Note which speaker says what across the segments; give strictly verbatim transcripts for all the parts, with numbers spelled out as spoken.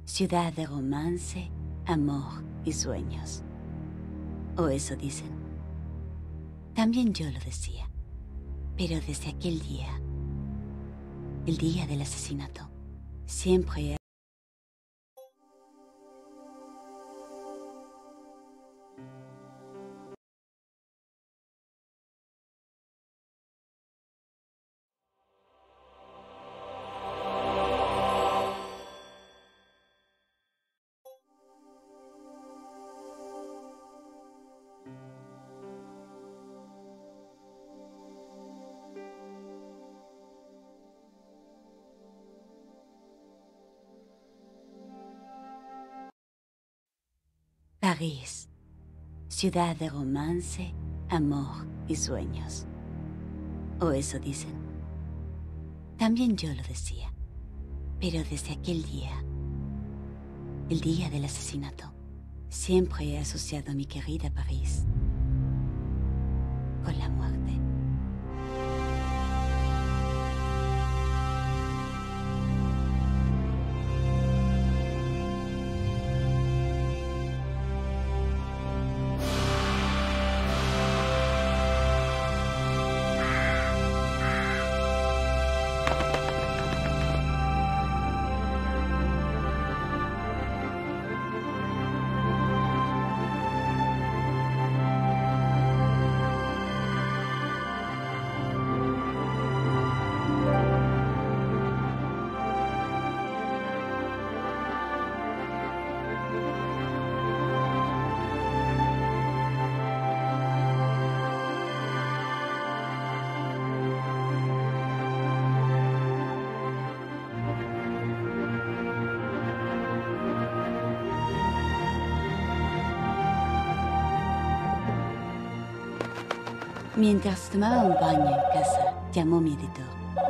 Speaker 1: ciudad de romance, amor y sueños. O eso dicen. También yo lo decía. Pero desde aquel día, el día del asesinato, siempre he... París, ciudad de romance, amor y sueños. O eso dicen. También yo lo decía. Pero desde aquel día, el día del asesinato, siempre he asociado a mi querida París con la muerte. Mientras tomaba un baño en casa, llamó mi editor.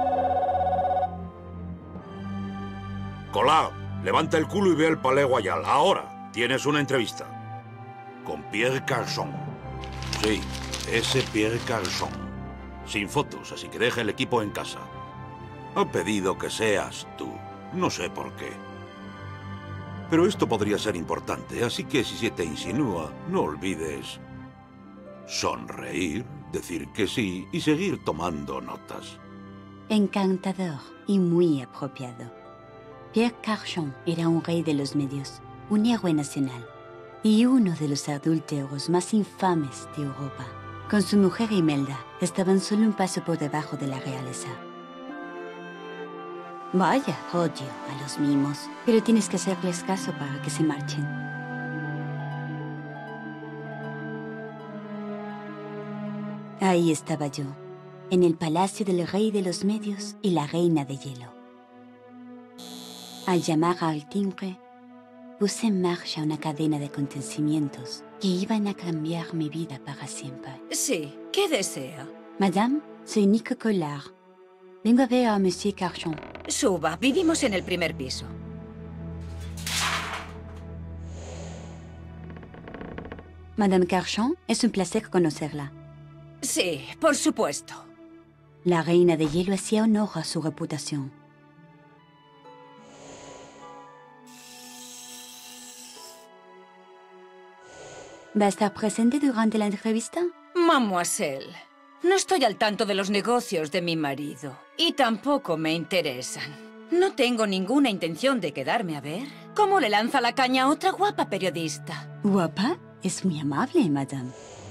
Speaker 2: Collard, levanta el culo y ve al Palais Royal. Ahora tienes una entrevista. Con Pierre Carson. Sí, ese Pierre Carson. Sin fotos, así que deja el equipo en casa. Ha pedido que seas tú. No sé por qué. Pero esto podría ser importante, así que si se te insinúa, no olvides sonreír, decir que sí y seguir tomando notas.
Speaker 1: Encantador y muy apropiado. Pierre Carson era un rey de los medios, un héroe nacional y uno de los adúlteros más infames de Europa. Con su mujer Imelda, estaban solo un paso por debajo de la realeza. Vaya, odio a los mimos, pero tienes que hacerles caso para que se marchen. Ahí estaba yo, en el palacio del rey de los medios y la reina de hielo. Al llamar al timbre, puse en marcha una cadena de acontecimientos que iban a cambiar mi vida para siempre.
Speaker 3: Sí, ¿qué desea?
Speaker 1: Madame, soy Nico Collard. Vengo a ver a Monsieur Carson.
Speaker 3: Suba, vivimos en el primer piso.
Speaker 1: Madame Carson, es un placer conocerla.
Speaker 3: Sí, por supuesto.
Speaker 1: La reina de hielo hacía honor a su reputación. ¿Va a estar presente durante la entrevista?
Speaker 3: Mademoiselle, no estoy al tanto de los negocios de mi marido. Y tampoco me interesan. No tengo ninguna intención de quedarme a ver cómo le lanza la caña a otra guapa periodista.
Speaker 1: ¿Guapa? Es muy amable, madame.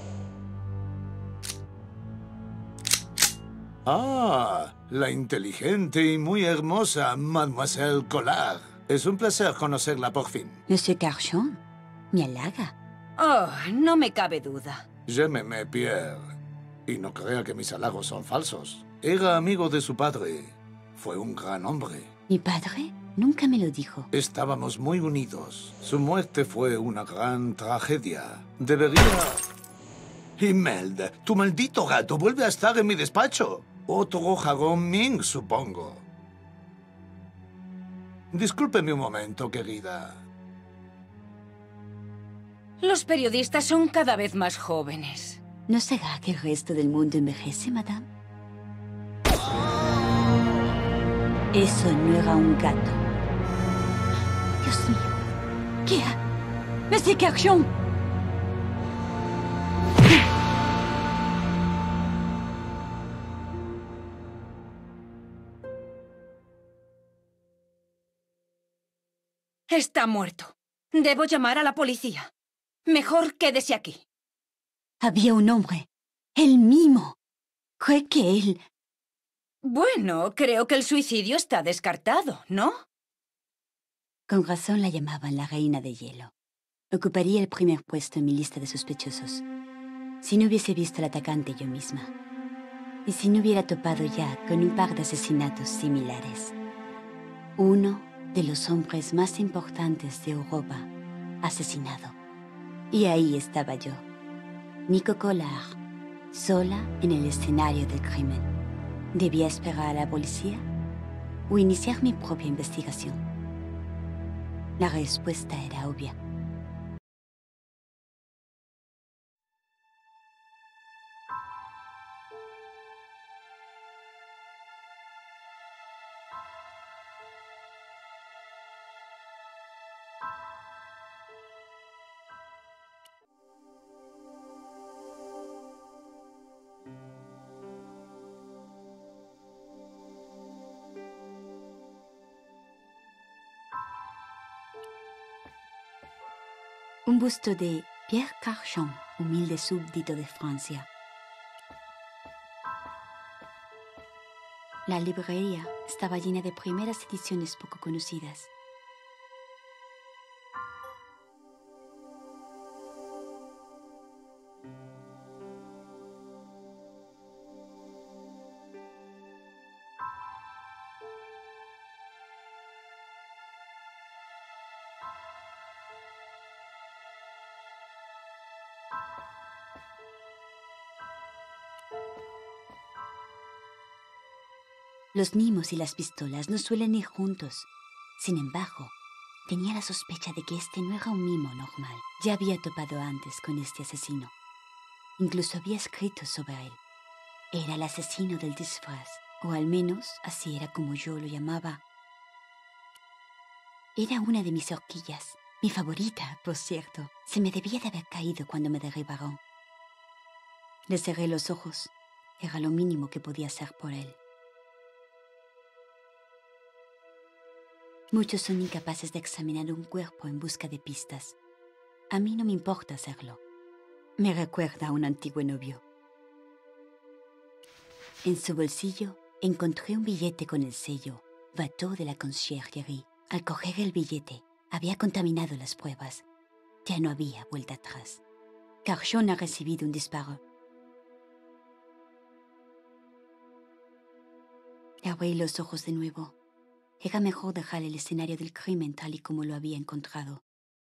Speaker 4: Ah, la inteligente y muy hermosa Mademoiselle Collard. Es un placer conocerla por fin.
Speaker 1: Monsieur Carson, me halaga.
Speaker 3: Oh, no me cabe duda.
Speaker 4: Llámeme Pierre. Y no crea que mis halagos son falsos. Era amigo de su padre. Fue un gran hombre.
Speaker 1: ¿Mi padre? Nunca me lo dijo.
Speaker 4: Estábamos muy unidos. Su muerte fue una gran tragedia. Debería... Imelda, tu maldito gato vuelve a estar en mi despacho. Otro jarrón Ming, supongo. Discúlpeme un momento, querida.
Speaker 3: Los periodistas son cada vez más jóvenes.
Speaker 1: ¿No será que el resto del mundo envejece, madame? Eso no era un gato. Yo Dios mío. ¿Qué ha...? Monsieur Carchon.
Speaker 3: Está muerto. Debo llamar a la policía. Mejor quédese aquí.
Speaker 1: Había un hombre. El mismo. Cree que él...
Speaker 3: Bueno, creo que el suicidio está descartado, ¿no?
Speaker 1: Con razón la llamaban la reina de hielo. Ocuparía el primer puesto en mi lista de sospechosos. Si no hubiese visto al atacante yo misma. Y si no hubiera topado ya con un par de asesinatos similares. Uno de los hombres más importantes de Europa, asesinado. Y ahí estaba yo, Nico Collard, sola en el escenario del crimen. ¿Debía esperar a la policía o iniciar mi propia investigación? La respuesta era obvia. Un busto de Pierre Carchon, humilde súbdito de Francia. La librería estaba llena de primeras ediciones poco conocidas. Los mimos y las pistolas no suelen ir juntos. Sin embargo, tenía la sospecha de que este no era un mimo normal. Ya había topado antes con este asesino. Incluso había escrito sobre él. Era el asesino del disfraz, o al menos así era como yo lo llamaba. Era una de mis horquillas, mi favorita, por cierto. Se me debía de haber caído cuando me derribaron. Le cerré los ojos. Era lo mínimo que podía hacer por él. Muchos son incapaces de examinar un cuerpo en busca de pistas. A mí no me importa hacerlo. Me recuerda a un antiguo novio. En su bolsillo encontré un billete con el sello Bateau de la Conciergerie. Al coger el billete, había contaminado las pruebas. Ya no había vuelta atrás. Carchon ha recibido un disparo. Abrí los ojos de nuevo. Era mejor dejar el escenario del crimen tal y como lo había encontrado.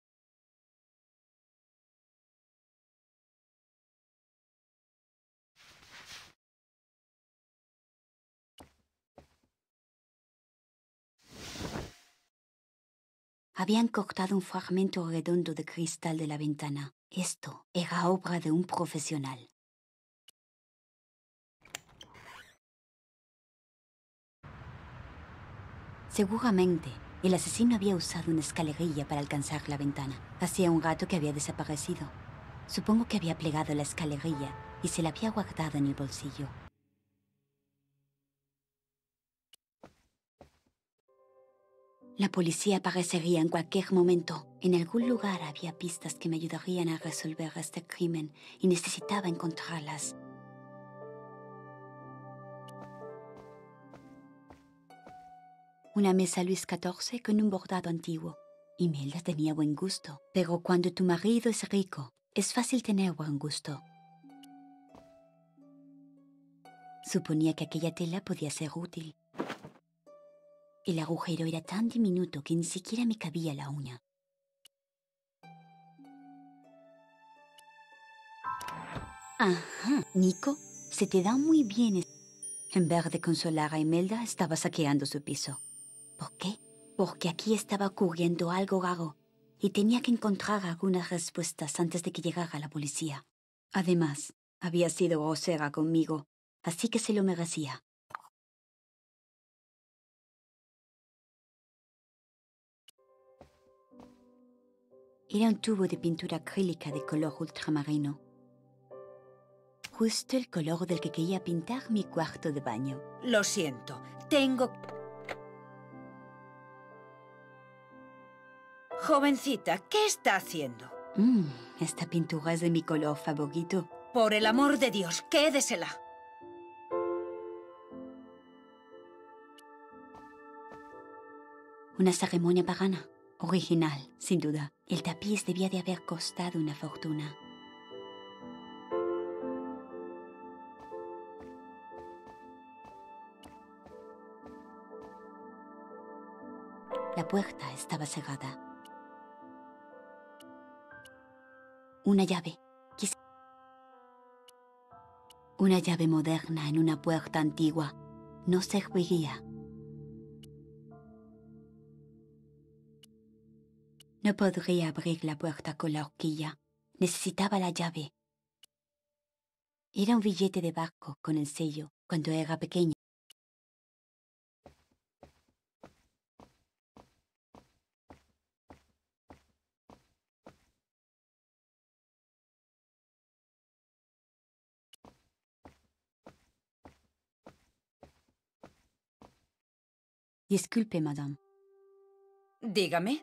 Speaker 1: Habían cortado un fragmento redondo de cristal de la ventana. Esto era obra de un profesional. Seguramente, el asesino había usado una escalerilla para alcanzar la ventana. Hacía un rato que había desaparecido. Supongo que había plegado la escalerilla y se la había guardado en el bolsillo. La policía aparecería en cualquier momento. En algún lugar había pistas que me ayudarían a resolver este crimen y necesitaba encontrarlas. Una mesa Luis catorce con un bordado antiguo. Imelda tenía buen gusto, pero cuando tu marido es rico, es fácil tener buen gusto. Suponía que aquella tela podía ser útil. El agujero era tan diminuto que ni siquiera me cabía la uña. Ajá, Nico, se te da muy bien. En vez de consolar a Imelda, estaba saqueando su piso. ¿Por qué? Porque aquí estaba ocurriendo algo raro y tenía que encontrar algunas respuestas antes de que llegara la policía. Además, había sido grosera conmigo, así que se lo merecía. Era un tubo de pintura acrílica de color ultramarino. Justo el color del que quería pintar mi cuarto de baño.
Speaker 3: Lo siento, tengo... Jovencita, ¿qué está haciendo?
Speaker 1: Mm, esta pintura es de mi color favorito.
Speaker 3: Por el amor de Dios, quédesela.
Speaker 1: Una ceremonia pagana. Original, sin duda. El tapiz debía de haber costado una fortuna. La puerta estaba cerrada. Una llave. Quizá... Una llave moderna en una puerta antigua no serviría. No podría abrir la puerta con la horquilla. Necesitaba la llave. Era un billete de barco con el sello cuando era pequeña. Disculpe, madame.
Speaker 3: Dígame.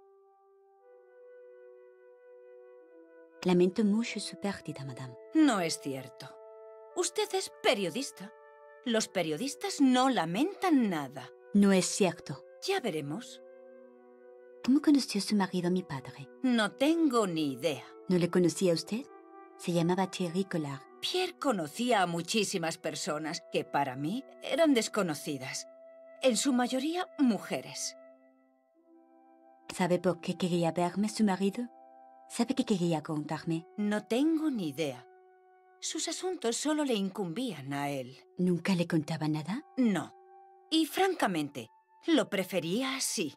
Speaker 1: Lamento mucho su pérdida, madame.
Speaker 3: No es cierto. Usted es periodista. Los periodistas no lamentan nada.
Speaker 1: No es cierto.
Speaker 3: Ya veremos.
Speaker 1: ¿Cómo conoció su marido a mi padre?
Speaker 3: No tengo ni idea.
Speaker 1: ¿No le conocía a usted? Se llamaba Thierry Collard.
Speaker 3: Pierre conocía a muchísimas personas que para mí eran desconocidas. En su mayoría, mujeres.
Speaker 1: ¿Sabe por qué quería verme su marido? ¿Sabe qué quería contarme?
Speaker 3: No tengo ni idea. Sus asuntos solo le incumbían a él.
Speaker 1: ¿Nunca le contaba nada?
Speaker 3: No. Y francamente, lo prefería así.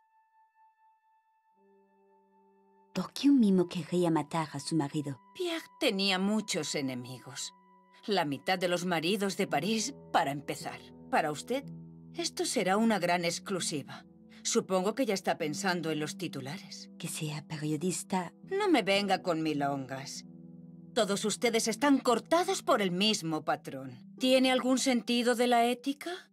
Speaker 1: ¿Por qué un mimo querría matar a su marido?
Speaker 3: Pierre tenía muchos enemigos. La mitad de los maridos de París, para empezar. Para usted, esto será una gran exclusiva. Supongo que ya está pensando en los titulares.
Speaker 1: Que sea periodista...
Speaker 3: No me venga con milongas. Todos ustedes están cortados por el mismo patrón. ¿Tiene algún sentido de la ética?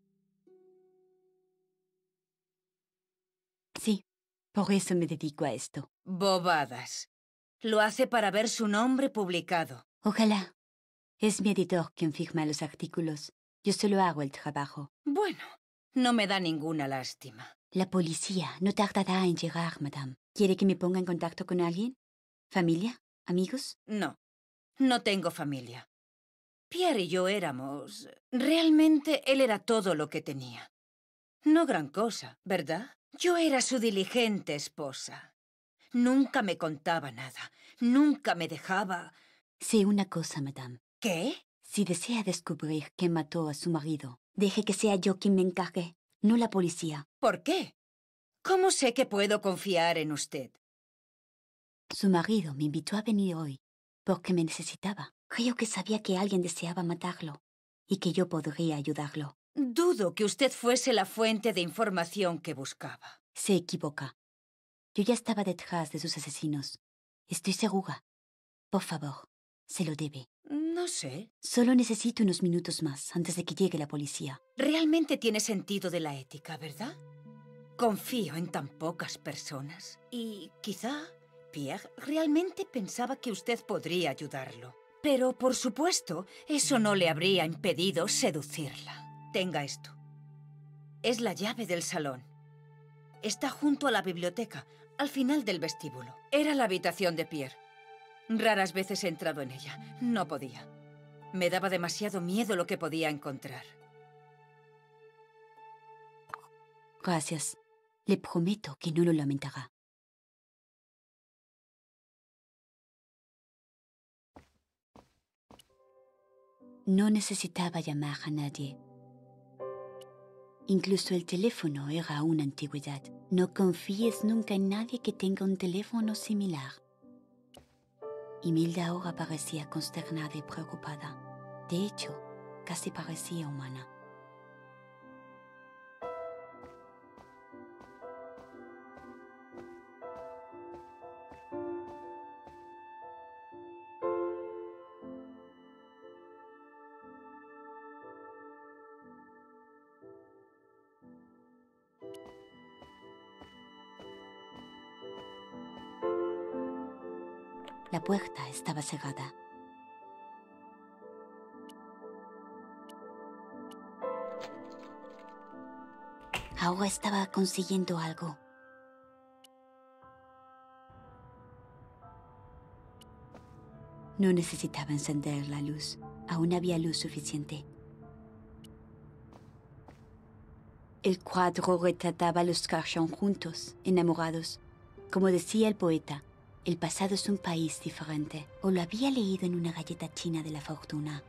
Speaker 1: Sí, por eso me dedico a esto.
Speaker 3: Bobadas. Lo hace para ver su nombre publicado.
Speaker 1: Ojalá. Es mi editor quien firma los artículos. Yo solo hago el trabajo.
Speaker 3: Bueno, no me da ninguna lástima.
Speaker 1: La policía no tardará en llegar, madame. ¿Quiere que me ponga en contacto con alguien? ¿Familia? ¿Amigos?
Speaker 3: No, no tengo familia. Pierre y yo éramos... Realmente él era todo lo que tenía. No gran cosa, ¿verdad? Yo era su diligente esposa. Nunca me contaba nada. Nunca me dejaba...
Speaker 1: Sé una cosa, madame.
Speaker 3: ¿Qué?
Speaker 1: Si desea descubrir quién mató a su marido, deje que sea yo quien me encargue, no la policía.
Speaker 3: ¿Por qué? ¿Cómo sé que puedo confiar en usted?
Speaker 1: Su marido me invitó a venir hoy porque me necesitaba. Creo que sabía que alguien deseaba matarlo y que yo podría ayudarlo.
Speaker 3: Dudo que usted fuese la fuente de información que buscaba.
Speaker 1: Se equivoca. Yo ya estaba detrás de sus asesinos. Estoy segura. Por favor, se lo debe.
Speaker 3: No sé.
Speaker 1: Solo necesito unos minutos más antes de que llegue la policía.
Speaker 3: Realmente tiene sentido de la ética, ¿verdad? Confío en tan pocas personas. Y quizá Pierre realmente pensaba que usted podría ayudarlo. Pero, por supuesto, eso no le habría impedido seducirla. Tenga esto. Es la llave del salón. Está junto a la biblioteca, al final del vestíbulo. Era la habitación de Pierre. Raras veces he entrado en ella. No podía. Me daba demasiado miedo lo que podía encontrar.
Speaker 1: Gracias. Le prometo que no lo lamentará. No necesitaba llamar a nadie. Incluso el teléfono era una antigüedad. No confíes nunca en nadie que tenga un teléfono similar. Imelda ahora parecía consternada y preocupada. De hecho, casi parecía humana. La puerta estaba cerrada. Ahora estaba consiguiendo algo. No necesitaba encender la luz. Aún había luz suficiente. El cuadro retrataba a los Carchon juntos, enamorados. Como decía el poeta, el pasado es un país diferente, o lo había leído en una galleta china de la fortuna.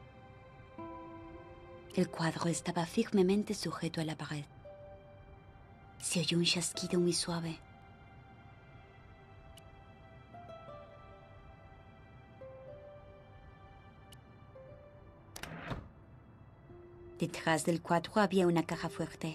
Speaker 1: El cuadro estaba firmemente sujeto a la pared. Se oyó un chasquido muy suave. Detrás del cuadro había una caja fuerte.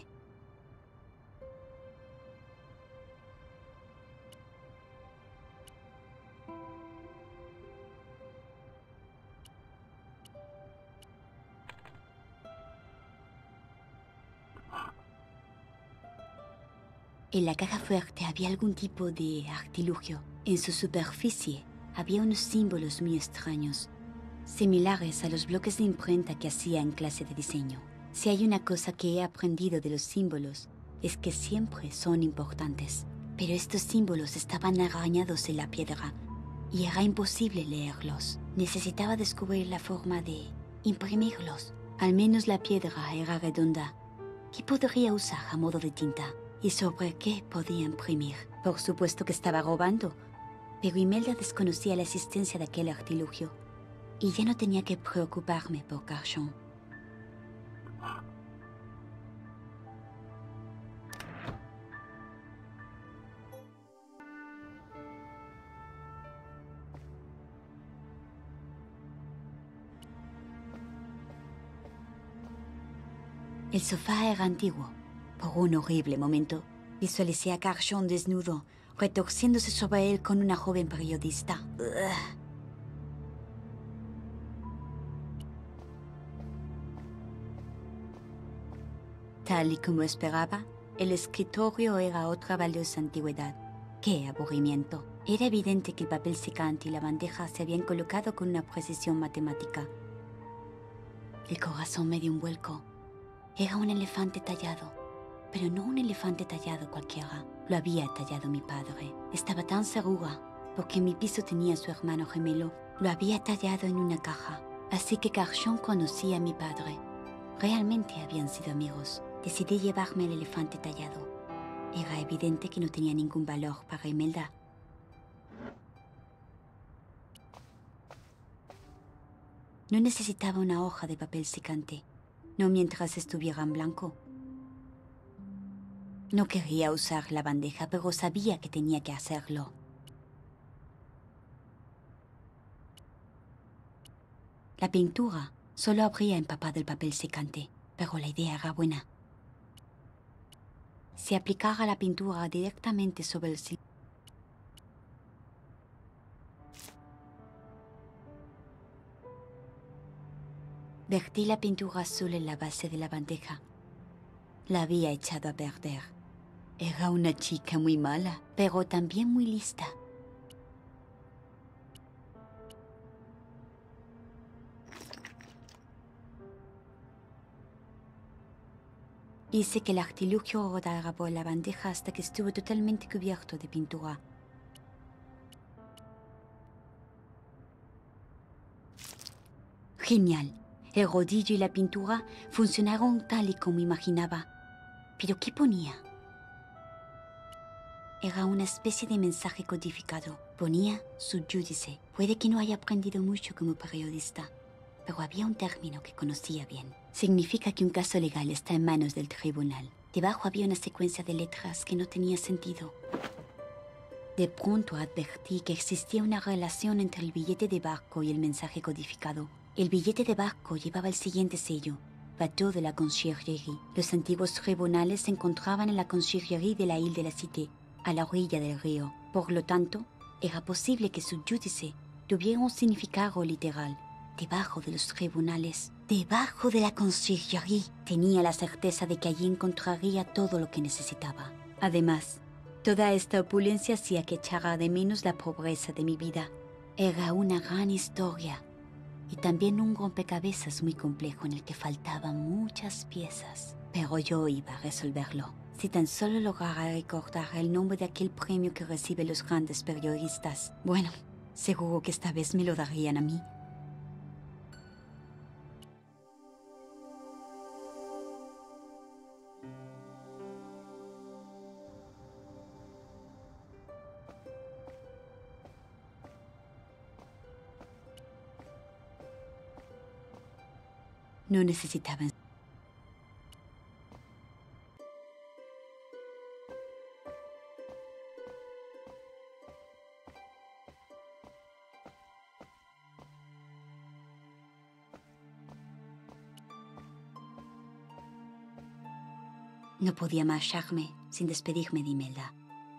Speaker 1: En la caja fuerte había algún tipo de artilugio. En su superficie había unos símbolos muy extraños, similares a los bloques de imprenta que hacía en clase de diseño. Si hay una cosa que he aprendido de los símbolos, es que siempre son importantes. Pero estos símbolos estaban arañados en la piedra y era imposible leerlos. Necesitaba descubrir la forma de imprimirlos. Al menos la piedra era redonda. ¿Qué podría usar a modo de tinta? ¿Y sobre qué podía imprimir? Por supuesto que estaba robando, pero Imelda desconocía la existencia de aquel artilugio y ya no tenía que preocuparme por Carchon. El sofá era antiguo. Por un horrible momento, visualicé a Carchon desnudo, retorciéndose sobre él con una joven periodista. Ugh. Tal y como esperaba, el escritorio era otra valiosa antigüedad. ¡Qué aburrimiento! Era evidente que el papel secante y la bandeja se habían colocado con una precisión matemática. El corazón me dio un vuelco. Era un elefante tallado, pero no un elefante tallado cualquiera. Lo había tallado mi padre. Estaba tan segura, porque en mi piso tenía a su hermano gemelo. Lo había tallado en una caja. Así que Carchon conocía a mi padre. Realmente habían sido amigos. Decidí llevarme el elefante tallado. Era evidente que no tenía ningún valor para Imelda. No necesitaba una hoja de papel secante, no mientras estuviera en blanco. No quería usar la bandeja, pero sabía que tenía que hacerlo. La pintura solo habría empapado el papel secante, pero la idea era buena. Si aplicara la pintura directamente sobre el cilindro, vertí la pintura azul en la base de la bandeja. La había echado a perder. Era una chica muy mala, pero también muy lista. Hice que el artilugio rodara por la bandeja hasta que estuvo totalmente cubierto de pintura. Genial. El rodillo y la pintura funcionaron tal y como imaginaba. ¿Pero qué ponía? Era una especie de mensaje codificado. Ponía su judice. Puede que no haya aprendido mucho como periodista, pero había un término que conocía bien. Significa que un caso legal está en manos del tribunal. Debajo había una secuencia de letras que no tenía sentido. De pronto advertí que existía una relación entre el billete de barco y el mensaje codificado. El billete de barco llevaba el siguiente sello: Bateau de la Conciergerie. Los antiguos tribunales se encontraban en la Conciergerie de la Ile de la Cité, a la orilla del río. Por lo tanto, era posible que su judice tuviera un significado literal. Debajo de los tribunales, debajo de la Conciergerie, tenía la certeza de que allí encontraría todo lo que necesitaba. Además, toda esta opulencia hacía que echara de menos la pobreza de mi vida. Era una gran historia y también un rompecabezas muy complejo en el que faltaban muchas piezas. Pero yo iba a resolverlo. Si tan solo lograra recordar el nombre de aquel premio que reciben los grandes periodistas. Bueno, seguro que esta vez me lo darían a mí. No necesitaban. No podía marcharme sin despedirme de Imelda.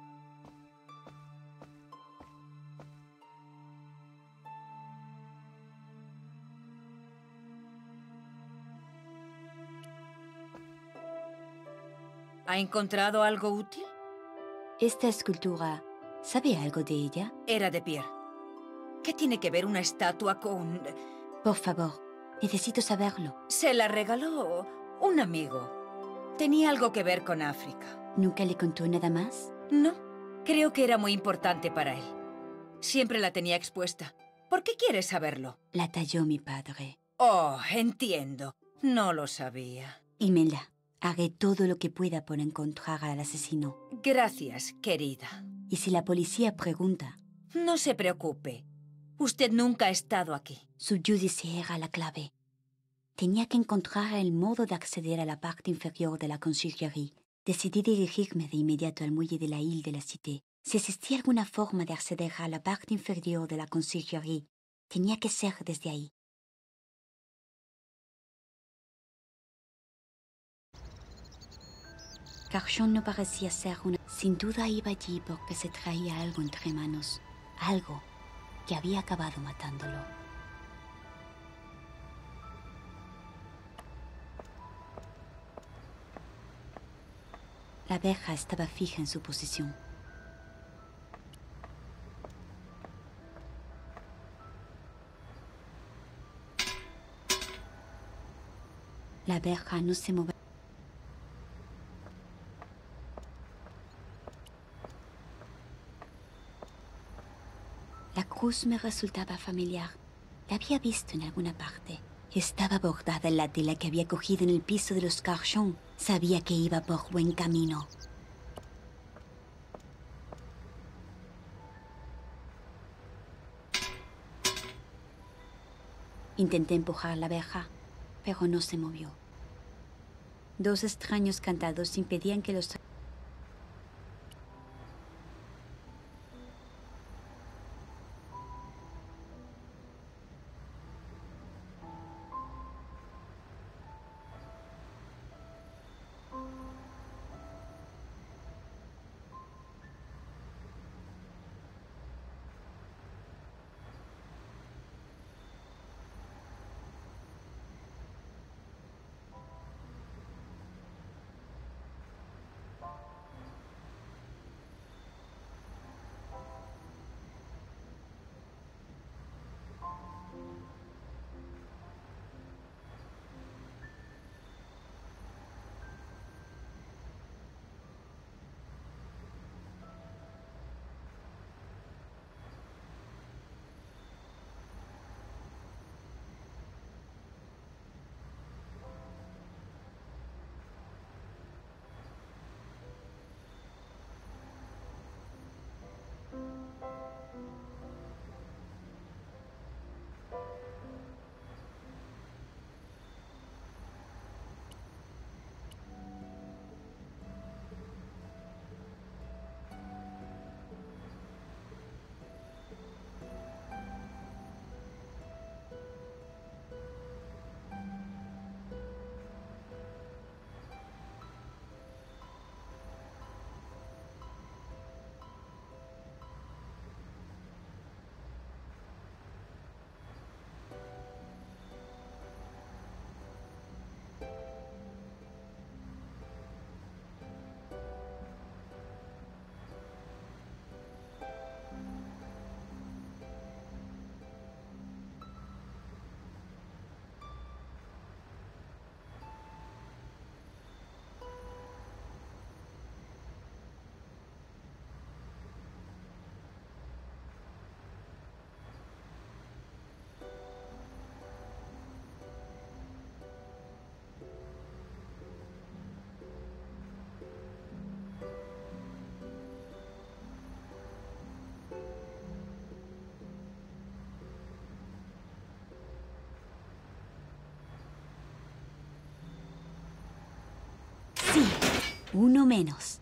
Speaker 3: ¿Ha encontrado algo útil?
Speaker 1: Esta escultura, ¿sabe algo de ella?
Speaker 3: Era de Pierre. ¿Qué tiene que ver una estatua con...?
Speaker 1: Por favor, necesito saberlo.
Speaker 3: Se la regaló un amigo. Tenía algo que ver con África.
Speaker 1: ¿Nunca le contó nada más?
Speaker 3: No, creo que era muy importante para él. Siempre la tenía expuesta. ¿Por qué quieres saberlo?
Speaker 1: La talló mi padre.
Speaker 3: Oh, entiendo. No lo sabía.
Speaker 1: Imelda, haré todo lo que pueda por encontrar al asesino.
Speaker 3: Gracias, querida.
Speaker 1: Y si la policía pregunta...
Speaker 3: No se preocupe. Usted nunca ha estado aquí.
Speaker 1: Su judice era la clave. Tenía que encontrar el modo de acceder a la parte inferior de la conciergerie. Decidí dirigirme de inmediato al muelle de la Île de la Cité. Si existía alguna forma de acceder a la parte inferior de la conciergerie, tenía que ser desde ahí. Carchon no parecía ser una... Sin duda iba allí porque se traía algo entre manos. Algo que había acabado matándolo. La verja estaba fija en su posición. La verja no se movía. La cruz me resultaba familiar. La había visto en alguna parte. Estaba bordada en la tela que había cogido en el piso de los Carchon. Sabía que iba por buen camino. Intenté empujar la verja, pero no se movió. Dos extraños candados impedían que los... Uno menos.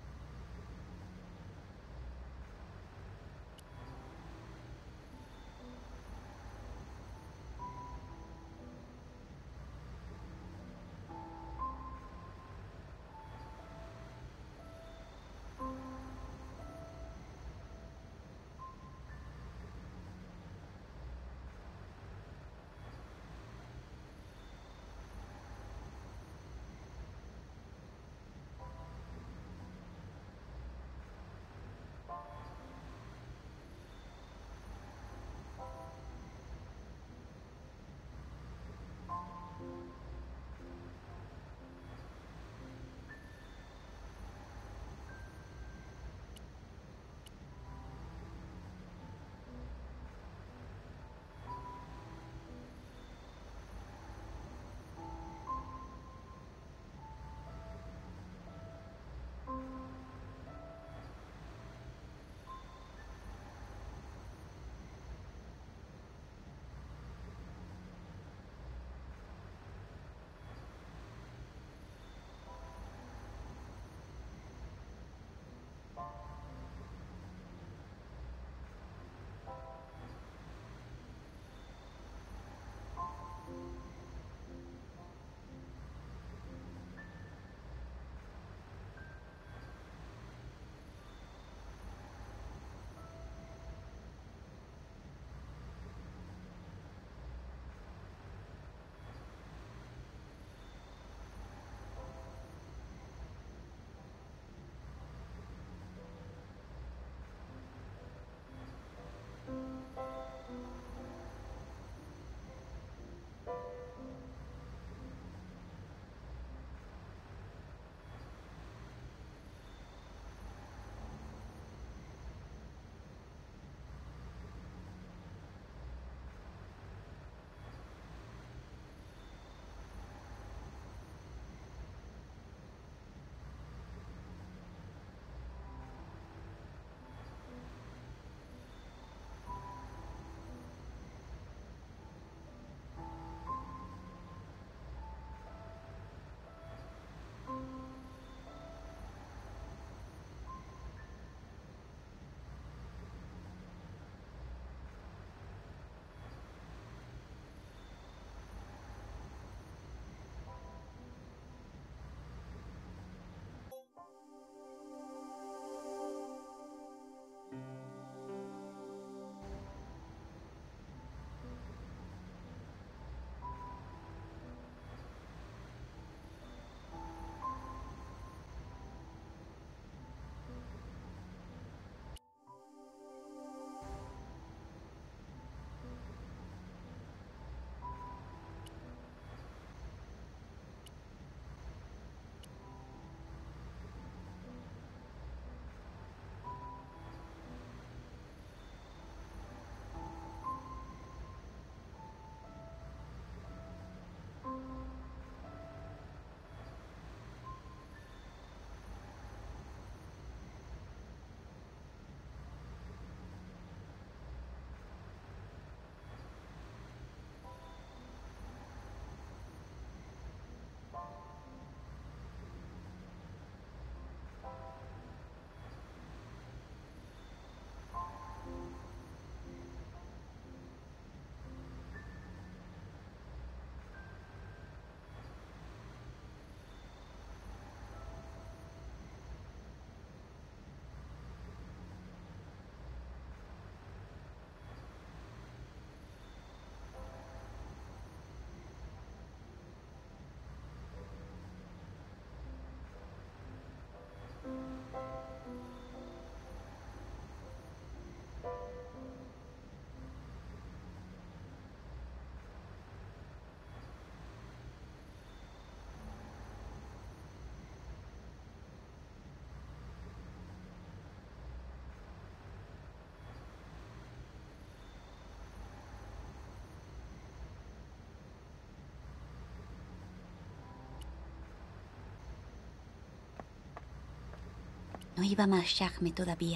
Speaker 1: No iba a marcharme todavía.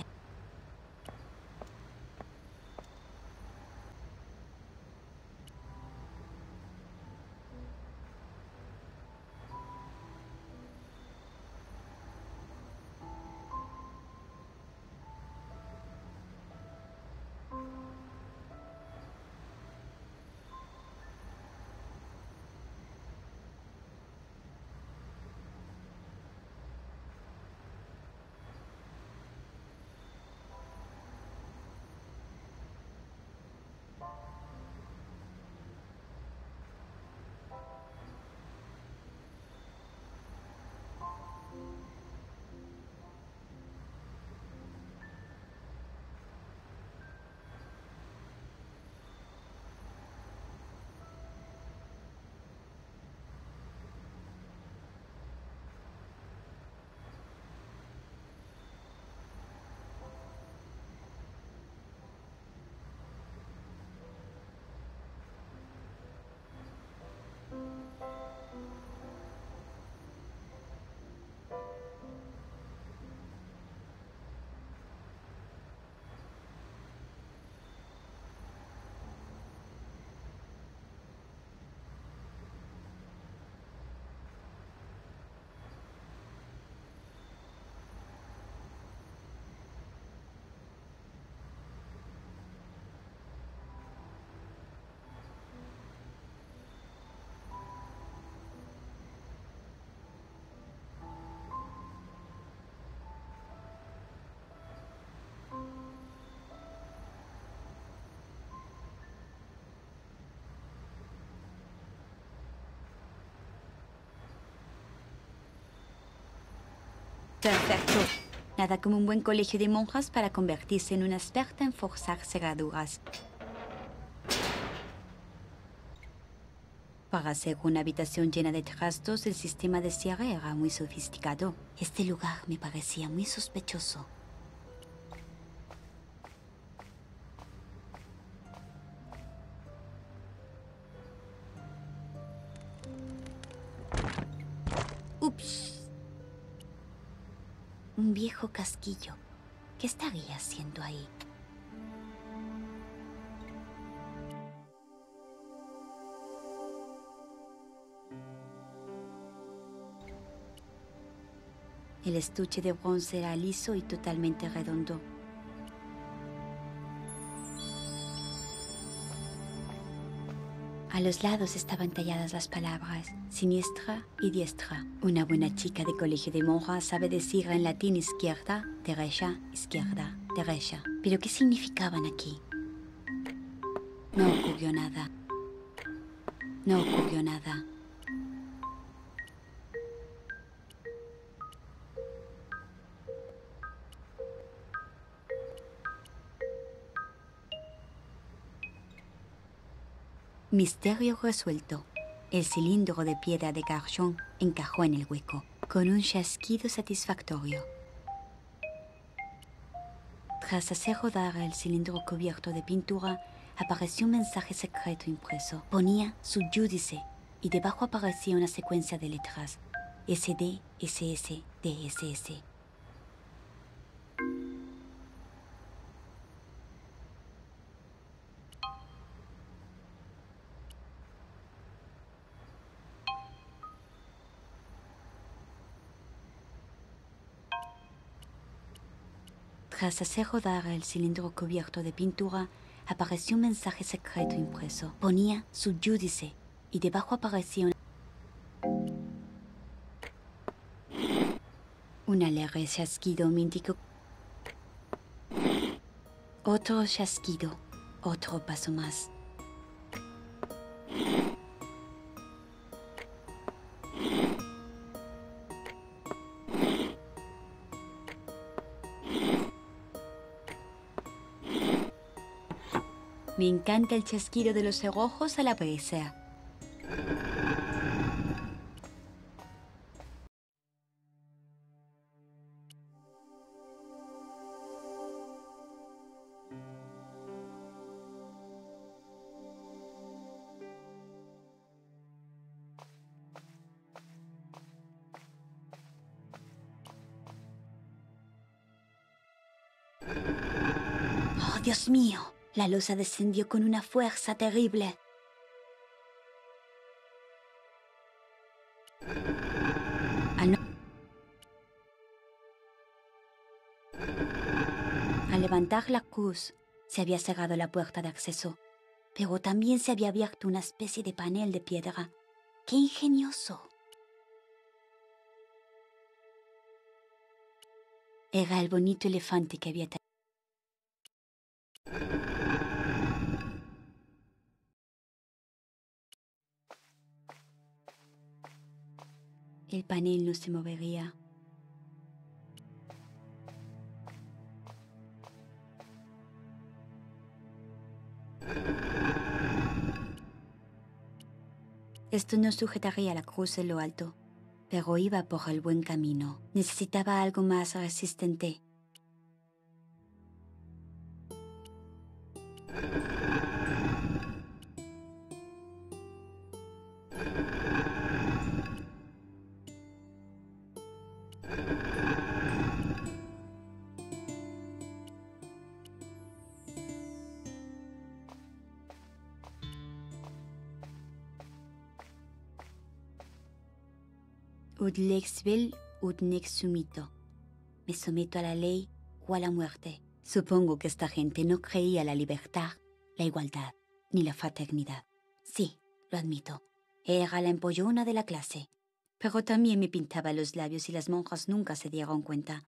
Speaker 1: Perfecto. Nada como un buen colegio de monjas para convertirse en una experta en forzar cerraduras. Para hacer una habitación llena de trastos, el sistema de cierre era muy sofisticado. Este lugar me parecía muy sospechoso. Ups. Un viejo casquillo. ¿Qué estaría haciendo ahí? El estuche de bronce era liso y totalmente redondo. A los lados estaban talladas las palabras siniestra y diestra. Una buena chica de colegio de monjas sabe decir en latín izquierda, derecha, izquierda, derecha. ¿Pero qué significaban aquí? No ocurrió nada. No ocurrió nada. Misterio resuelto. El cilindro de piedra de Carchon encajó en el hueco, con un chasquido satisfactorio. Tras hacer rodar el cilindro cubierto de pintura, apareció un mensaje secreto impreso. Ponía su Judice y debajo aparecía una secuencia de letras. S D, S S, D S S. Tras hacer rodar el cilindro cubierto de pintura, apareció un mensaje secreto impreso. Ponía su Judice y debajo aparecía una... Un alegre chasquido me indicó... Otro chasquido, otro paso más. Me encanta el chasquido de los cerrojos al abrirse. ¡Oh, Dios mío! La losa descendió con una fuerza terrible. Al, no... Al levantar la cruz, se había cerrado la puerta de acceso, pero también se había abierto una especie de panel de piedra. ¡Qué ingenioso! Era el bonito elefante que había traído. El panel no se movería. Esto no sujetaría la cruz en lo alto, pero iba por el buen camino. Necesitaba algo más resistente. Ud lex vel, ud nex sumito. Me someto a la ley o a la muerte. Supongo que esta gente no creía la libertad, la igualdad, ni la fraternidad. Sí, lo admito. Era la empollona de la clase. Pero también me pintaba los labios y las monjas nunca se dieron cuenta.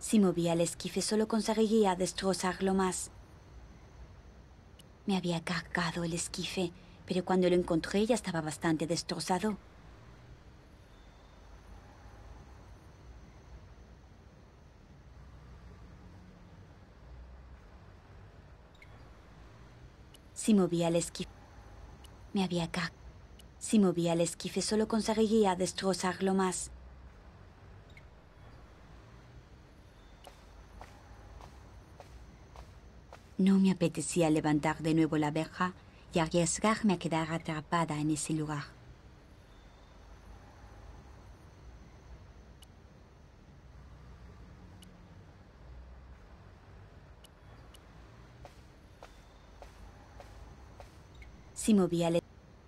Speaker 1: Si movía el esquife solo conseguiría destrozarlo más. Me había cargado el esquife, pero cuando lo encontré ya estaba bastante destrozado. Si movía el esquife... Me había cargado. Si movía el esquife solo conseguiría destrozarlo más. No me apetecía levantar de nuevo la verja y arriesgarme a quedar atrapada en ese lugar. Si movía el...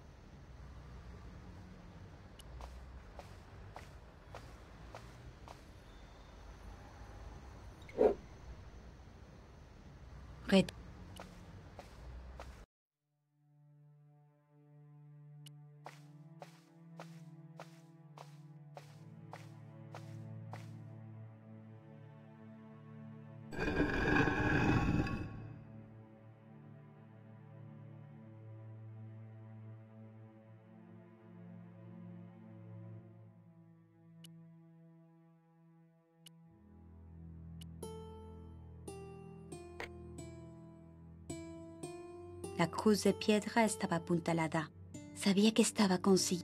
Speaker 1: Red... La cruz de piedra estaba apuntalada. Sabía que estaba consiguiendo.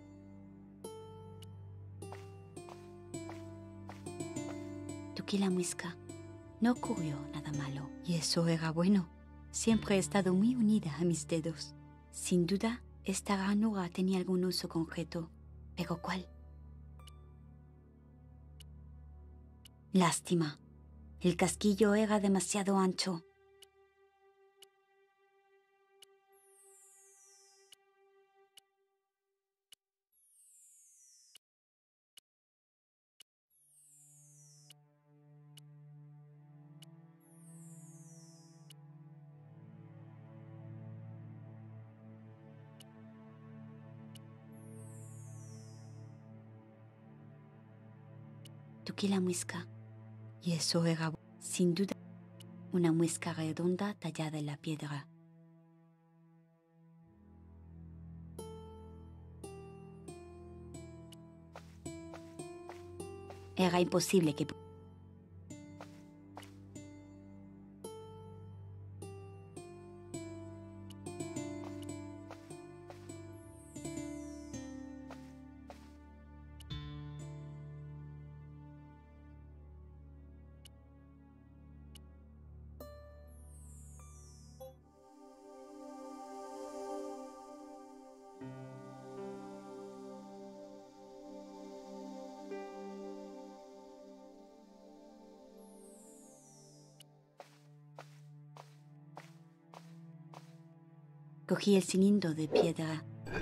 Speaker 1: Toqué la muesca. No ocurrió nada malo. Y eso era bueno. Siempre he estado muy unida a mis dedos. Sin duda, esta ranura tenía algún uso concreto. ¿Pero cuál? Lástima. El casquillo era demasiado ancho. Toqué la muesca. Y eso era, sin duda, una muesca redonda tallada en la piedra. Era imposible que... Cogí el cilindro de piedra.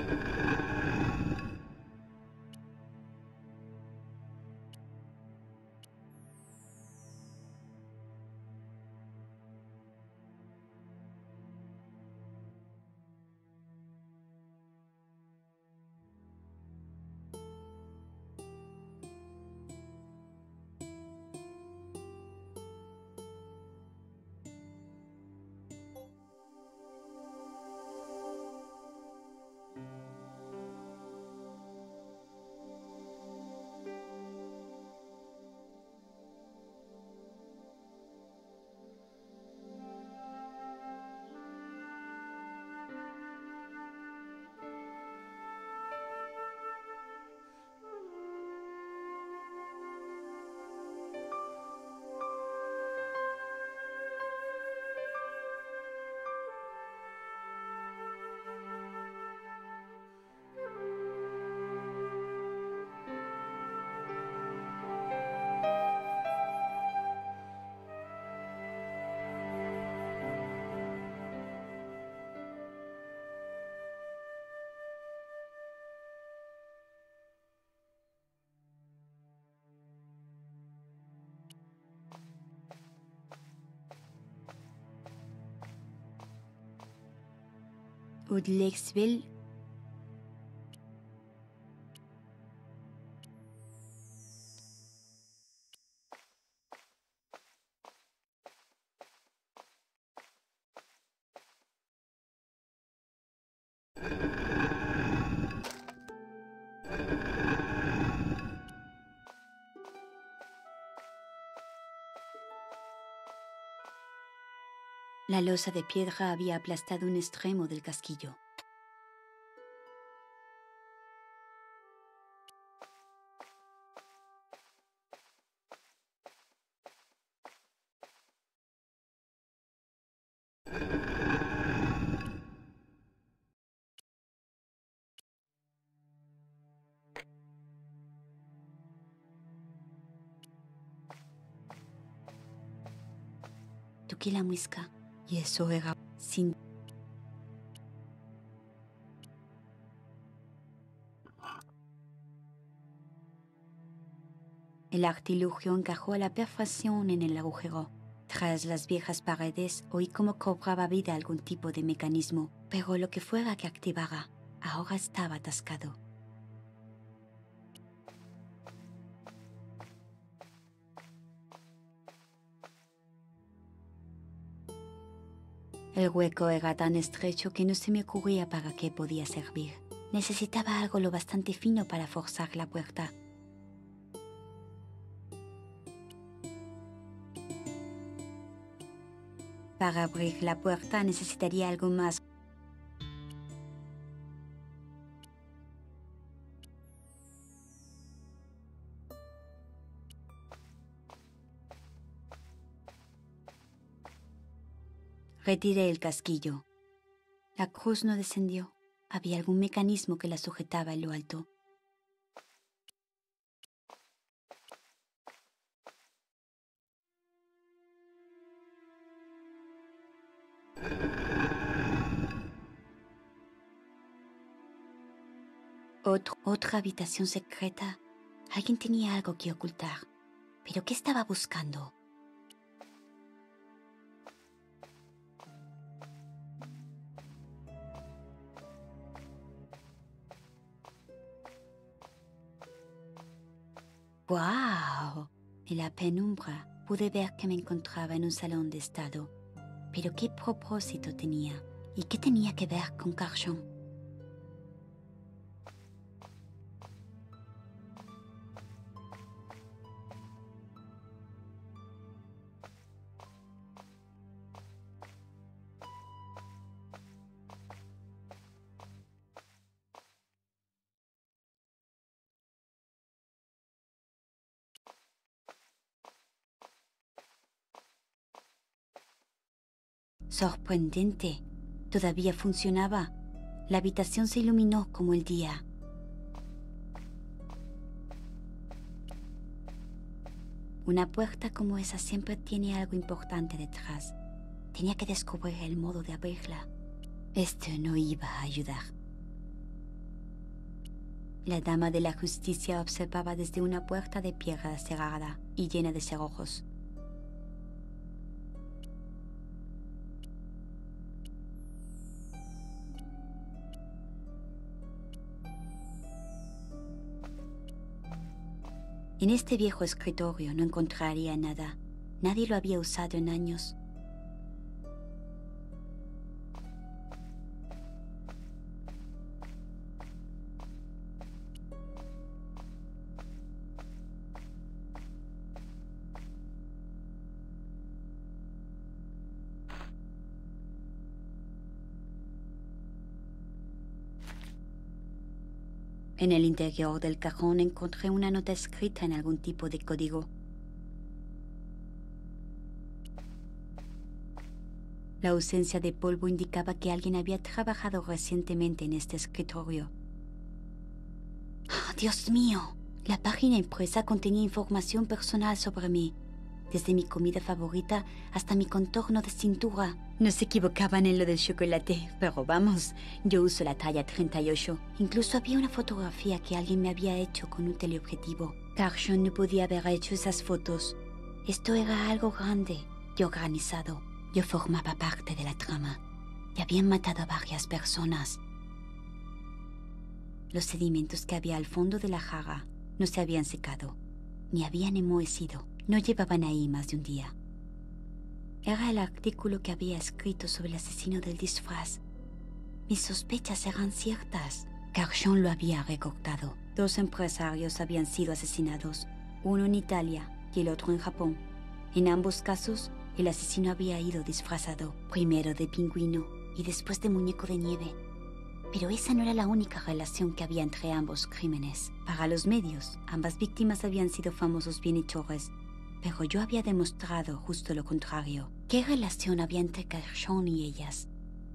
Speaker 1: Udlexville. La losa de piedra había aplastado un extremo del casquillo. Toqué la muesca y eso era sin... El artilugio encajó a la perfección en el agujero. Tras las viejas paredes oí cómo cobraba vida algún tipo de mecanismo, pero lo que fuera que activara, ahora estaba atascado. El hueco era tan estrecho que no se me ocurría para qué podía servir. Necesitaba algo lo bastante fino para forzar la puerta. Para abrir la puerta necesitaría algo más. Retiré el casquillo. La cruz no descendió. Había algún mecanismo que la sujetaba en lo alto. Otro, otra habitación secreta. Alguien tenía algo que ocultar. ¿Pero qué estaba buscando? ¡Wow! En la penumbra pude ver que me encontraba en un salón de estado. ¿Pero qué propósito tenía? ¿Y qué tenía que ver con Carchon? Sorprendente. Todavía funcionaba. La habitación se iluminó como el día. Una puerta como esa siempre tiene algo importante detrás. Tenía que descubrir el modo de abrirla. Esto no iba a ayudar. La dama de la justicia observaba desde una puerta de piedra cerrada y llena de cerrojos. En este viejo escritorio no encontraría nada. Nadie lo había usado en años. En el interior del cajón encontré una nota escrita en algún tipo de código. La ausencia de polvo indicaba que alguien había trabajado recientemente en este escritorio. ¡Oh, Dios mío! La página impresa contenía información personal sobre mí, desde mi comida favorita hasta mi contorno de cintura. No se equivocaban en lo del chocolate, pero vamos, yo uso la talla treinta y ocho. Incluso había una fotografía que alguien me había hecho con un teleobjetivo. Carchon no podía haber hecho esas fotos. Esto era algo grande y organizado. Yo formaba parte de la trama y habían matado a varias personas. Los sedimentos que había al fondo de la jarra no se habían secado, ni habían enmohecido. No llevaban ahí más de un día. Era el artículo que había escrito sobre el asesino del disfraz. Mis sospechas eran ciertas. Carchon lo había recortado. Dos empresarios habían sido asesinados, uno en Italia y el otro en Japón. En ambos casos, El asesino había ido disfrazado, primero de pingüino y después de muñeco de nieve. Pero esa no era la única relación que había entre ambos crímenes. Para los medios, ambas víctimas habían sido famosos bienhechores, pero yo había demostrado justo lo contrario. ¿Qué relación había entre Kershaw y ellas?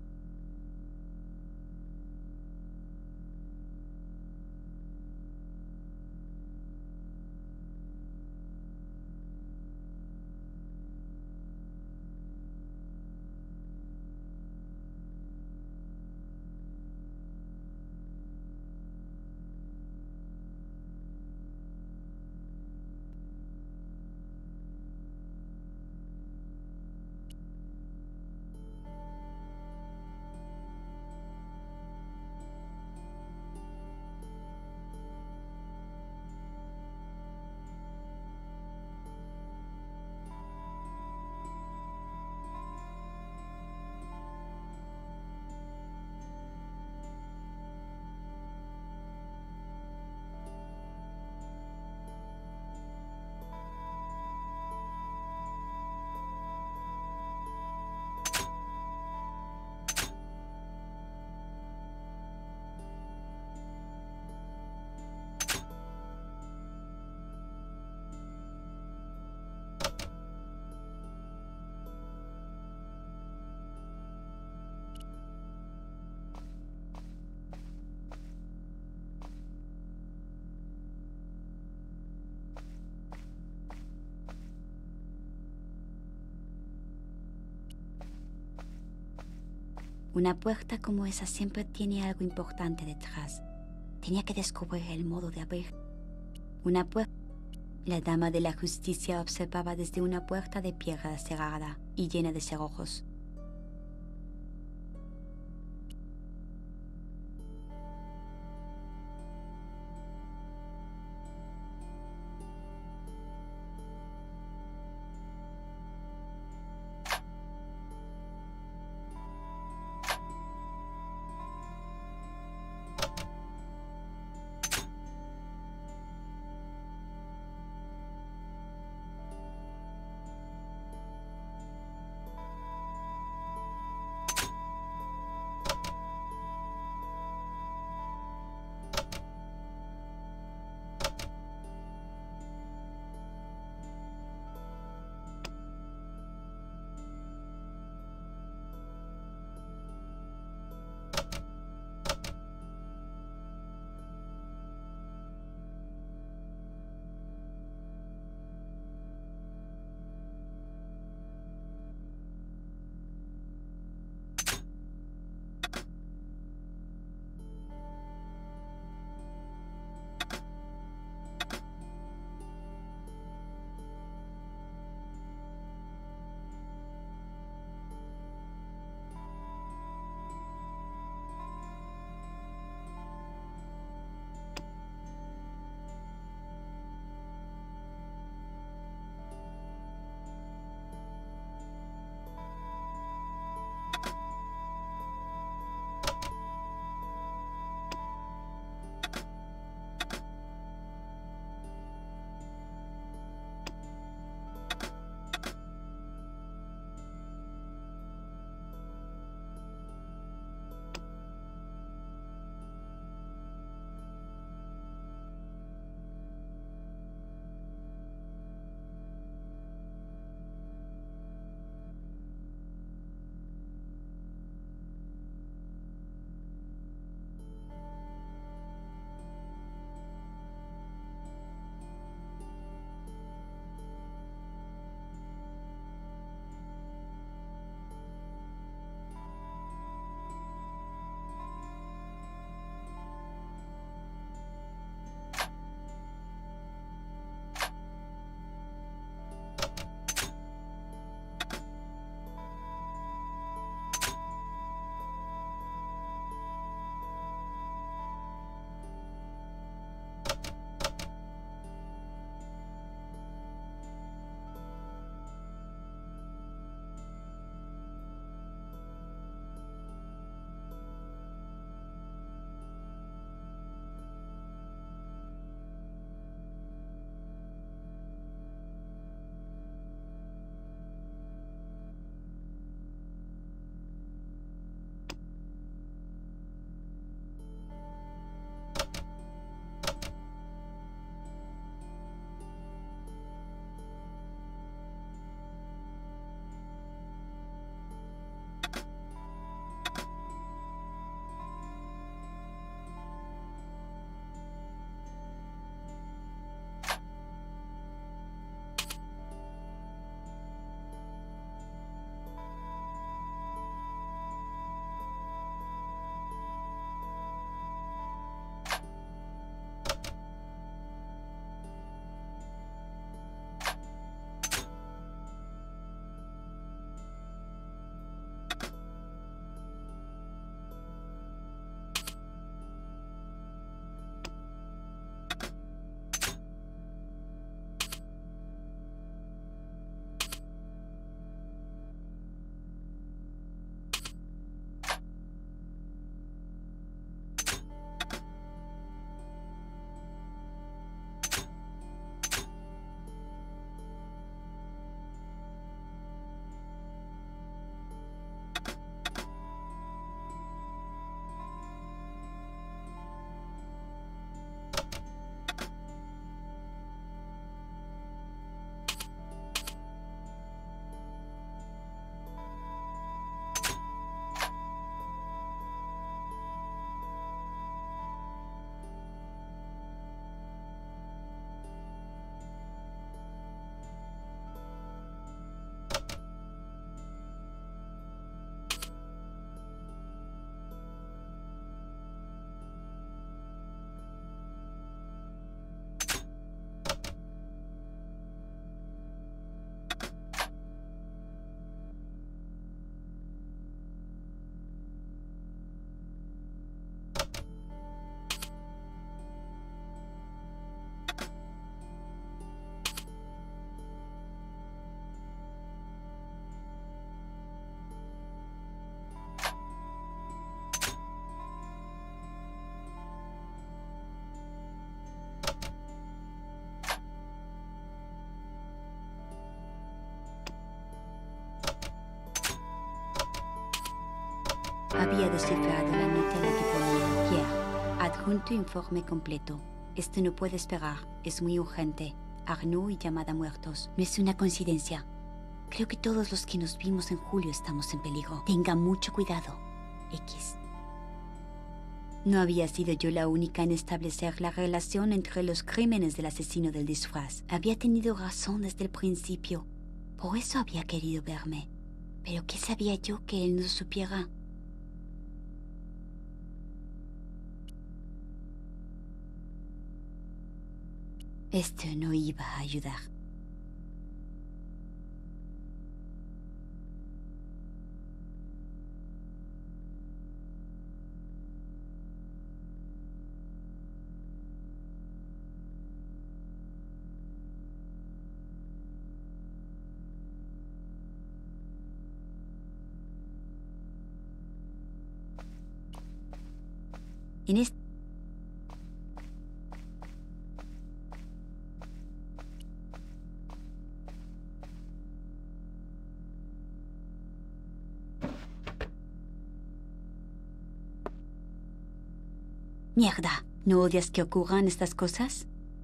Speaker 1: Una puerta como esa siempre tiene algo importante detrás. Tenía que descubrir el modo de abrir. Una puerta. La dama de la justicia observaba desde una puerta de piedra cerrada y llena de cerrojos. Había descifrado la nota en la que ponía: Pierre, adjunto informe completo. Esto no puede esperar, es muy urgente. Arnaud y llamada muertos. No es una coincidencia. Creo que todos los que nos vimos en julio estamos en peligro. Tenga mucho cuidado. X. No había sido yo la única en establecer la relación entre los crímenes del asesino del disfraz. Había tenido razón desde el principio. Por eso había querido verme. Pero ¿qué sabía yo que él no supiera? Esto no iba a ayudar. En este... Mierda, ¿no odias que ocurran estas cosas?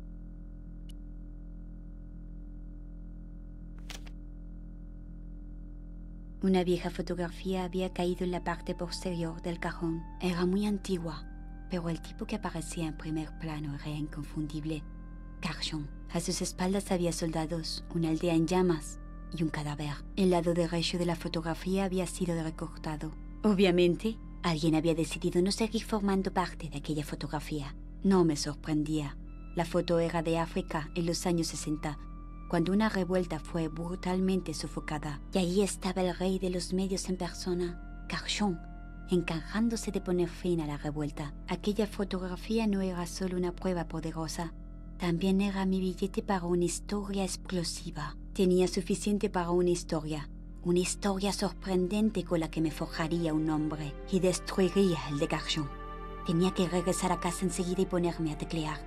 Speaker 1: Una vieja fotografía había caído en la parte posterior del cajón. Era muy antigua, pero el tipo que aparecía en primer plano era inconfundible. Carchon. A sus espaldas había soldados, una aldea en llamas y un cadáver. El lado derecho de la fotografía había sido recortado. Obviamente, alguien había decidido no seguir formando parte de aquella fotografía. No me sorprendía. La foto era de África en los años sesenta, cuando una revuelta fue brutalmente sofocada. Y ahí estaba el rey de los medios en persona, Carchon, encargándose de poner fin a la revuelta. Aquella fotografía no era solo una prueba poderosa, también era mi billete para una historia explosiva. Tenía suficiente para una historia. Una historia sorprendente con la que me forjaría un nombre y destruiría el de Carchon. Tenía que regresar a casa enseguida y ponerme a teclear.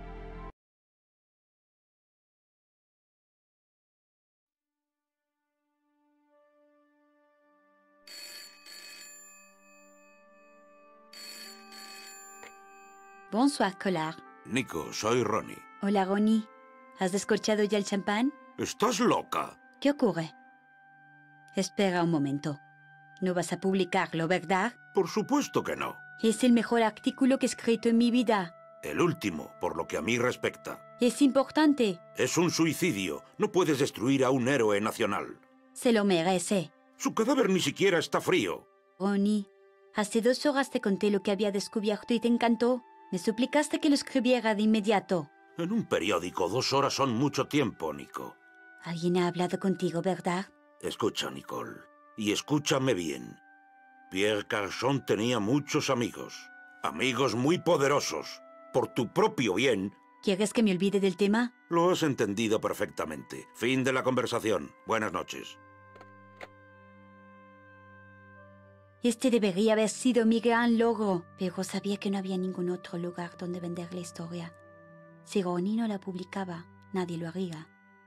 Speaker 1: Bonsoir, Collard.
Speaker 2: Nico, soy Ronnie.
Speaker 1: Hola, Ronnie. ¿Has descorchado ya el champán?
Speaker 2: ¿Estás loca?
Speaker 1: ¿Qué ocurre? Espera un momento. No vas a publicarlo, ¿verdad?
Speaker 2: Por supuesto que no.
Speaker 1: Es el mejor artículo que he escrito en mi vida.
Speaker 2: El último, por lo que a mí respecta.
Speaker 1: Es importante.
Speaker 2: Es un suicidio. No puedes destruir a un héroe nacional.
Speaker 1: Se lo merece.
Speaker 2: Su cadáver ni siquiera está frío.
Speaker 1: Ronnie, hace dos horas te conté lo que había descubierto y te encantó. Me suplicaste que lo escribiera de inmediato.
Speaker 2: En un periódico, dos horas son mucho tiempo, Nico.
Speaker 1: Alguien ha hablado contigo, ¿verdad?
Speaker 2: Escucha, Nicole, y escúchame bien. Pierre Carchon tenía muchos amigos. Amigos muy poderosos. Por tu propio bien...
Speaker 1: ¿Quieres que me olvide del tema?
Speaker 2: Lo has entendido perfectamente. Fin de la conversación. Buenas noches.
Speaker 1: Este debería haber sido mi gran logro, pero sabía que no había ningún otro lugar donde vender la historia. Si Ronnie no la publicaba, nadie lo haría.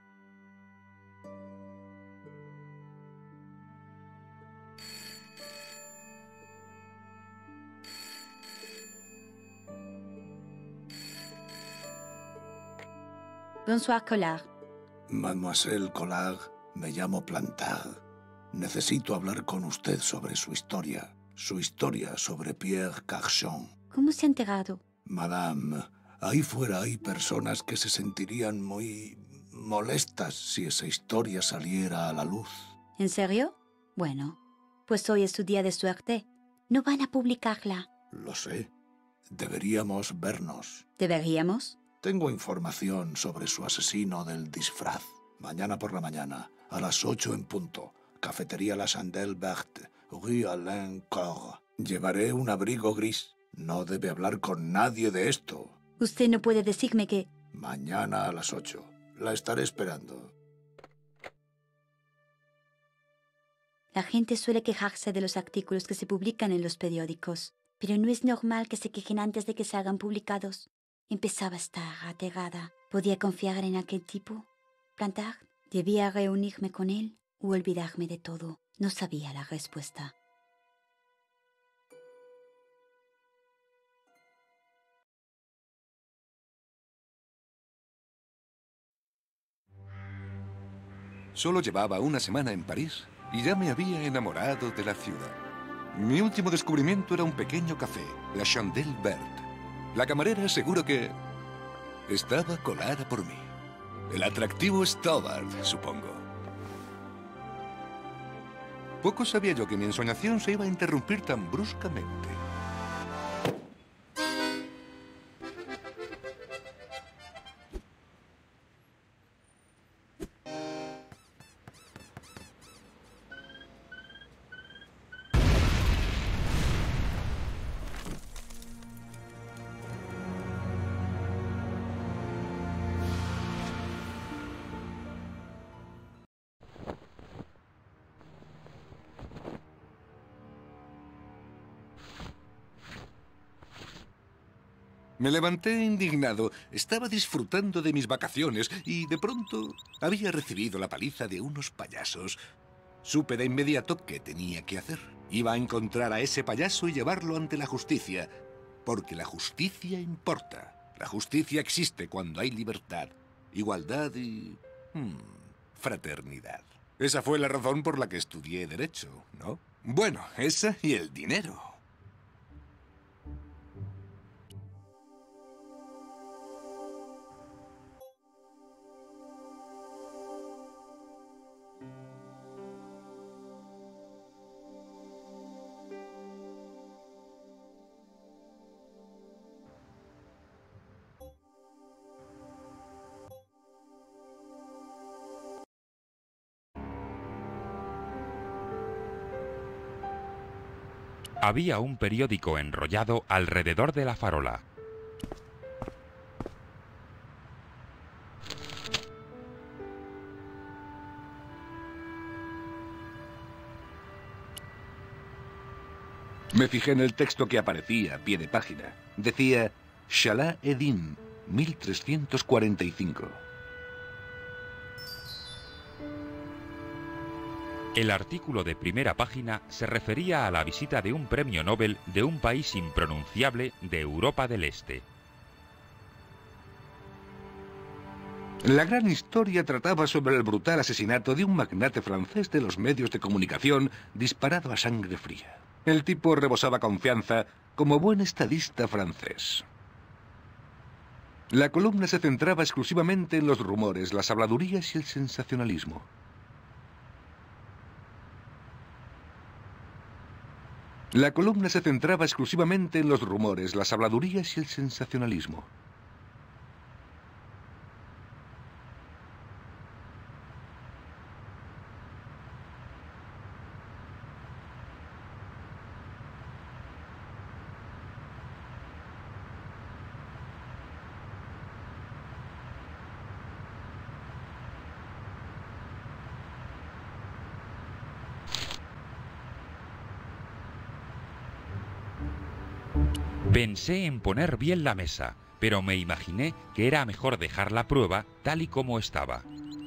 Speaker 1: Bonsoir, Collard.
Speaker 4: Mademoiselle Collard, me llamo Plantard. Necesito hablar con usted sobre su historia. Su historia sobre Pierre Carchon.
Speaker 1: ¿Cómo se ha enterado?
Speaker 4: Madame, ahí fuera hay personas que se sentirían muy molestas si esa historia saliera a la luz.
Speaker 1: ¿En serio? Bueno, pues hoy es su día de suerte. No van a publicarla.
Speaker 4: Lo sé. Deberíamos vernos.
Speaker 1: ¿Deberíamos?
Speaker 4: Tengo información sobre su asesino del disfraz. Mañana por la mañana, a las ocho en punto. Cafetería La Chandelle Verte, Rue Alain Corre. Llevaré un abrigo gris. No debe hablar con nadie de esto.
Speaker 1: Usted no puede decirme que...
Speaker 4: Mañana a las ocho. La estaré esperando.
Speaker 1: La gente suele quejarse de los artículos que se publican en los periódicos, pero no es normal que se quejen antes de que salgan publicados. Empezaba a estar aterrada. ¿Podía confiar en aquel tipo? ¿Plantard? ¿Debía reunirme con él o olvidarme de todo? No sabía la respuesta.
Speaker 5: Solo llevaba una semana en París y ya me había enamorado de la ciudad. Mi último descubrimiento era un pequeño café, la Chandelle Verte. La camarera seguro que estaba colada por mí. El atractivo Stoddard, supongo. Poco sabía yo que mi ensoñación se iba a interrumpir tan bruscamente. Me levanté indignado. Estaba disfrutando de mis vacaciones y, de pronto, había recibido la paliza de unos payasos. Supe de inmediato qué tenía que hacer. Iba a encontrar a ese payaso y llevarlo ante la justicia. Porque la justicia importa. La justicia existe cuando hay libertad, igualdad y... Hmm, fraternidad. Esa fue la razón por la que estudié Derecho, ¿no? Bueno, esa y el dinero.
Speaker 6: Había un periódico enrollado alrededor de la farola.
Speaker 5: Me fijé en el texto que aparecía a pie de página. Decía Salah Eddin, mil trescientos cuarenta y cinco.
Speaker 6: El artículo de primera página se refería a la visita de un premio Nobel de un país impronunciable de Europa del Este.
Speaker 5: La gran historia trataba sobre el brutal asesinato de un magnate francés de los medios de comunicación disparado a sangre fría. El tipo rebosaba confianza como buen estadista francés. La columna se centraba exclusivamente en los rumores, las habladurías y el sensacionalismo. La columna se centraba exclusivamente en los rumores, las habladurías y el sensacionalismo.
Speaker 6: Pensé en poner bien la mesa, pero me imaginé que era mejor dejar la prueba tal y como estaba.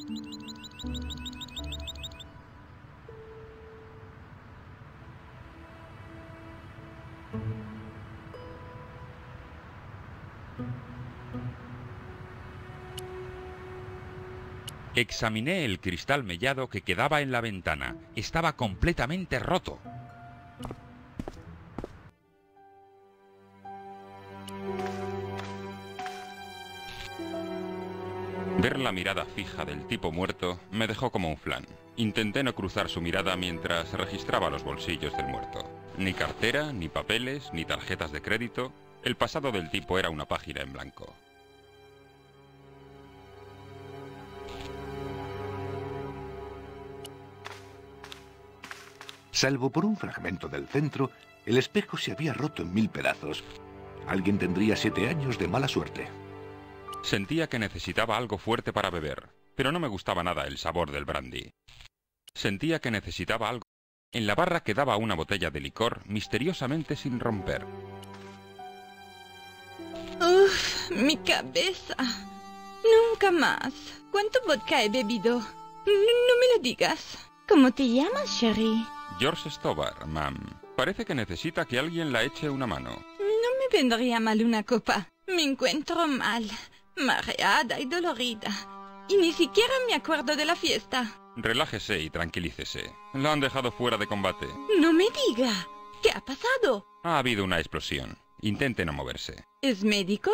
Speaker 6: Examiné el cristal mellado que quedaba en la ventana. Estaba completamente roto. Ver la mirada fija del tipo muerto me dejó como un flan. Intenté no cruzar su mirada mientras registraba los bolsillos del muerto. Ni cartera, ni papeles, ni tarjetas de crédito. El pasado del tipo era una página en blanco.
Speaker 5: Salvo por un fragmento del centro, el espejo se había roto en mil pedazos. Alguien tendría siete años de mala suerte.
Speaker 6: Sentía que necesitaba algo fuerte para beber, pero no me gustaba nada el sabor del brandy. Sentía que necesitaba algo. En la barra quedaba una botella de licor misteriosamente sin romper.
Speaker 7: Uf, mi cabeza. Nunca más. ¿Cuánto vodka he bebido? No, no me lo digas. ¿Cómo te llamas, Sherry?
Speaker 6: George Stoddard, ma'am. Parece que necesita que alguien la eche una mano.
Speaker 7: No me vendría mal una copa. Me encuentro mal, mareada y dolorida. Y ni siquiera me acuerdo de la fiesta.
Speaker 6: Relájese y tranquilícese. La han dejado fuera de combate.
Speaker 7: No me diga. ¿Qué ha pasado?
Speaker 6: Ha habido una explosión. Intente no moverse.
Speaker 7: ¿Es médico?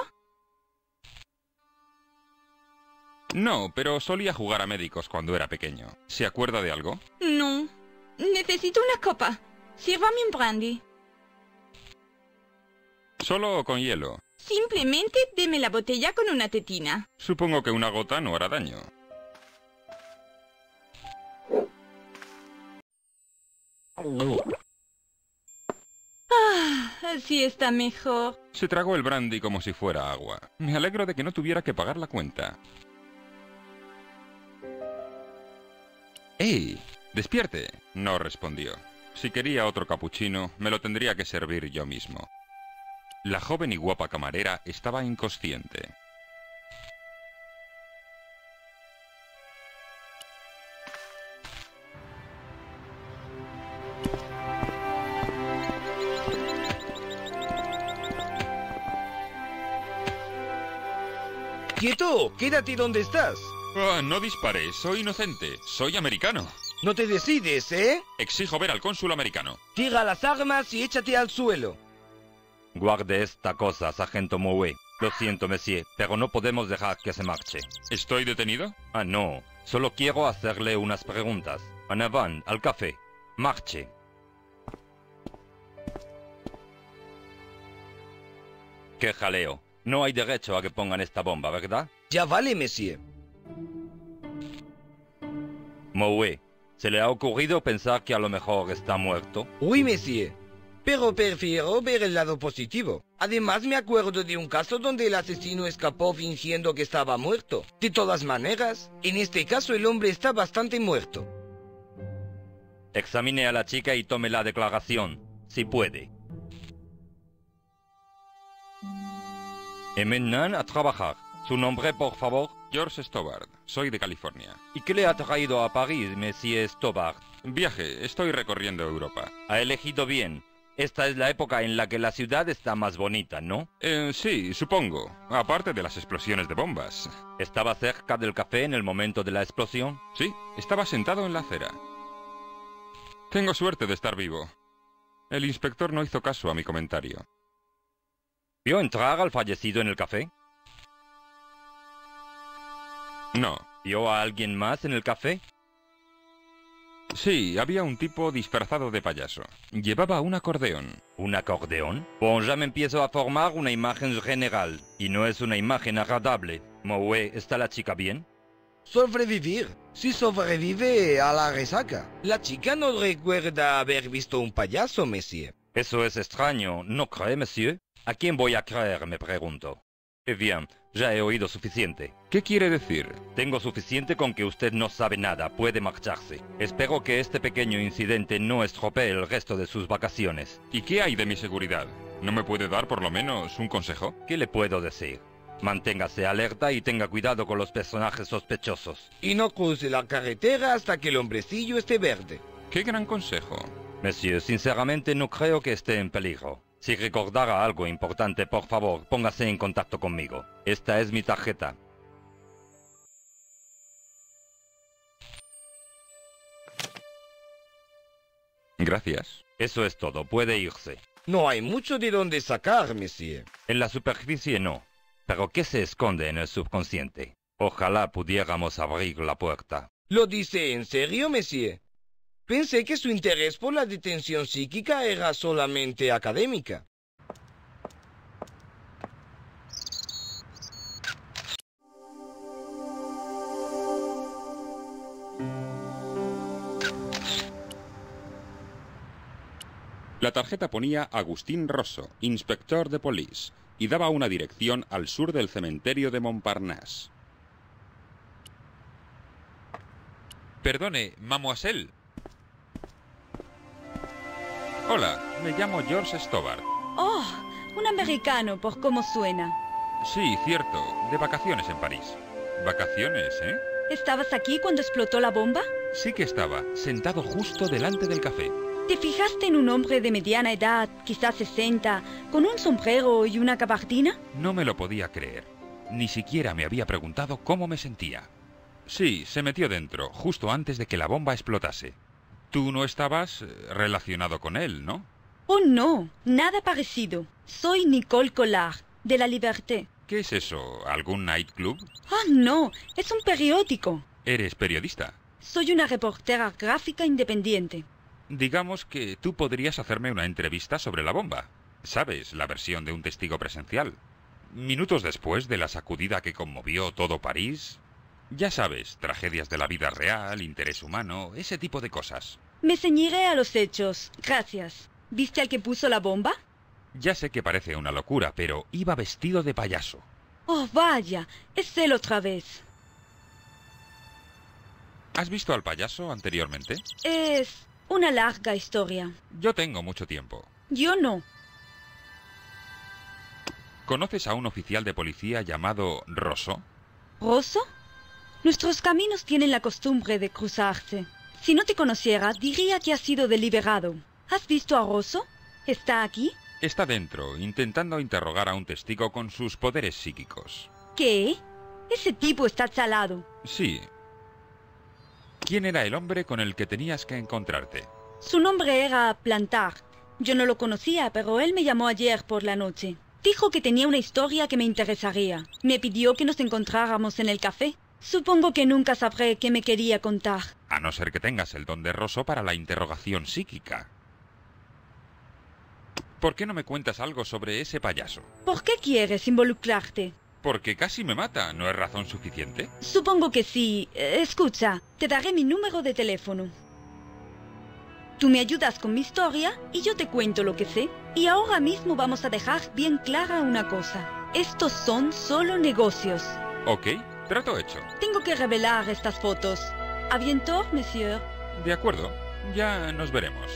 Speaker 6: No, pero solía jugar a médicos cuando era pequeño. ¿Se acuerda de algo?
Speaker 7: No. Necesito una copa. Sírvame un brandy.
Speaker 6: ¿Solo con hielo?
Speaker 7: Simplemente deme la botella con una tetina.
Speaker 6: Supongo que una gota no hará daño.
Speaker 7: Ah, así está mejor.
Speaker 6: Se tragó el brandy como si fuera agua. Me alegro de que no tuviera que pagar la cuenta. ¡Ey! ¡Despierte! No respondió. Si quería otro capuchino, me lo tendría que servir yo mismo. La joven y guapa camarera estaba inconsciente.
Speaker 8: ¡Quieto! ¡Quédate donde estás!
Speaker 6: Oh, no dispare, soy inocente, soy americano.
Speaker 8: No te decides, ¿eh?
Speaker 6: Exijo ver al cónsul americano.
Speaker 8: Tira las armas y échate al suelo.
Speaker 9: Guarde esta cosa, sargento Mouet. Lo siento, monsieur, pero no podemos dejar que se marche.
Speaker 6: ¿Estoy detenido?
Speaker 9: Ah, no. Solo quiero hacerle unas preguntas. En avant, al café. Marche. Qué jaleo. No hay derecho a que pongan esta bomba, ¿verdad?
Speaker 8: Ya vale, monsieur.
Speaker 9: Mouet, ¿se le ha ocurrido pensar que a lo mejor está muerto?
Speaker 8: Oui, monsieur. Pero prefiero ver el lado positivo. Además, me acuerdo de un caso donde el asesino escapó fingiendo que estaba muerto. De todas maneras, en este caso el hombre está bastante muerto.
Speaker 9: Examine a la chica y tome la declaración, si puede. Y maintenant a trabajar. ¿Su nombre, por favor?
Speaker 6: George Stobbart, soy de California.
Speaker 9: ¿Y qué le ha traído a París, monsieur Stobbart?
Speaker 6: Viaje, estoy recorriendo Europa.
Speaker 9: Ha elegido bien. Esta es la época en la que la ciudad está más bonita, ¿no?
Speaker 6: Eh, sí, supongo. Aparte de las explosiones de bombas.
Speaker 9: ¿Estaba cerca del café en el momento de la explosión?
Speaker 6: Sí, estaba sentado en la acera. Tengo suerte de estar vivo. El inspector no hizo caso a mi comentario.
Speaker 9: ¿Vio entrar al fallecido en el café?
Speaker 6: No.
Speaker 9: ¿Vio a alguien más en el café?
Speaker 6: Sí, había un tipo disfrazado de payaso. Llevaba un acordeón.
Speaker 9: ¿Un acordeón? Bon, ya me empiezo a formar una imagen general. Y no es una imagen agradable. Mouet, ¿está la chica bien?
Speaker 8: Sobrevivir. Si sobrevive a la resaca. La chica no recuerda haber visto un payaso, monsieur.
Speaker 9: Eso es extraño, ¿no cree, monsieur? ¿A quién voy a creer, me pregunto? Eh bien, ya he oído suficiente.
Speaker 6: ¿Qué quiere decir?
Speaker 9: Tengo suficiente con que usted no sabe nada, puede marcharse. Espero que este pequeño incidente no estropee el resto de sus vacaciones.
Speaker 6: ¿Y qué hay de mi seguridad? ¿No me puede dar por lo menos un consejo?
Speaker 9: ¿Qué le puedo decir? Manténgase alerta y tenga cuidado con los personajes sospechosos.
Speaker 8: Y no cruce la carretera hasta que el hombrecillo esté verde.
Speaker 6: ¡Qué gran consejo!
Speaker 9: Monsieur, sinceramente no creo que esté en peligro. Si recordara algo importante, por favor, póngase en contacto conmigo. Esta es mi tarjeta.
Speaker 6: Gracias.
Speaker 9: Eso es todo, puede irse.
Speaker 8: No hay mucho de dónde sacar, monsieur.
Speaker 9: En la superficie no. Pero ¿qué se esconde en el subconsciente? Ojalá pudiéramos abrir la puerta.
Speaker 8: ¿Lo dice en serio, monsieur? Pensé que su interés por la detención psíquica era solamente académica.
Speaker 6: La tarjeta ponía Agustín Rosso, inspector de policía, y daba una dirección al sur del cementerio de Montparnasse. Perdone, mademoiselle. Hola, me llamo George Stobbart.
Speaker 10: Oh, un americano, por cómo suena.
Speaker 6: Sí, cierto, de vacaciones en París. ¿Vacaciones, eh?
Speaker 10: ¿Estabas aquí cuando explotó la bomba?
Speaker 6: Sí que estaba, sentado justo delante del café.
Speaker 10: ¿Te fijaste en un hombre de mediana edad, quizás sesenta, con un sombrero y una gabardina?
Speaker 6: No me lo podía creer. Ni siquiera me había preguntado cómo me sentía. Sí, se metió dentro, justo antes de que la bomba explotase. Tú no estabas eh, relacionado con él, ¿no?
Speaker 10: Oh, no, nada parecido. Soy Nicole Collard, de La Liberté.
Speaker 6: ¿Qué es eso? ¿Algún nightclub?
Speaker 10: Oh, no, es un periódico.
Speaker 6: ¿Eres periodista?
Speaker 10: Soy una reportera gráfica independiente.
Speaker 6: Digamos que tú podrías hacerme una entrevista sobre la bomba. ¿Sabes? La versión de un testigo presencial. Minutos después de la sacudida que conmovió todo París. Ya sabes, tragedias de la vida real, interés humano, ese tipo de cosas.
Speaker 10: Me ceñiré a los hechos, gracias. ¿Viste al que puso la bomba?
Speaker 6: Ya sé que parece una locura, pero iba vestido de payaso.
Speaker 10: Oh, vaya, es él otra vez.
Speaker 6: ¿Has visto al payaso anteriormente?
Speaker 10: Es una larga historia.
Speaker 6: Yo tengo mucho tiempo.
Speaker 10: Yo no.
Speaker 6: ¿Conoces a un oficial de policía llamado Rosso?
Speaker 10: ¿Rosso? Nuestros caminos tienen la costumbre de cruzarse. Si no te conociera, diría que has sido deliberado. ¿Has visto a Rosso? ¿Está aquí?
Speaker 6: Está dentro, intentando interrogar a un testigo con sus poderes psíquicos.
Speaker 10: ¿Qué? Ese tipo está chalado.
Speaker 6: Sí. ¿Quién era el hombre con el que tenías que encontrarte?
Speaker 10: Su nombre era Plantard. Yo no lo conocía, pero él me llamó ayer por la noche. Dijo que tenía una historia que me interesaría. Me pidió que nos encontráramos en el café. Supongo que nunca sabré qué me quería contar.
Speaker 6: A no ser que tengas el don de Rosso para la interrogación psíquica. ¿Por qué no me cuentas algo sobre ese payaso?
Speaker 10: ¿Por qué quieres involucrarte?
Speaker 6: Porque casi me mata. ¿No es razón suficiente?
Speaker 10: Supongo que sí. Escucha, te daré mi número de teléfono. Tú me ayudas con mi historia y yo te cuento lo que sé. Y ahora mismo vamos a dejar bien clara una cosa. Estos son solo negocios.
Speaker 6: Ok, trato hecho.
Speaker 10: Tengo que revelar estas fotos. A bientôt, monsieur.
Speaker 6: De acuerdo, ya nos veremos.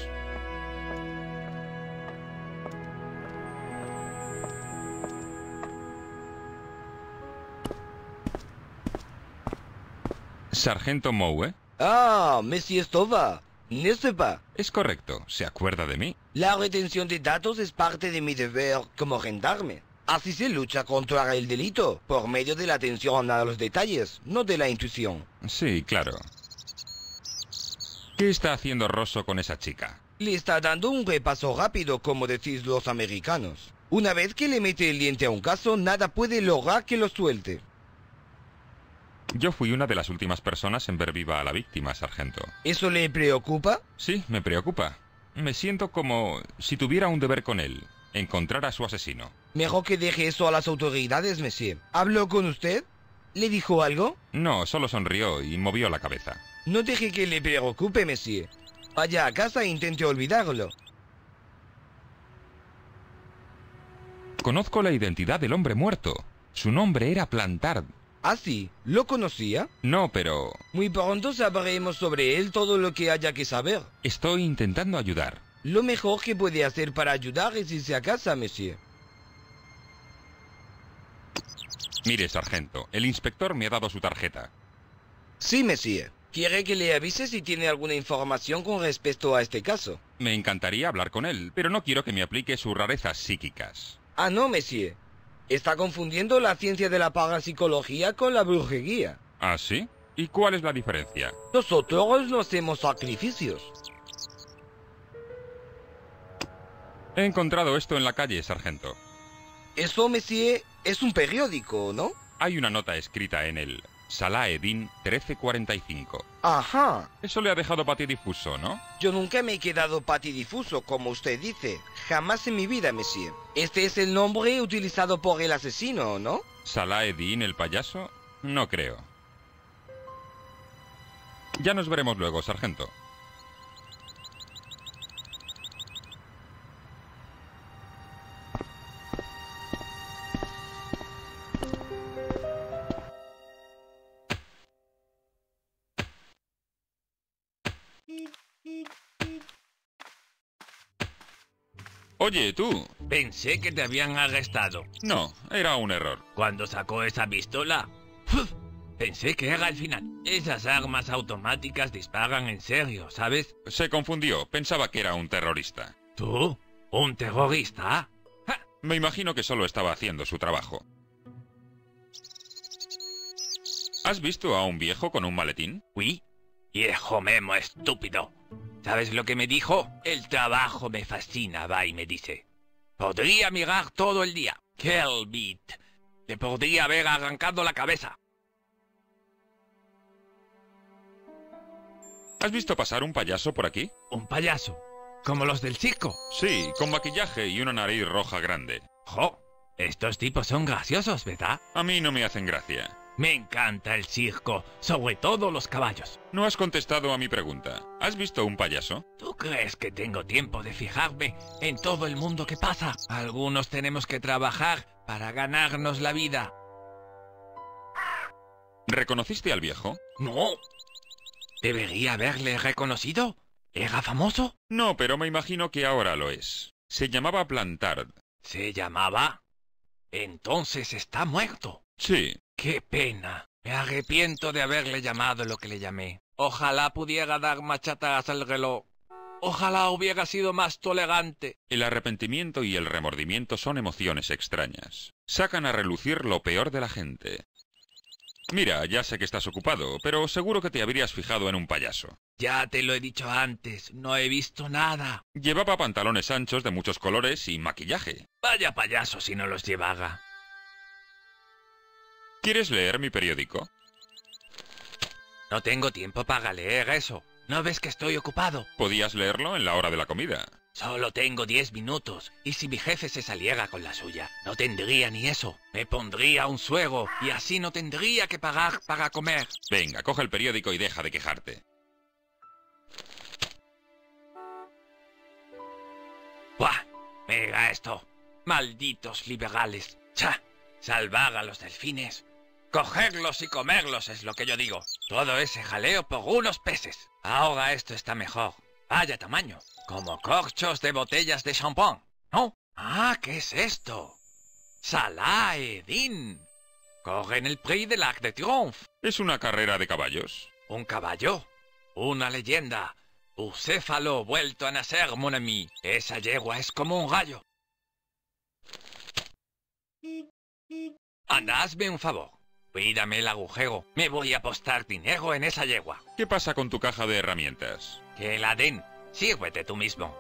Speaker 6: Sargento Moe.
Speaker 8: Ah, Monsieur Stova. ¿N'est-ce pas?
Speaker 6: Es correcto, ¿se acuerda de mí?
Speaker 8: La retención de datos es parte de mi deber como gendarme. Así se lucha contra el delito, por medio de la atención a los detalles, no de la intuición.
Speaker 6: Sí, claro. ¿Qué está haciendo Rosso con esa chica?
Speaker 8: Le está dando un repaso rápido, como decís los americanos. Una vez que le mete el diente a un caso, nada puede lograr que lo suelte.
Speaker 6: Yo fui una de las últimas personas en ver viva a la víctima, sargento.
Speaker 8: ¿Eso le preocupa?
Speaker 6: Sí, me preocupa. Me siento como si tuviera un deber con él, encontrar a su asesino.
Speaker 8: Mejor que deje eso a las autoridades, monsieur. ¿Habló con usted? ¿Le dijo algo?
Speaker 6: No, solo sonrió y movió la cabeza.
Speaker 8: No deje que le preocupe, monsieur. Vaya a casa e intente olvidarlo.
Speaker 6: Conozco la identidad del hombre muerto. Su nombre era Plantard.
Speaker 8: ¿Ah, sí? ¿Lo conocía?
Speaker 6: No, pero...
Speaker 8: Muy pronto sabremos sobre él todo lo que haya que saber.
Speaker 6: Estoy intentando ayudar.
Speaker 8: Lo mejor que puede hacer para ayudar es irse a casa, monsieur.
Speaker 6: Mire, sargento, el inspector me ha dado su tarjeta.
Speaker 8: Sí, monsieur. ¿Quiere que le avise si tiene alguna información con respecto a este caso?
Speaker 6: Me encantaría hablar con él, pero no quiero que me aplique sus rarezas psíquicas.
Speaker 8: Ah, no, monsieur. Está confundiendo la ciencia de la parapsicología con la brujería.
Speaker 6: ¿Ah, sí? ¿Y cuál es la diferencia?
Speaker 8: Nosotros no hacemos sacrificios.
Speaker 6: He encontrado esto en la calle, sargento.
Speaker 8: Eso, monsieur, es un periódico, ¿no?
Speaker 6: Hay una nota escrita en el Salah Edin trece cuarenta y cinco.
Speaker 8: Ajá.
Speaker 6: Eso le ha dejado patidifuso, ¿no?
Speaker 8: Yo nunca me he quedado patidifuso, como usted dice. Jamás en mi vida, monsieur. Este es el nombre utilizado por el asesino, ¿no?
Speaker 6: ¿Salah Edin, el payaso? No creo. Ya nos veremos luego, sargento. Oye, tú.
Speaker 11: Pensé que te habían arrestado.
Speaker 6: No, era un error.
Speaker 11: Cuando sacó esa pistola, ¡uf! Pensé que era el final. Esas armas automáticas disparan en serio, ¿sabes?
Speaker 6: Se confundió. Pensaba que era un terrorista.
Speaker 11: ¿Tú? ¿Un terrorista?
Speaker 6: ¡Ja! Me imagino que solo estaba haciendo su trabajo. ¿Has visto a un viejo con un maletín?
Speaker 11: Oui. Viejo memo estúpido. ¿Sabes lo que me dijo? El trabajo me fascina, va y me dice. Podría mirar todo el día. ¡Qué beat! Le podría haber arrancado la cabeza.
Speaker 6: ¿Has visto pasar un payaso por aquí?
Speaker 11: ¿Un payaso? ¿Como los del circo?
Speaker 6: Sí, con maquillaje y una nariz roja grande.
Speaker 11: ¡Jo! Estos tipos son graciosos, ¿verdad?
Speaker 6: A mí no me hacen gracia.
Speaker 11: Me encanta el circo, sobre todo los caballos.
Speaker 6: No has contestado a mi pregunta. ¿Has visto un payaso?
Speaker 11: ¿Tú crees que tengo tiempo de fijarme en todo el mundo que pasa? Algunos tenemos que trabajar para ganarnos la vida.
Speaker 6: ¿Reconociste al viejo?
Speaker 11: No. ¿Debería haberle reconocido? ¿Era famoso?
Speaker 6: No, pero me imagino que ahora lo es. Se llamaba Plantard.
Speaker 11: ¿Se llamaba? Entonces está muerto.
Speaker 6: Sí.
Speaker 11: ¡Qué pena! Me arrepiento de haberle llamado lo que le llamé. Ojalá pudiera dar machatadas al reloj. Ojalá hubiera sido más tolerante.
Speaker 6: El arrepentimiento y el remordimiento son emociones extrañas. Sacan a relucir lo peor de la gente. Mira, ya sé que estás ocupado, pero seguro que te habrías fijado en un payaso.
Speaker 11: Ya te lo he dicho antes, no he visto nada.
Speaker 6: Llevaba pantalones anchos de muchos colores y maquillaje.
Speaker 11: Vaya payaso si no los llevara.
Speaker 6: ¿Quieres leer mi periódico?
Speaker 11: No tengo tiempo para leer eso. ¿No ves que estoy ocupado?
Speaker 6: Podías leerlo en la hora de la comida.
Speaker 11: Solo tengo diez minutos, y si mi jefe se saliera con la suya, no tendría ni eso. Me pondría un suero, y así no tendría que pagar para comer.
Speaker 6: Venga, coge el periódico y deja de quejarte.
Speaker 11: ¡Buah! Mira esto. Malditos liberales. ¡Cha! Salvar a los delfines. Cogerlos y comerlos es lo que yo digo. Todo ese jaleo por unos peces. Ahora esto está mejor. Vaya tamaño. Como corchos de botellas de champán, ¿no? Ah, ¿qué es esto? Salah Eddin. Corre en el Prix del Arc de Triomphe.
Speaker 6: Es una carrera de caballos.
Speaker 11: ¿Un caballo? Una leyenda. Bucéfalo vuelto a nacer, mon ami. Esa yegua es como un gallo. Anda, hazme un favor. Cuídame el agujero. Me voy a apostar dinero en esa yegua.
Speaker 6: ¿Qué pasa con tu caja de herramientas?
Speaker 11: Que la den. Sírvete tú mismo.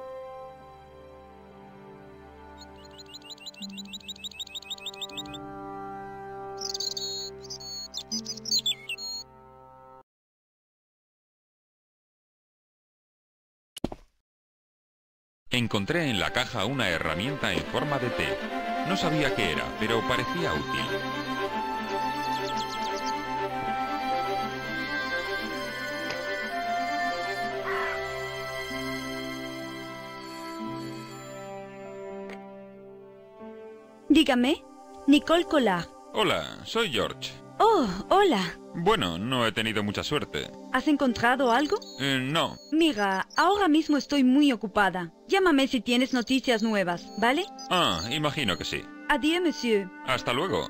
Speaker 6: Encontré en la caja una herramienta en forma de T. No sabía qué era, pero parecía útil.
Speaker 10: Dígame, Nicole Collard.
Speaker 6: Hola, soy George.
Speaker 10: Oh, hola.
Speaker 6: Bueno, no he tenido mucha suerte.
Speaker 10: ¿Has encontrado algo?
Speaker 6: Eh, no.
Speaker 10: Mira, ahora mismo estoy muy ocupada. Llámame si tienes noticias nuevas, ¿vale?
Speaker 6: Ah, imagino que sí.
Speaker 10: Adiós, monsieur.
Speaker 6: Hasta luego.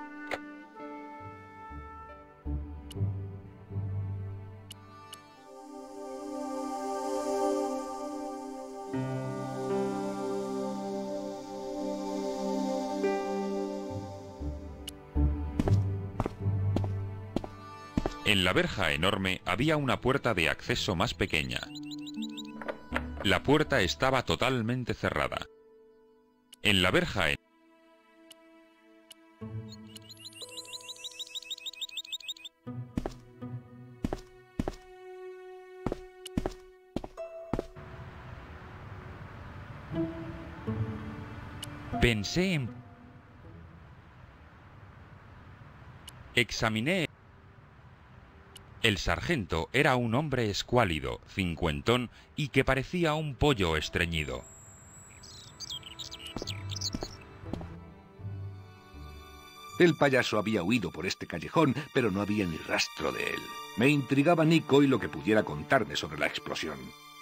Speaker 6: En la verja enorme había una puerta de acceso más pequeña. La puerta estaba totalmente cerrada. En la verja en... Pensé en... Examiné... El sargento era un hombre escuálido, cincuentón y que parecía un pollo estreñido.
Speaker 5: El payaso había huido por este callejón, pero no había ni rastro de él. Me intrigaba Nico y lo que pudiera contarme sobre la explosión.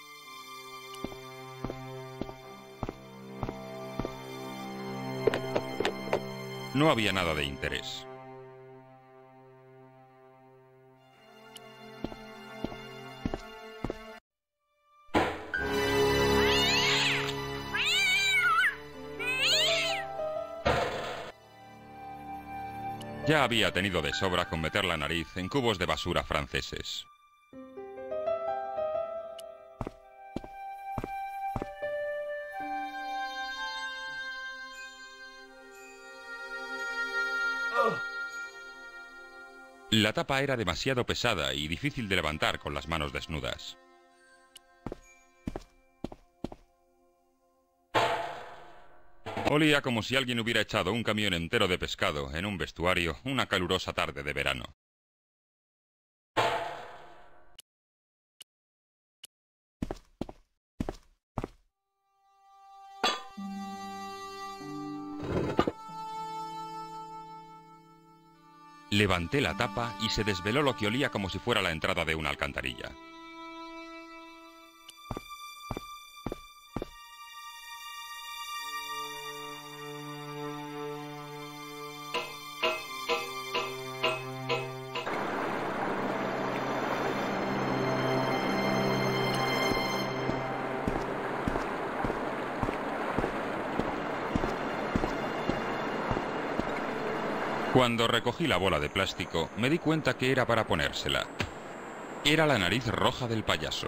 Speaker 6: No había nada de interés. Ya Ya había tenido de sobra con meter la nariz en cubos de basura franceses. La tapa era demasiado pesada y difícil de levantar con las manos desnudas. Olía como si alguien hubiera echado un camión entero de pescado en un vestuario una calurosa tarde de verano. Levanté la tapa y se desveló lo que olía como si fuera la entrada de una alcantarilla. Cuando recogí la bola de plástico, me di cuenta que era para ponérsela. Era la nariz roja del payaso.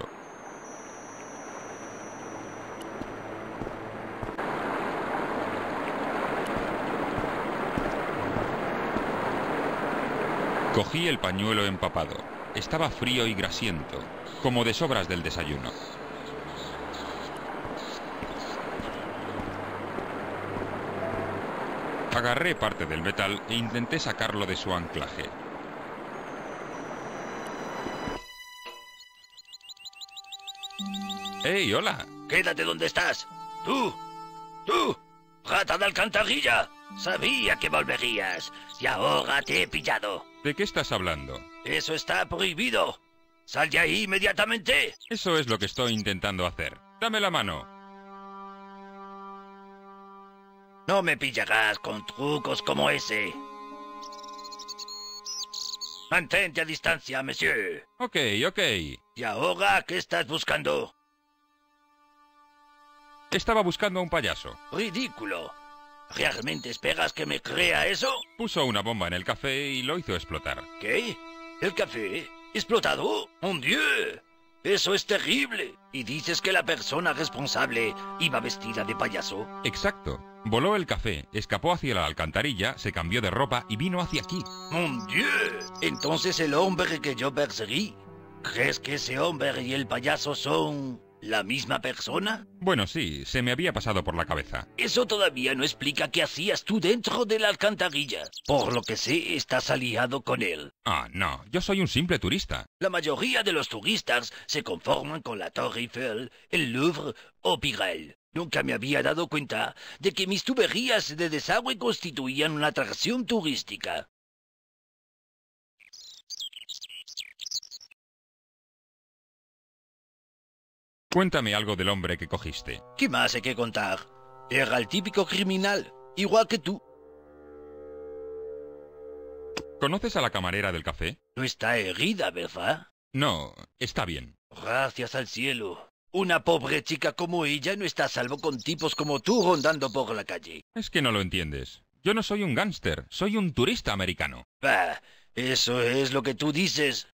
Speaker 6: Cogí el pañuelo empapado. Estaba frío y grasiento, como de sobras del desayuno. Agarré parte del metal e intenté sacarlo de su anclaje. ¡Hey, hola!
Speaker 12: ¡Quédate donde estás! ¡Tú! ¡Tú! ¡Rata de alcantarilla! Sabía que volverías. Y ahora te he pillado.
Speaker 6: ¿De qué estás hablando?
Speaker 12: Eso está prohibido. ¡Sal de ahí inmediatamente!
Speaker 6: Eso es lo que estoy intentando hacer. ¡Dame la mano!
Speaker 12: No me pillarás con trucos como ese. Mantente a distancia, monsieur.
Speaker 6: Ok, ok.
Speaker 12: ¿Y ahora qué estás buscando?
Speaker 6: Estaba buscando a un payaso.
Speaker 12: Ridículo. ¿Realmente esperas que me crea eso?
Speaker 6: Puso una bomba en el café y lo hizo explotar.
Speaker 12: ¿Qué? ¿El café? ¿Explotado? ¡Mon Dieu! Eso es terrible. ¿Y dices que la persona responsable iba vestida de payaso?
Speaker 6: Exacto. Voló el café, escapó hacia la alcantarilla, se cambió de ropa y vino hacia aquí.
Speaker 12: ¡Mon Dieu! Entonces el hombre que yo perseguí, ¿crees que ese hombre y el payaso son la misma persona?
Speaker 6: Bueno, sí, se me había pasado por la cabeza.
Speaker 12: Eso todavía no explica qué hacías tú dentro de la alcantarilla. Por lo que sé, estás aliado con él.
Speaker 6: Ah, no, yo soy un simple turista.
Speaker 12: La mayoría de los turistas se conforman con la Torre Eiffel, el Louvre o Pirel. Nunca me había dado cuenta de que mis tuberías de desagüe constituían una atracción turística.
Speaker 6: Cuéntame algo del hombre que cogiste.
Speaker 12: ¿Qué más hay que contar? Era el típico criminal, igual que tú.
Speaker 6: ¿Conoces a la camarera del café?
Speaker 12: No está herida, ¿verdad?
Speaker 6: No, está bien.
Speaker 12: Gracias al cielo. Una pobre chica como ella no está a salvo con tipos como tú rondando por la calle.
Speaker 6: Es que no lo entiendes. Yo no soy un gángster, soy un turista americano.
Speaker 12: Bah, eso es lo que tú dices.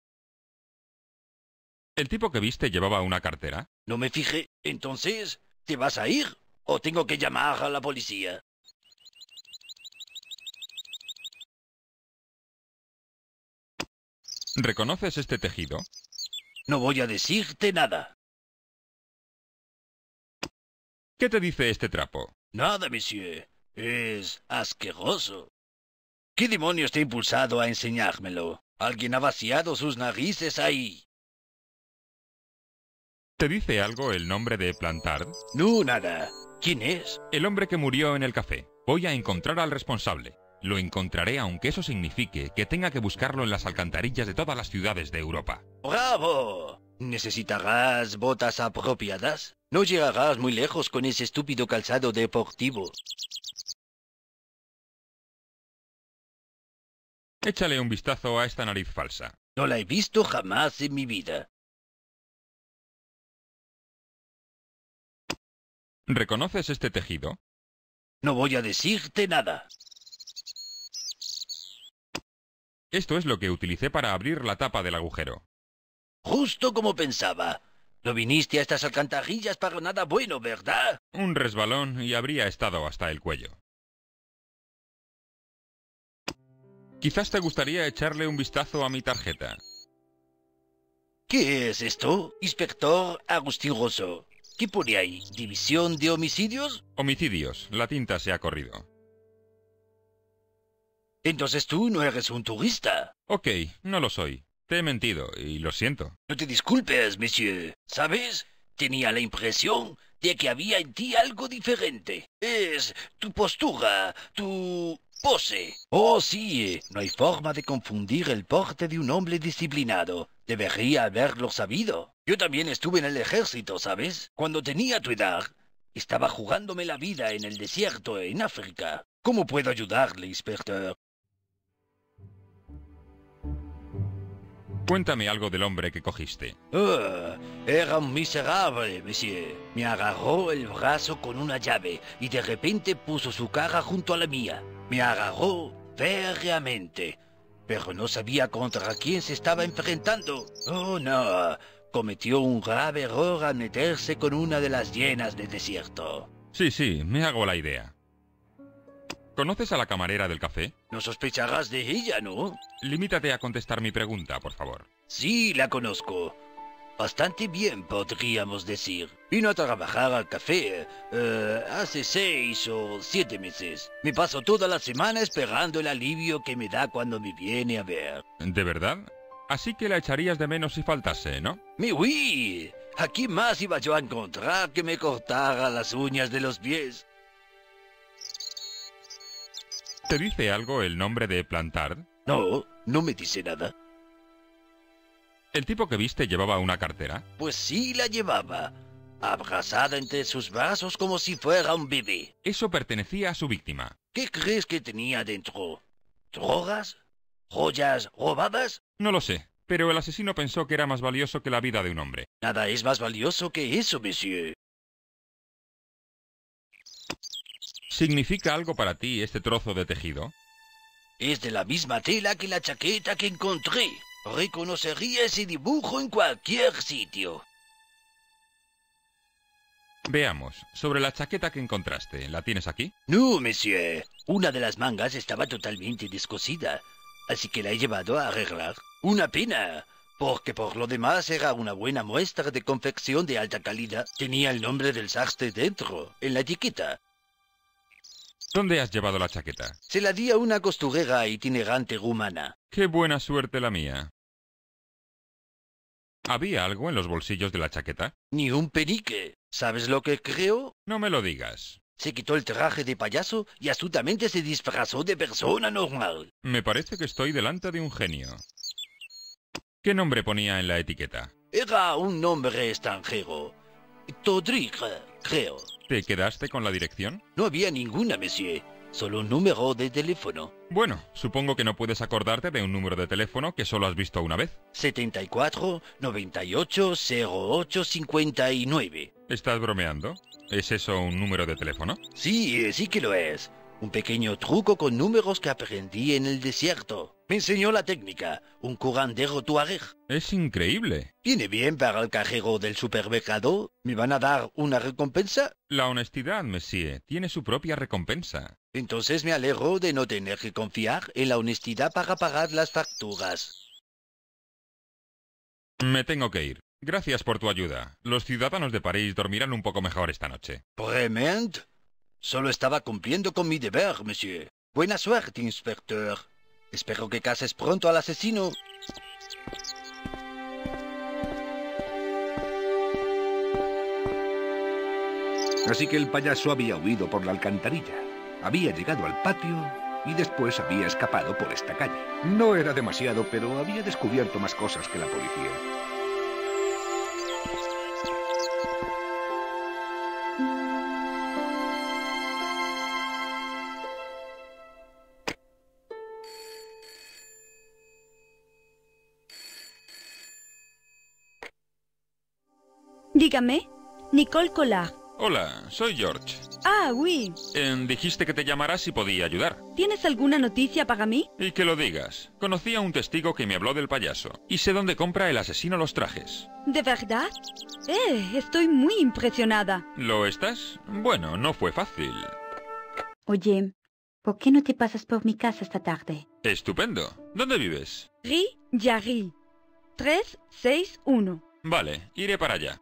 Speaker 6: ¿El tipo que viste llevaba una cartera?
Speaker 12: No me fijé. Entonces, ¿te vas a ir? ¿O tengo que llamar a la policía?
Speaker 6: ¿Reconoces este tejido?
Speaker 12: No voy a decirte nada.
Speaker 6: ¿Qué te dice este trapo?
Speaker 12: Nada, monsieur. Es asqueroso. ¿Qué demonios te ha impulsado a enseñármelo? Alguien ha vaciado sus narices ahí.
Speaker 6: ¿Te dice algo el nombre de Plantard?
Speaker 12: No, nada. ¿Quién es?
Speaker 6: El hombre que murió en el café. Voy a encontrar al responsable. Lo encontraré aunque eso signifique que tenga que buscarlo en las alcantarillas de todas las ciudades de Europa.
Speaker 12: ¡Bravo! ¿Necesitarás botas apropiadas? No llegarás muy lejos con ese estúpido calzado deportivo.
Speaker 6: Échale un vistazo a esta nariz falsa.
Speaker 12: No la he visto jamás en mi vida.
Speaker 6: ¿Reconoces este tejido?
Speaker 12: No voy a decirte nada.
Speaker 6: Esto es lo que utilicé para abrir la tapa del agujero.
Speaker 12: Justo como pensaba. No viniste a estas alcantarillas para nada bueno, ¿verdad?
Speaker 6: Un resbalón y habría estado hasta el cuello. Quizás te gustaría echarle un vistazo a mi tarjeta.
Speaker 12: ¿Qué es esto? Inspector Agustín Rosso. ¿Qué pone ahí? ¿División de homicidios?
Speaker 6: Homicidios. La tinta se ha corrido.
Speaker 12: Entonces tú no eres un turista.
Speaker 6: Ok, no lo soy. Te he mentido y lo siento.
Speaker 12: No te disculpes, monsieur. ¿Sabes? Tenía la impresión de que había en ti algo diferente. Es tu postura, tu pose. Oh, sí, no hay forma de confundir el porte de un hombre disciplinado. Debería haberlo sabido. Yo también estuve en el ejército, ¿sabes? Cuando tenía tu edad, estaba jugándome la vida en el desierto, en África. ¿Cómo puedo ayudarle, inspector?
Speaker 6: Cuéntame algo del hombre que cogiste.
Speaker 12: Oh, era un miserable, monsieur. Me agarró el brazo con una llave y de repente puso su cara junto a la mía. Me agarró férreamente, pero no sabía contra quién se estaba enfrentando. Oh, no. Cometió un grave error al meterse con una de las hienas del desierto.
Speaker 6: Sí, sí, me hago la idea. ¿Conoces a la camarera del café?
Speaker 12: No sospecharás de ella, ¿no?
Speaker 6: Limítate a contestar mi pregunta, por favor.
Speaker 12: Sí, la conozco. Bastante bien, podríamos decir. Vino a trabajar al café eh, hace seis o siete meses. Me paso toda la semana esperando el alivio que me da cuando me viene a ver.
Speaker 6: ¿De verdad? Así que la echarías de menos si faltase, ¿no?
Speaker 12: ¡Mi oui! ¿A quién más iba yo a encontrar que me cortara las uñas de los pies?
Speaker 6: ¿Te dice algo el nombre de Plantard?
Speaker 12: No, no me dice nada.
Speaker 6: ¿El tipo que viste llevaba una cartera?
Speaker 12: Pues sí la llevaba, abrazada entre sus brazos como si fuera un bebé.
Speaker 6: Eso pertenecía a su víctima.
Speaker 12: ¿Qué crees que tenía dentro? ¿Drogas? ¿Joyas robadas?
Speaker 6: No lo sé, pero el asesino pensó que era más valioso que la vida de un hombre.
Speaker 12: Nada es más valioso que eso, monsieur.
Speaker 6: ¿Significa algo para ti este trozo de tejido?
Speaker 12: Es de la misma tela que la chaqueta que encontré. Reconocería ese dibujo en cualquier sitio.
Speaker 6: Veamos, sobre la chaqueta que encontraste, ¿la tienes aquí?
Speaker 12: No, monsieur. Una de las mangas estaba totalmente descosida, así que la he llevado a arreglar. Una pena, porque por lo demás era una buena muestra de confección de alta calidad. Tenía el nombre del sastre dentro, en la etiqueta.
Speaker 6: ¿Dónde has llevado la chaqueta?
Speaker 12: Se la di a una costurera itinerante rumana.
Speaker 6: ¡Qué buena suerte la mía! ¿Había algo en los bolsillos de la chaqueta?
Speaker 12: Ni un penique. ¿Sabes lo que creo?
Speaker 6: No me lo digas.
Speaker 12: Se quitó el traje de payaso y astutamente se disfrazó de persona normal.
Speaker 6: Me parece que estoy delante de un genio. ¿Qué nombre ponía en la etiqueta?
Speaker 12: Era un nombre extranjero. Todrick, creo.
Speaker 6: ¿Te quedaste con la dirección?
Speaker 12: No había ninguna, monsieur. Solo un número de teléfono.
Speaker 6: Bueno, supongo que no puedes acordarte de un número de teléfono que solo has visto una vez.
Speaker 12: setenta y cuatro, noventa y ocho, cero ocho, cincuenta y nueve.
Speaker 6: ¿Estás bromeando? ¿Es eso un número de teléfono?
Speaker 12: Sí, sí que lo es. Un pequeño truco con números que aprendí en el desierto. Me enseñó la técnica, un curandero tuareg.
Speaker 6: Es increíble.
Speaker 12: ¿Viene bien para el cajero del supermercado? ¿Me van a dar una recompensa?
Speaker 6: La honestidad, monsieur, tiene su propia recompensa.
Speaker 12: Entonces me alegro de no tener que confiar en la honestidad para pagar las facturas.
Speaker 6: Me tengo que ir. Gracias por tu ayuda. Los ciudadanos de París dormirán un poco mejor esta noche.
Speaker 12: ¿Vraiment? Solo estaba cumpliendo con mi deber, monsieur. Buena suerte, inspector. Espero que cases pronto al asesino.
Speaker 5: Así que el payaso había huido por la alcantarilla. Había llegado al patio y después había escapado por esta calle. No era demasiado, pero había descubierto más cosas que la policía.
Speaker 10: Dígame, Nicole Collard.
Speaker 6: Hola, soy George.
Speaker 10: Ah, oui.
Speaker 6: Eh, dijiste que te llamaras si podía ayudar.
Speaker 10: ¿tienes alguna noticia para mí?
Speaker 6: Y que lo digas. Conocí a un testigo que me habló del payaso. Y sé dónde compra el asesino los trajes.
Speaker 10: ¿De verdad? Eh, estoy muy impresionada.
Speaker 6: ¿Lo estás? Bueno, no fue fácil.
Speaker 1: Oye, ¿por qué no te pasas por mi casa esta tarde?
Speaker 6: Estupendo. ¿Dónde vives?
Speaker 10: Rue Jarry. tres seis uno.
Speaker 6: Vale, iré para allá.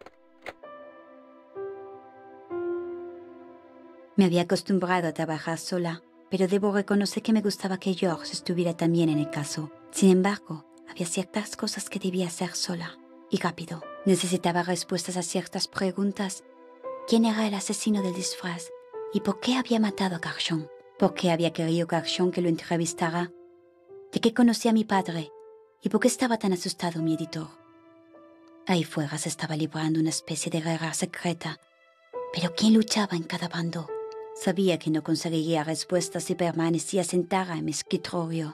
Speaker 1: Me había acostumbrado a trabajar sola, pero debo reconocer que me gustaba que George estuviera también en el caso. Sin embargo, había ciertas cosas que debía hacer sola, y rápido. Necesitaba respuestas a ciertas preguntas. ¿Quién era el asesino del disfraz? ¿Y por qué había matado a Carchon? ¿Por qué había querido Carchon que lo entrevistara? ¿De qué conocía a mi padre? ¿Y por qué estaba tan asustado mi editor? Ahí fuera se estaba librando una especie de guerra secreta. Pero ¿quién luchaba en cada bando? Sabía que no conseguiría respuestas si permanecía sentada en mi escritorio.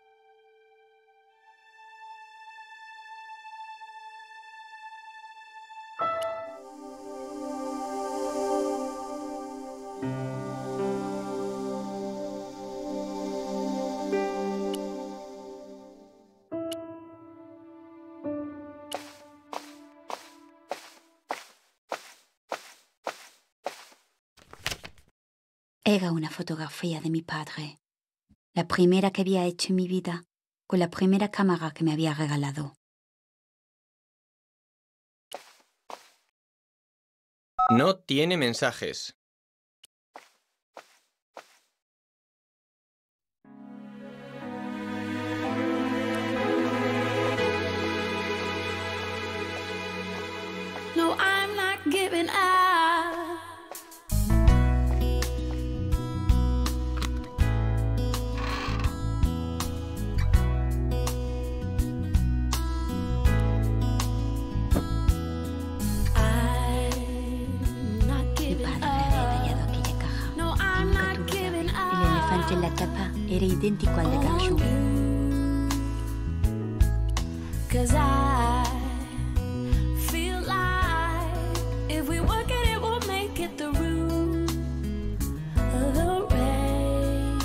Speaker 1: Era una fotografía de mi padre, la primera que había hecho en mi vida, con la primera cámara que me había regalado.
Speaker 13: No tiene mensajes.
Speaker 14: No, I'm not giving up.
Speaker 1: En la tapa era idéntico al de Carchon.
Speaker 14: Cause I feel like if we work it, it will make it through the rain.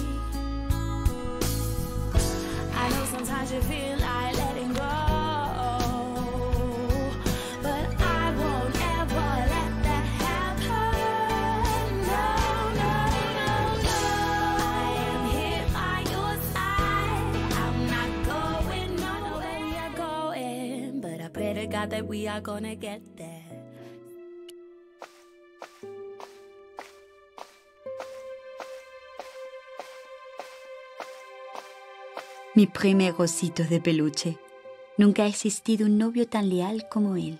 Speaker 14: I know sometimes you feel like letting go, but I won't ever let that happen. No, no, no, no. I am here by your side. I'm not going nowhere we are going, but I pray to God that we are gonna get there.
Speaker 1: Mi primer osito de peluche. Nunca ha existido un novio tan leal como él.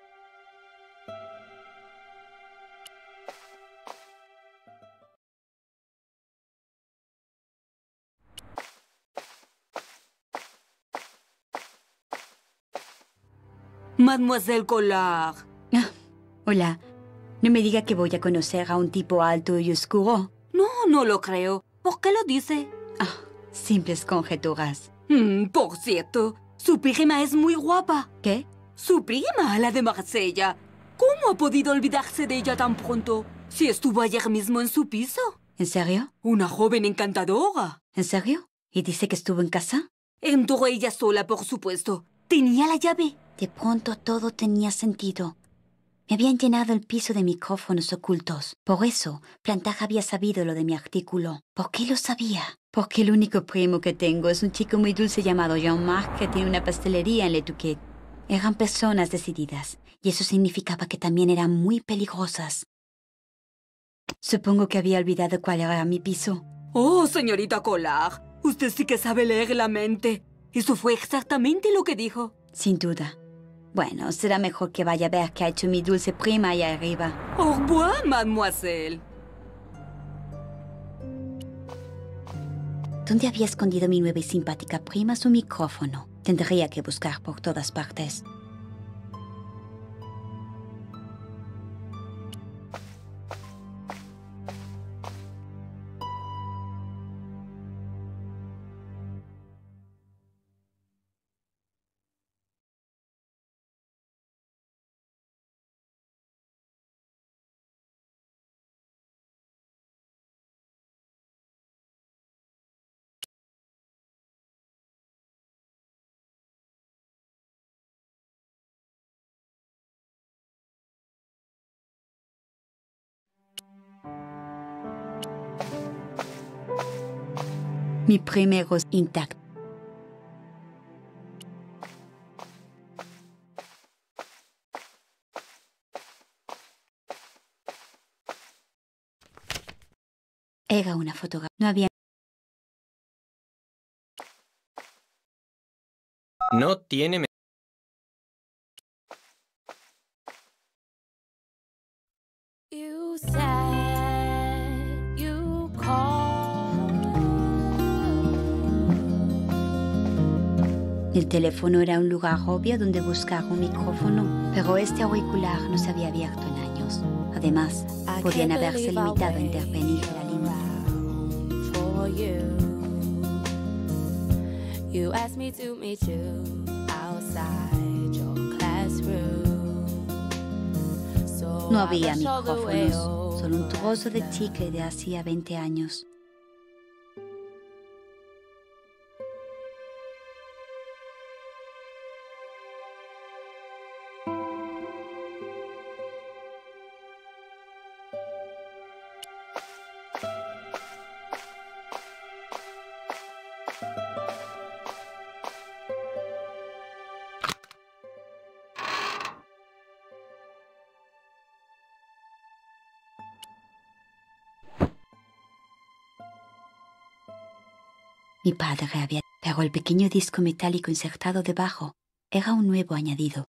Speaker 3: Mademoiselle Collard.
Speaker 1: Ah, hola. No me diga que voy a conocer a un tipo alto y oscuro.
Speaker 3: No, no lo creo. ¿Por qué lo dice?
Speaker 1: Ah, simples conjeturas.
Speaker 3: Mm, por cierto, su prima es muy guapa.
Speaker 1: ¿Qué?
Speaker 3: Su prima, la de Marsella. ¿Cómo ha podido olvidarse de ella tan pronto? Si estuvo ayer mismo en su piso.
Speaker 1: ¿En serio?
Speaker 3: Una joven encantadora.
Speaker 1: ¿En serio? ¿Y dice que estuvo en casa?
Speaker 3: Entró ella sola, por supuesto. Tenía la llave.
Speaker 1: De pronto todo tenía sentido. Me habían llenado el piso de micrófonos ocultos. Por eso, Plantaja había sabido lo de mi artículo. ¿Por qué lo sabía? Porque el único primo que tengo es un chico muy dulce llamado Jean-Marc que tiene una pastelería en Le Touquet. Eran personas decididas, y eso significaba que también eran muy peligrosas. Supongo que había olvidado cuál era mi piso.
Speaker 3: Oh, señorita Collard, usted sí que sabe leer la mente. Eso fue exactamente lo que dijo.
Speaker 1: Sin duda. Bueno, será mejor que vaya a ver qué ha hecho mi dulce prima allá arriba.
Speaker 3: Au revoir, mademoiselle.
Speaker 1: ¿Dónde había escondido mi nueva y simpática prima su micrófono? Tendría que buscar por todas partes. Mi primero intacto. Era una fotografía. No había...
Speaker 13: No tiene... me-
Speaker 14: You said you called.
Speaker 1: El teléfono era un lugar obvio donde buscar un micrófono, pero este auricular no se había abierto en años. Además, podían haberse limitado a intervenir en la línea.
Speaker 14: For you, you asked me to meet you outside your classroom. So
Speaker 1: No
Speaker 14: I
Speaker 1: había
Speaker 14: rushed all the way
Speaker 1: micrófonos, solo un trozo de chicle de hacía veinte años. Mi padre había... Pero el pequeño disco metálico insertado debajo era un nuevo añadido.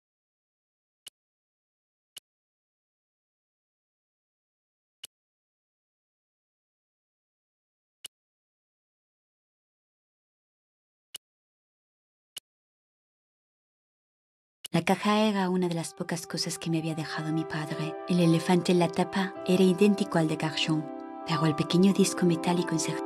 Speaker 1: La caja era una de las pocas cosas que me había dejado mi padre. El elefante en la tapa era idéntico al de Garchon, pero el pequeño disco metálico insertado...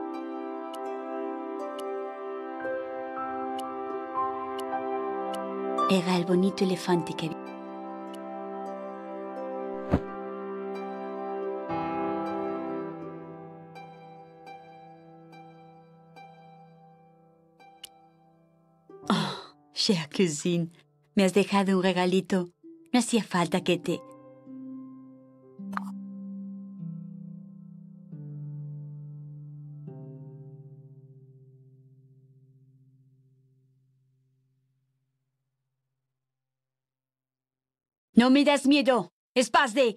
Speaker 1: Era el bonito elefante que... Oh, chère cousine, me has dejado un regalito. No hacía falta que te... No me das miedo. Es paz de...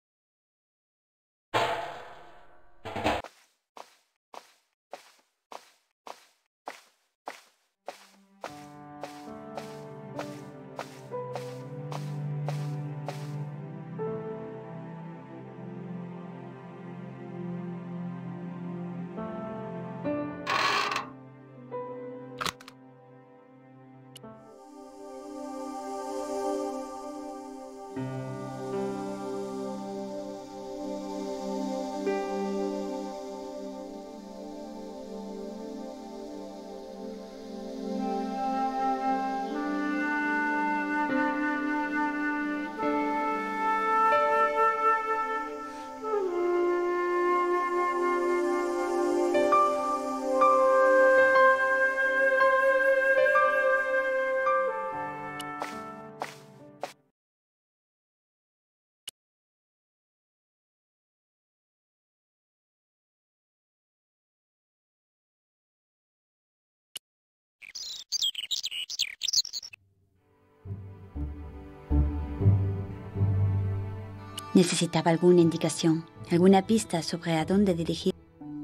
Speaker 1: Necesitaba alguna indicación, alguna pista sobre a dónde dirigir.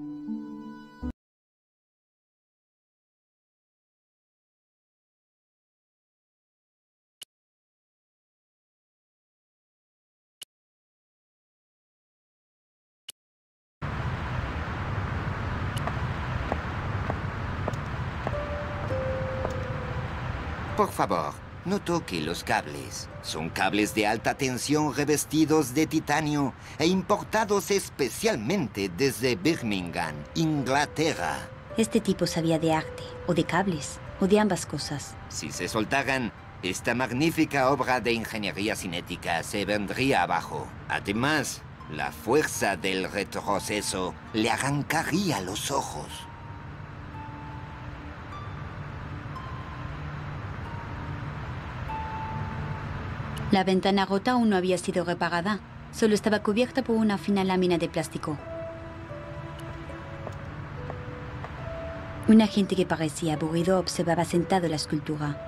Speaker 15: Por favor, no toque los cables. Son cables de alta tensión revestidos de titanio e importados especialmente desde Birmingham, Inglaterra.
Speaker 1: Este tipo sabía de arte, o de cables, o de ambas cosas.
Speaker 15: Si se soltaran, esta magnífica obra de ingeniería cinética se vendría abajo. Además, la fuerza del retroceso le arrancaría los ojos.
Speaker 1: La ventana rota aún no había sido reparada. Solo estaba cubierta por una fina lámina de plástico. Un agente que parecía aburrido observaba sentado la escultura.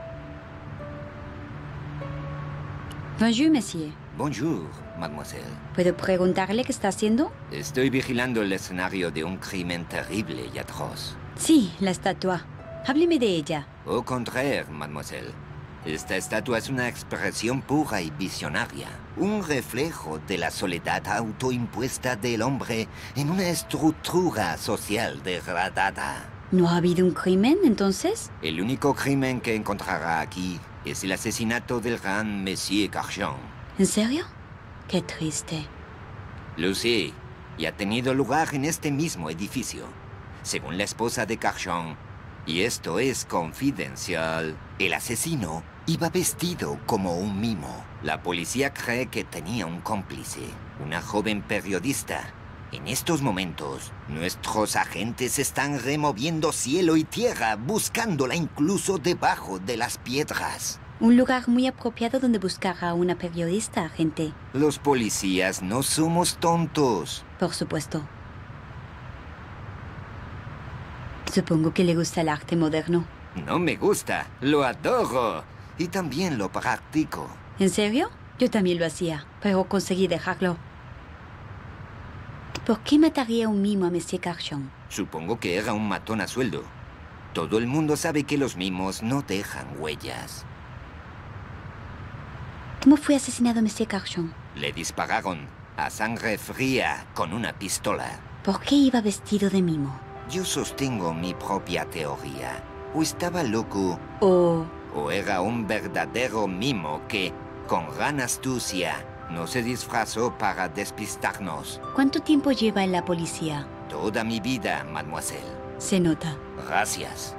Speaker 1: Bonjour, monsieur.
Speaker 15: Bonjour, mademoiselle.
Speaker 1: ¿Puedo preguntarle qué está haciendo?
Speaker 15: Estoy vigilando el escenario de un crimen terrible y atroz.
Speaker 1: Sí, la estatua. Hábleme de ella.
Speaker 15: Au contraire, mademoiselle. Esta estatua es una expresión pura y visionaria. Un reflejo de la soledad autoimpuesta del hombre en una estructura social degradada.
Speaker 1: ¿No ha habido un crimen, entonces?
Speaker 15: El único crimen que encontrará aquí es el asesinato del gran Monsieur Carchon.
Speaker 1: ¿En serio? Qué triste.
Speaker 15: Lo sé, y ha tenido lugar en este mismo edificio. Según la esposa de Carchon, y esto es confidencial, el asesino iba vestido como un mimo. La policía cree que tenía un cómplice, una joven periodista. En estos momentos, nuestros agentes están removiendo cielo y tierra, buscándola incluso debajo de las piedras.
Speaker 1: Un lugar muy apropiado donde buscar a una periodista, agente.
Speaker 15: Los policías no somos tontos.
Speaker 1: Por supuesto. Supongo que le gusta el arte moderno.
Speaker 15: No me gusta, lo adoro. Y también lo practico.
Speaker 1: ¿En serio? Yo también lo hacía, pero conseguí dejarlo. ¿Por qué mataría un mimo a Monsieur Carchon?
Speaker 15: Supongo que era un matón a sueldo. Todo el mundo sabe que los mimos no dejan huellas.
Speaker 1: ¿Cómo fue asesinado Monsieur Carchon?
Speaker 15: Le dispararon a sangre fría con una pistola.
Speaker 1: ¿Por qué iba vestido de mimo?
Speaker 15: Yo sostengo mi propia teoría. O estaba loco,
Speaker 1: O...
Speaker 15: o era un verdadero mimo que, con gran astucia, no se disfrazó para despistarnos.
Speaker 1: ¿Cuánto tiempo lleva en la policía?
Speaker 15: Toda mi vida, mademoiselle.
Speaker 1: Se nota.
Speaker 15: Gracias.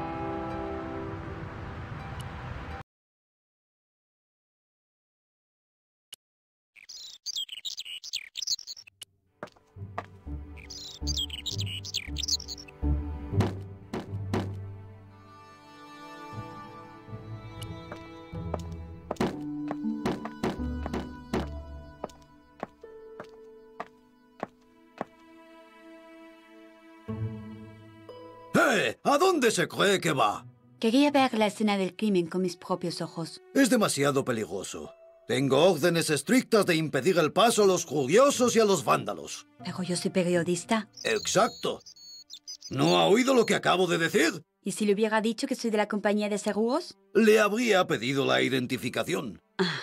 Speaker 16: ¡Eh! ¿A dónde se cree que va?
Speaker 1: Quería ver la escena del crimen con mis propios ojos.
Speaker 16: Es demasiado peligroso. Tengo órdenes estrictas de impedir el paso a los curiosos y a los vándalos.
Speaker 1: Pero yo soy periodista.
Speaker 16: Exacto. ¿No ha oído lo que acabo de decir?
Speaker 1: ¿Y si le hubiera dicho que soy de la compañía de seguros?
Speaker 16: Le habría pedido la identificación.
Speaker 1: Ah.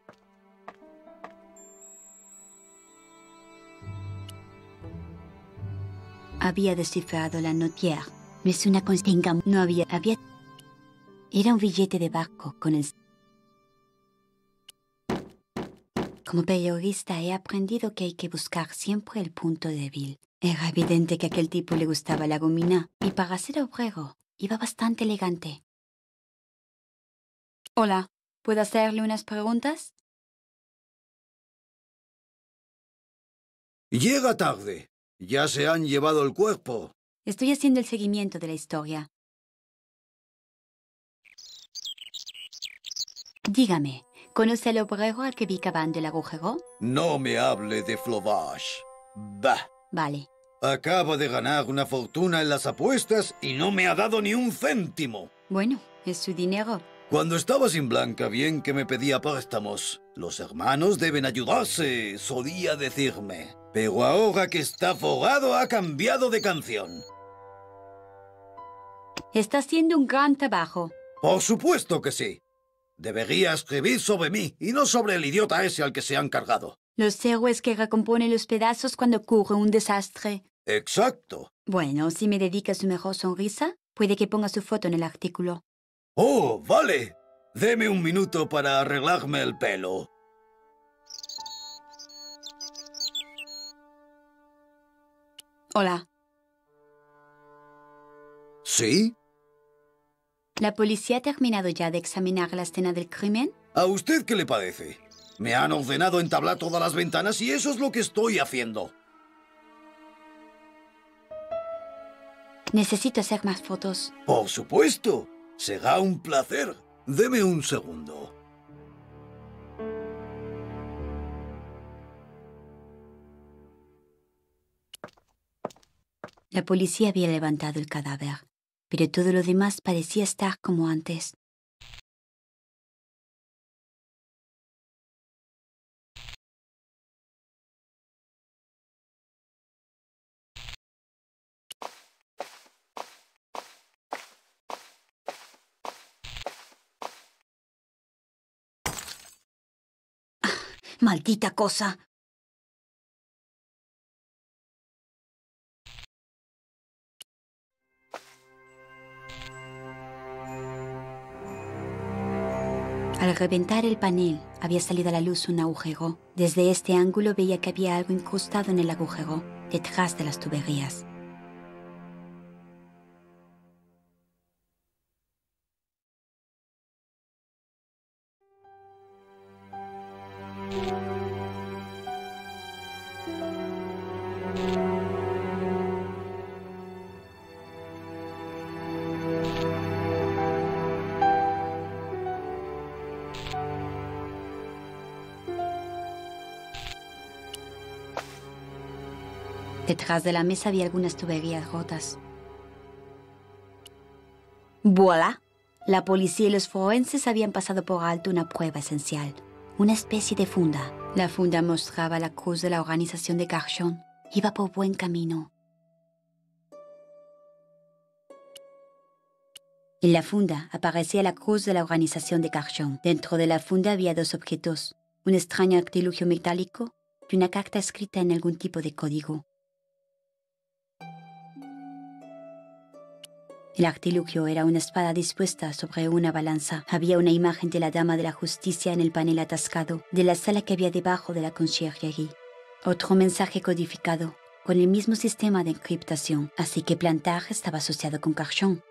Speaker 1: Había descifrado la noticia. No es una consigna. No había... había... Era un billete de barco con el... Como periodista he aprendido que hay que buscar siempre el punto débil. Era evidente que a aquel tipo le gustaba la gomina. Y para ser obrero, iba bastante elegante. Hola, ¿puedo hacerle unas preguntas?
Speaker 16: Llega tarde. Ya se han llevado el cuerpo.
Speaker 1: Estoy haciendo el seguimiento de la historia. Dígame, ¿conoce al obrero al que vi cavando el agujero?
Speaker 16: No me hable de Flovage. Bah.
Speaker 1: Vale.
Speaker 16: Acaba de ganar una fortuna en las apuestas y no me ha dado ni un céntimo.
Speaker 1: Bueno, es su dinero.
Speaker 16: Cuando estaba sin Blanca, bien que me pedía préstamos. Los hermanos deben ayudarse, solía decirme. Pero ahora que está forrado, ha cambiado de canción.
Speaker 1: Está haciendo un gran trabajo.
Speaker 16: Por supuesto que sí. Debería escribir sobre mí y no sobre el idiota ese al que se han cargado.
Speaker 1: Los héroes que recomponen los pedazos cuando ocurre un desastre.
Speaker 16: Exacto.
Speaker 1: Bueno, si me dedica su mejor sonrisa, puede que ponga su foto en el artículo.
Speaker 16: Oh, vale. Deme un minuto para arreglarme el pelo.
Speaker 1: Hola.
Speaker 16: ¿Sí?
Speaker 1: ¿La policía ha terminado ya de examinar la escena del crimen?
Speaker 16: ¿A usted qué le parece? Me han ordenado entablar todas las ventanas y eso es lo que estoy haciendo.
Speaker 1: Necesito hacer más fotos.
Speaker 16: Por supuesto. Será un placer. Deme un segundo.
Speaker 1: La policía había levantado el cadáver. pero todo lo demás parecía estar como antes. ¡Ah! ¡Maldita cosa! Al reventar el panel, había salido a la luz un agujero. Desde este ángulo veía que había algo incrustado en el agujero, detrás de las tuberías. Detrás de la mesa había algunas tuberías rotas. ¡Voilà! La policía y los forenses habían pasado por alto una prueba esencial. Una especie de funda. La funda mostraba la cruz de la organización de Garchon. Iba por buen camino. En la funda aparecía la cruz de la organización de Garchon. Dentro de la funda había dos objetos. Un extraño artilugio metálico y una carta escrita en algún tipo de código. El artilugio era una espada dispuesta sobre una balanza. Había una imagen de la Dama de la Justicia en el panel atascado de la sala que había debajo de la conciergerie. Otro mensaje codificado, con el mismo sistema de encriptación. Así que Plantard estaba asociado con Garchon.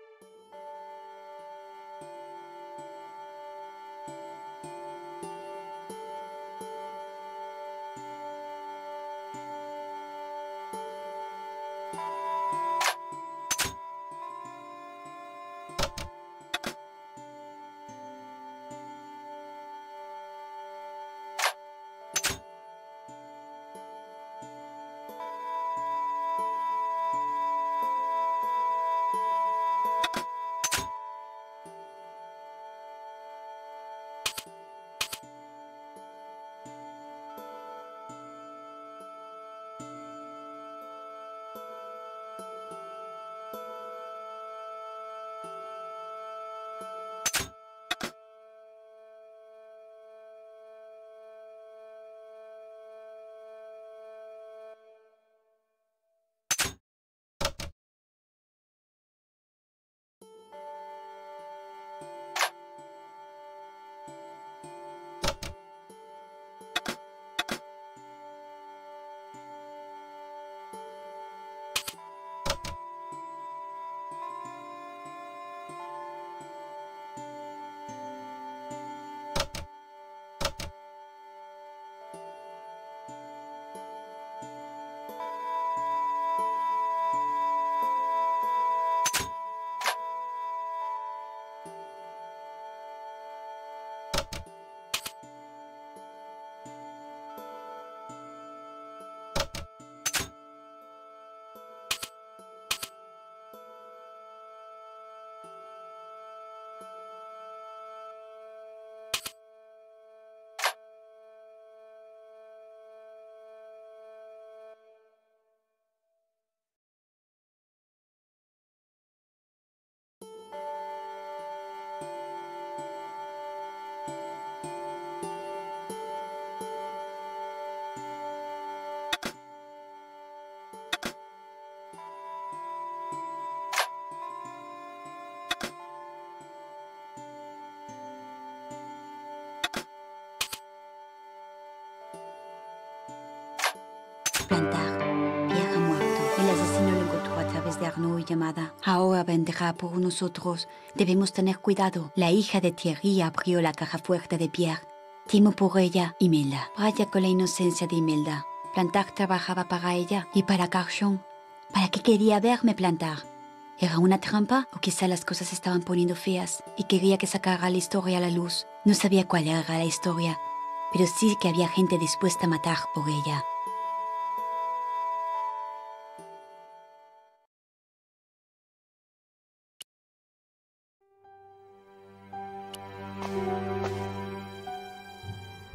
Speaker 1: Plantard, vieja muerto. El asesino lo encontró a través de Arnaud y llamada. Ahora vendrá por nosotros. Debemos tener cuidado. La hija de Thierry abrió la caja fuerte de Pierre. Temo por ella, Imelda. Vaya con la inocencia de Imelda. Plantard trabajaba para ella y para Garchon. ¿Para qué quería verme, Plantard? ¿Era una trampa? ¿O quizá las cosas se estaban poniendo feas y quería que sacara la historia a la luz? No sabía cuál era la historia, pero sí que había gente dispuesta a matar por ella.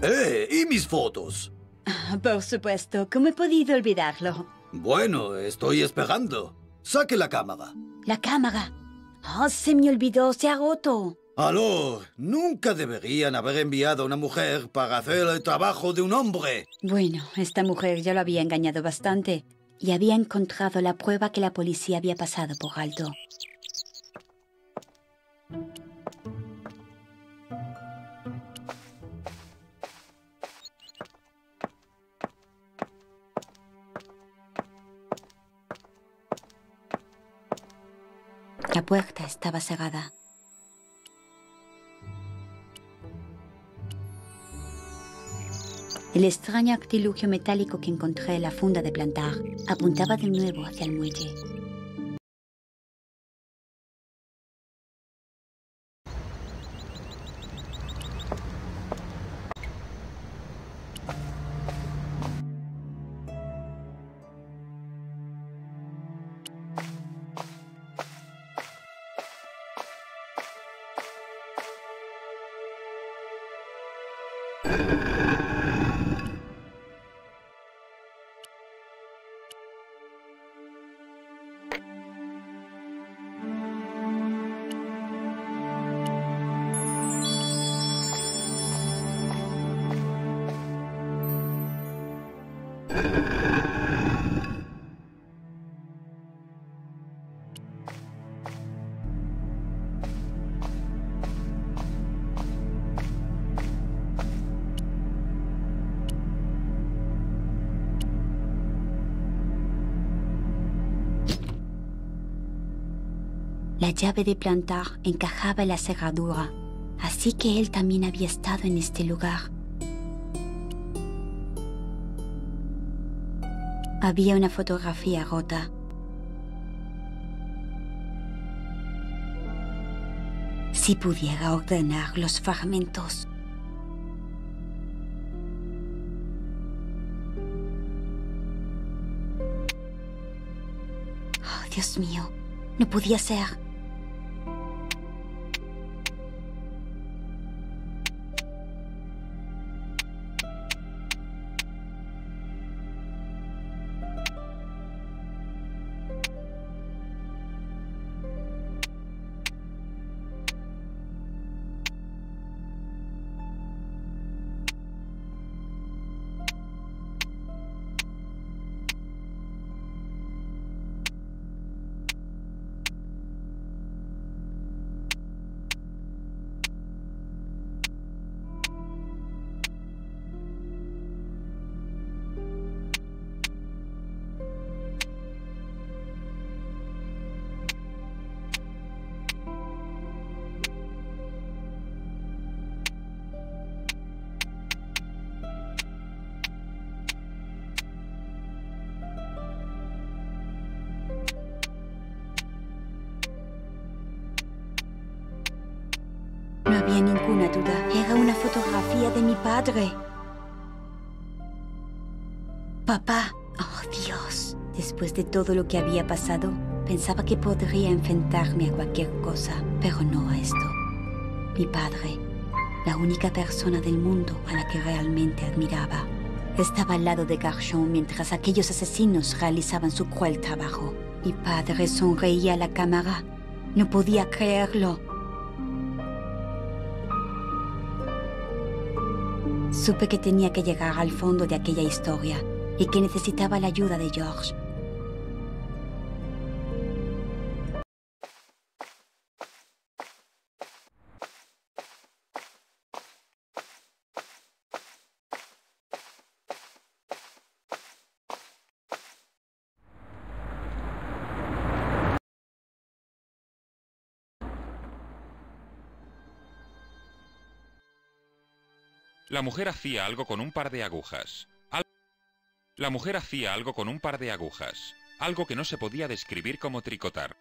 Speaker 16: ¡Eh! ¿Y mis fotos?
Speaker 1: Por supuesto, ¿cómo he podido olvidarlo?
Speaker 16: Bueno, estoy esperando. Saque la cámara.
Speaker 1: La cámara. Oh, se me olvidó, se ha roto.
Speaker 16: Aló, nunca deberían haber enviado a una mujer para hacer el trabajo de un hombre.
Speaker 1: Bueno, esta mujer ya lo había engañado bastante y había encontrado la prueba que la policía había pasado por alto. La puerta estaba cerrada. El extraño artilugio metálico que encontré en la funda de plantar apuntaba de nuevo hacia el muelle. La llave de plantar encajaba en la cerradura, así que él también había estado en este lugar. Había una fotografía rota. Si pudiera ordenar los fragmentos. Oh, Dios mío, no podía ser. No había ninguna duda. Era una fotografía de mi padre. Papá. Oh, Dios. Después de todo lo que había pasado, pensaba que podría enfrentarme a cualquier cosa, pero no a esto. Mi padre, la única persona del mundo a la que realmente admiraba, estaba al lado de Garchon mientras aquellos asesinos realizaban su cruel trabajo. Mi padre sonreía a la cámara. No podía creerlo. Supe que tenía que llegar al fondo de aquella historia y que necesitaba la ayuda de George.
Speaker 6: La mujer hacía algo con un par de agujas. Al- La mujer hacía algo con un par de agujas. Algo que no se podía describir como tricotar.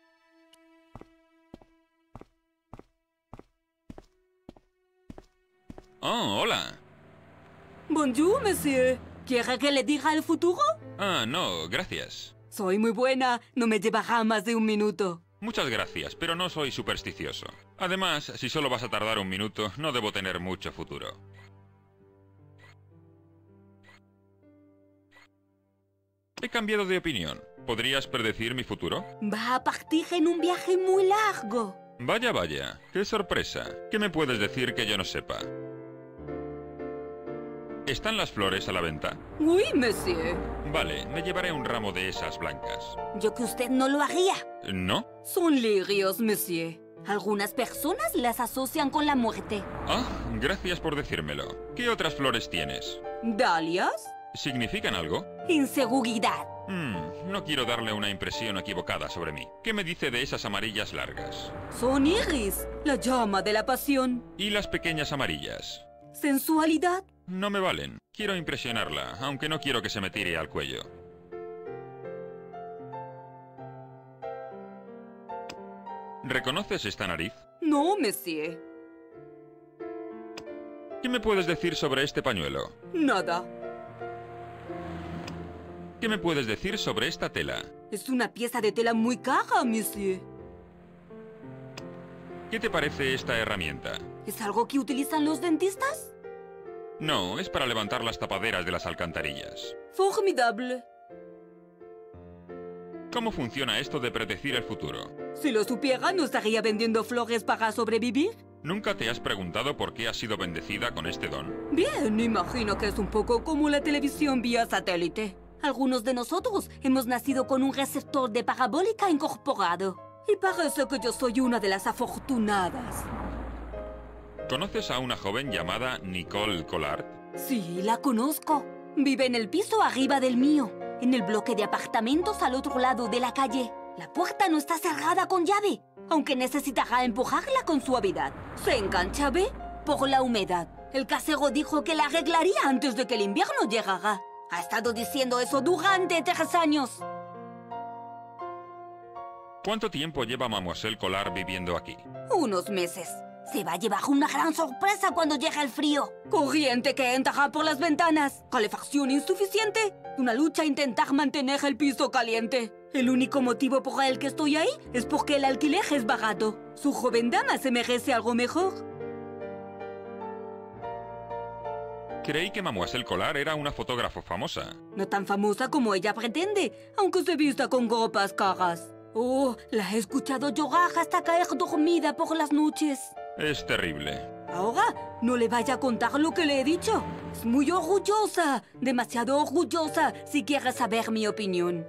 Speaker 6: Oh, hola.
Speaker 17: Bonjour, monsieur. ¿Quiere que le diga el futuro?
Speaker 6: Ah, no, gracias.
Speaker 17: Soy muy buena. No me llevará más de un minuto.
Speaker 6: Muchas gracias, pero no soy supersticioso. Además, si solo vas a tardar un minuto, no debo tener mucho futuro. He cambiado de opinión. ¿Podrías predecir mi futuro?
Speaker 17: Va a partir en un viaje muy largo.
Speaker 6: Vaya, vaya. ¡Qué sorpresa! ¿Qué me puedes decir que yo no sepa? ¿Están las flores a la venta?
Speaker 17: Oui, monsieur.
Speaker 6: Vale, me llevaré un ramo de esas blancas.
Speaker 17: Yo que usted no lo haría.
Speaker 6: ¿No?
Speaker 17: Son lirios, monsieur. Algunas personas las asocian con la muerte.
Speaker 6: Ah, gracias por decírmelo. ¿Qué otras flores tienes?
Speaker 17: ¿Dalias?
Speaker 6: ¿Significan algo?
Speaker 17: Inseguridad.
Speaker 6: Hmm, no quiero darle una impresión equivocada sobre mí. ¿Qué me dice de esas amarillas largas?
Speaker 17: Son iris, la llama de la pasión.
Speaker 6: ¿Y las pequeñas amarillas?
Speaker 17: Sensualidad.
Speaker 6: No me valen. Quiero impresionarla, aunque no quiero que se me tire al cuello. ¿Reconoces esta nariz?
Speaker 17: No, monsieur.
Speaker 6: ¿Qué me puedes decir sobre este pañuelo?
Speaker 17: Nada.
Speaker 6: ¿Qué me puedes decir sobre esta tela?
Speaker 17: Es una pieza de tela muy cara, monsieur.
Speaker 6: ¿Qué te parece esta herramienta?
Speaker 17: ¿Es algo que utilizan los dentistas?
Speaker 6: No, es para levantar las tapaderas de las alcantarillas.
Speaker 17: Formidable.
Speaker 6: ¿Cómo funciona esto de predecir el futuro?
Speaker 17: Si lo supiera, ¿no estaría vendiendo flores para sobrevivir?
Speaker 6: ¿Nunca te has preguntado por qué has sido bendecida con este don?
Speaker 17: Bien, imagino que es un poco como la televisión vía satélite. Algunos de nosotros hemos nacido con un receptor de parabólica incorporado. Y parece que yo soy una de las afortunadas.
Speaker 6: ¿Conoces a una joven llamada Nicole Collard?
Speaker 17: Sí, la conozco. Vive en el piso arriba del mío, en el bloque de apartamentos al otro lado de la calle. La puerta no está cerrada con llave, aunque necesitará empujarla con suavidad. Se engancha, ¿ve? Por la humedad. El casero dijo que la arreglaría antes de que el invierno llegara. Ha estado diciendo eso durante tres años.
Speaker 6: ¿Cuánto tiempo lleva Mademoiselle Collard viviendo aquí?
Speaker 17: Unos meses. Se va a llevar una gran sorpresa cuando llegue el frío. Corriente que entra por las ventanas. Calefacción insuficiente. Una lucha a intentar mantener el piso caliente. El único motivo por el que estoy ahí es porque el alquiler es barato. Su joven dama se merece algo mejor.
Speaker 6: Creí que Mademoiselle Collard era una fotógrafa famosa.
Speaker 17: No tan famosa como ella pretende, aunque se vista con ropas caras. Oh, la he escuchado llorar hasta caer dormida por las noches.
Speaker 6: Es terrible.
Speaker 17: Ahora, no le vaya a contar lo que le he dicho. Es muy orgullosa, demasiado orgullosa, si quieres saber mi opinión.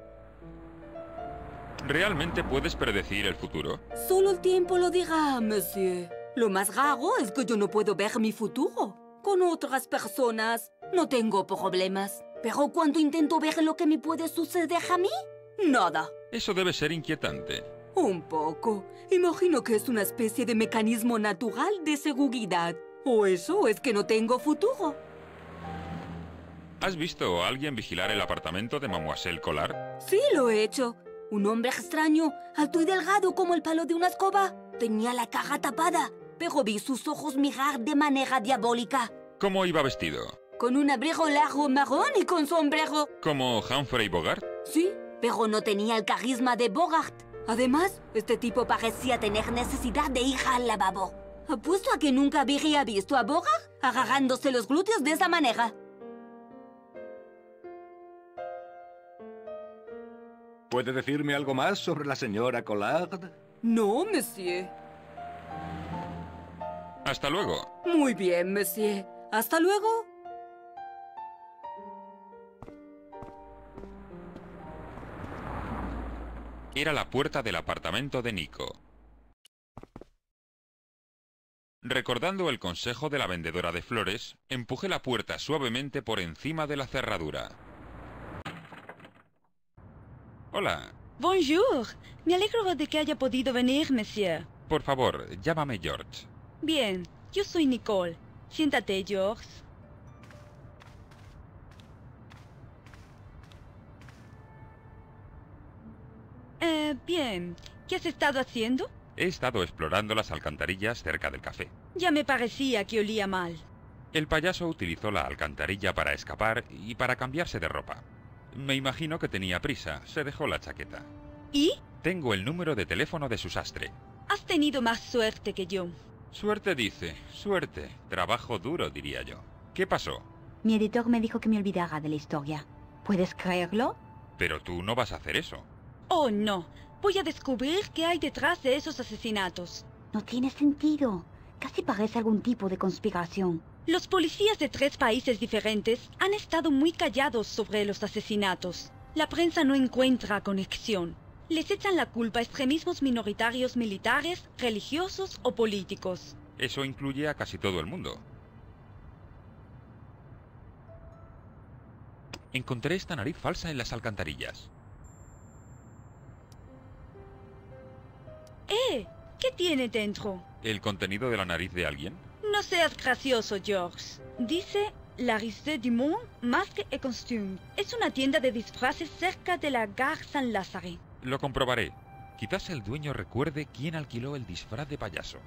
Speaker 6: ¿Realmente puedes predecir el futuro?
Speaker 17: Solo el tiempo lo dirá, monsieur. Lo más raro es que yo no puedo ver mi futuro. Con otras personas no tengo problemas. Pero cuando intento ver lo que me puede suceder a mí, nada.
Speaker 6: Eso debe ser inquietante.
Speaker 17: Un poco. Imagino que es una especie de mecanismo natural de seguridad. O eso es que no tengo futuro.
Speaker 6: ¿Has visto a alguien vigilar el apartamento de Mademoiselle Collard?
Speaker 17: Sí, lo he hecho. Un hombre extraño, alto y delgado como el palo de una escoba. Tenía la cara tapada, pero vi sus ojos mirar de manera diabólica.
Speaker 6: ¿Cómo iba vestido?
Speaker 17: Con un abrigo largo marrón y con sombrero.
Speaker 6: ¿Como Humphrey Bogart?
Speaker 17: Sí, pero no tenía el carisma de Bogart. Además, este tipo parecía tener necesidad de ir al lavabo. Apuesto a que nunca habría visto a Bogart agarrándose los glúteos de esa manera.
Speaker 5: ¿Puede decirme algo más sobre la señora Collard?
Speaker 17: No, monsieur.
Speaker 6: Hasta luego.
Speaker 17: Muy bien, monsieur. Hasta luego.
Speaker 6: Era la puerta del apartamento de Nico. Recordando el consejo de la vendedora de flores, empujé la puerta suavemente por encima de la cerradura. Hola.
Speaker 10: Bonjour. Me alegro de que haya podido venir, monsieur.
Speaker 6: Por favor, llámame George.
Speaker 10: Bien, yo soy Nicole. Siéntate, George. Eh, bien. ¿Qué has estado haciendo?
Speaker 6: He estado explorando las alcantarillas cerca del café.
Speaker 10: Ya me parecía que olía mal.
Speaker 6: El payaso utilizó la alcantarilla para escapar y para cambiarse de ropa. Me imagino que tenía prisa. Se dejó la chaqueta.
Speaker 10: ¿Y?
Speaker 6: Tengo el número de teléfono de su sastre.
Speaker 10: Has tenido más suerte que yo.
Speaker 6: Suerte dice. Suerte. Trabajo duro, diría yo. ¿Qué pasó?
Speaker 1: Mi editor me dijo que me olvidara de la historia.
Speaker 10: ¿Puedes creerlo?
Speaker 6: Pero tú no vas a hacer eso.
Speaker 10: Oh, no. Voy a descubrir qué hay detrás de esos asesinatos.
Speaker 17: No tiene sentido. Casi parece algún tipo de conspiración.
Speaker 10: Los policías de tres países diferentes han estado muy callados sobre los asesinatos. La prensa no encuentra conexión. Les echan la culpa a extremismos minoritarios militares, religiosos o políticos.
Speaker 6: Eso incluye a casi todo el mundo. Encontré esta nariz falsa en las alcantarillas.
Speaker 10: ¡Eh! ¿Qué tiene dentro?
Speaker 6: ¿El contenido de la nariz de alguien?
Speaker 10: No seas gracioso, George. Dice La Risée du Monde, Masque et Costume. Es una tienda de disfraces cerca de la Gare Saint-Lazare.
Speaker 6: Lo comprobaré. Quizás el dueño recuerde quién alquiló el disfraz de payaso.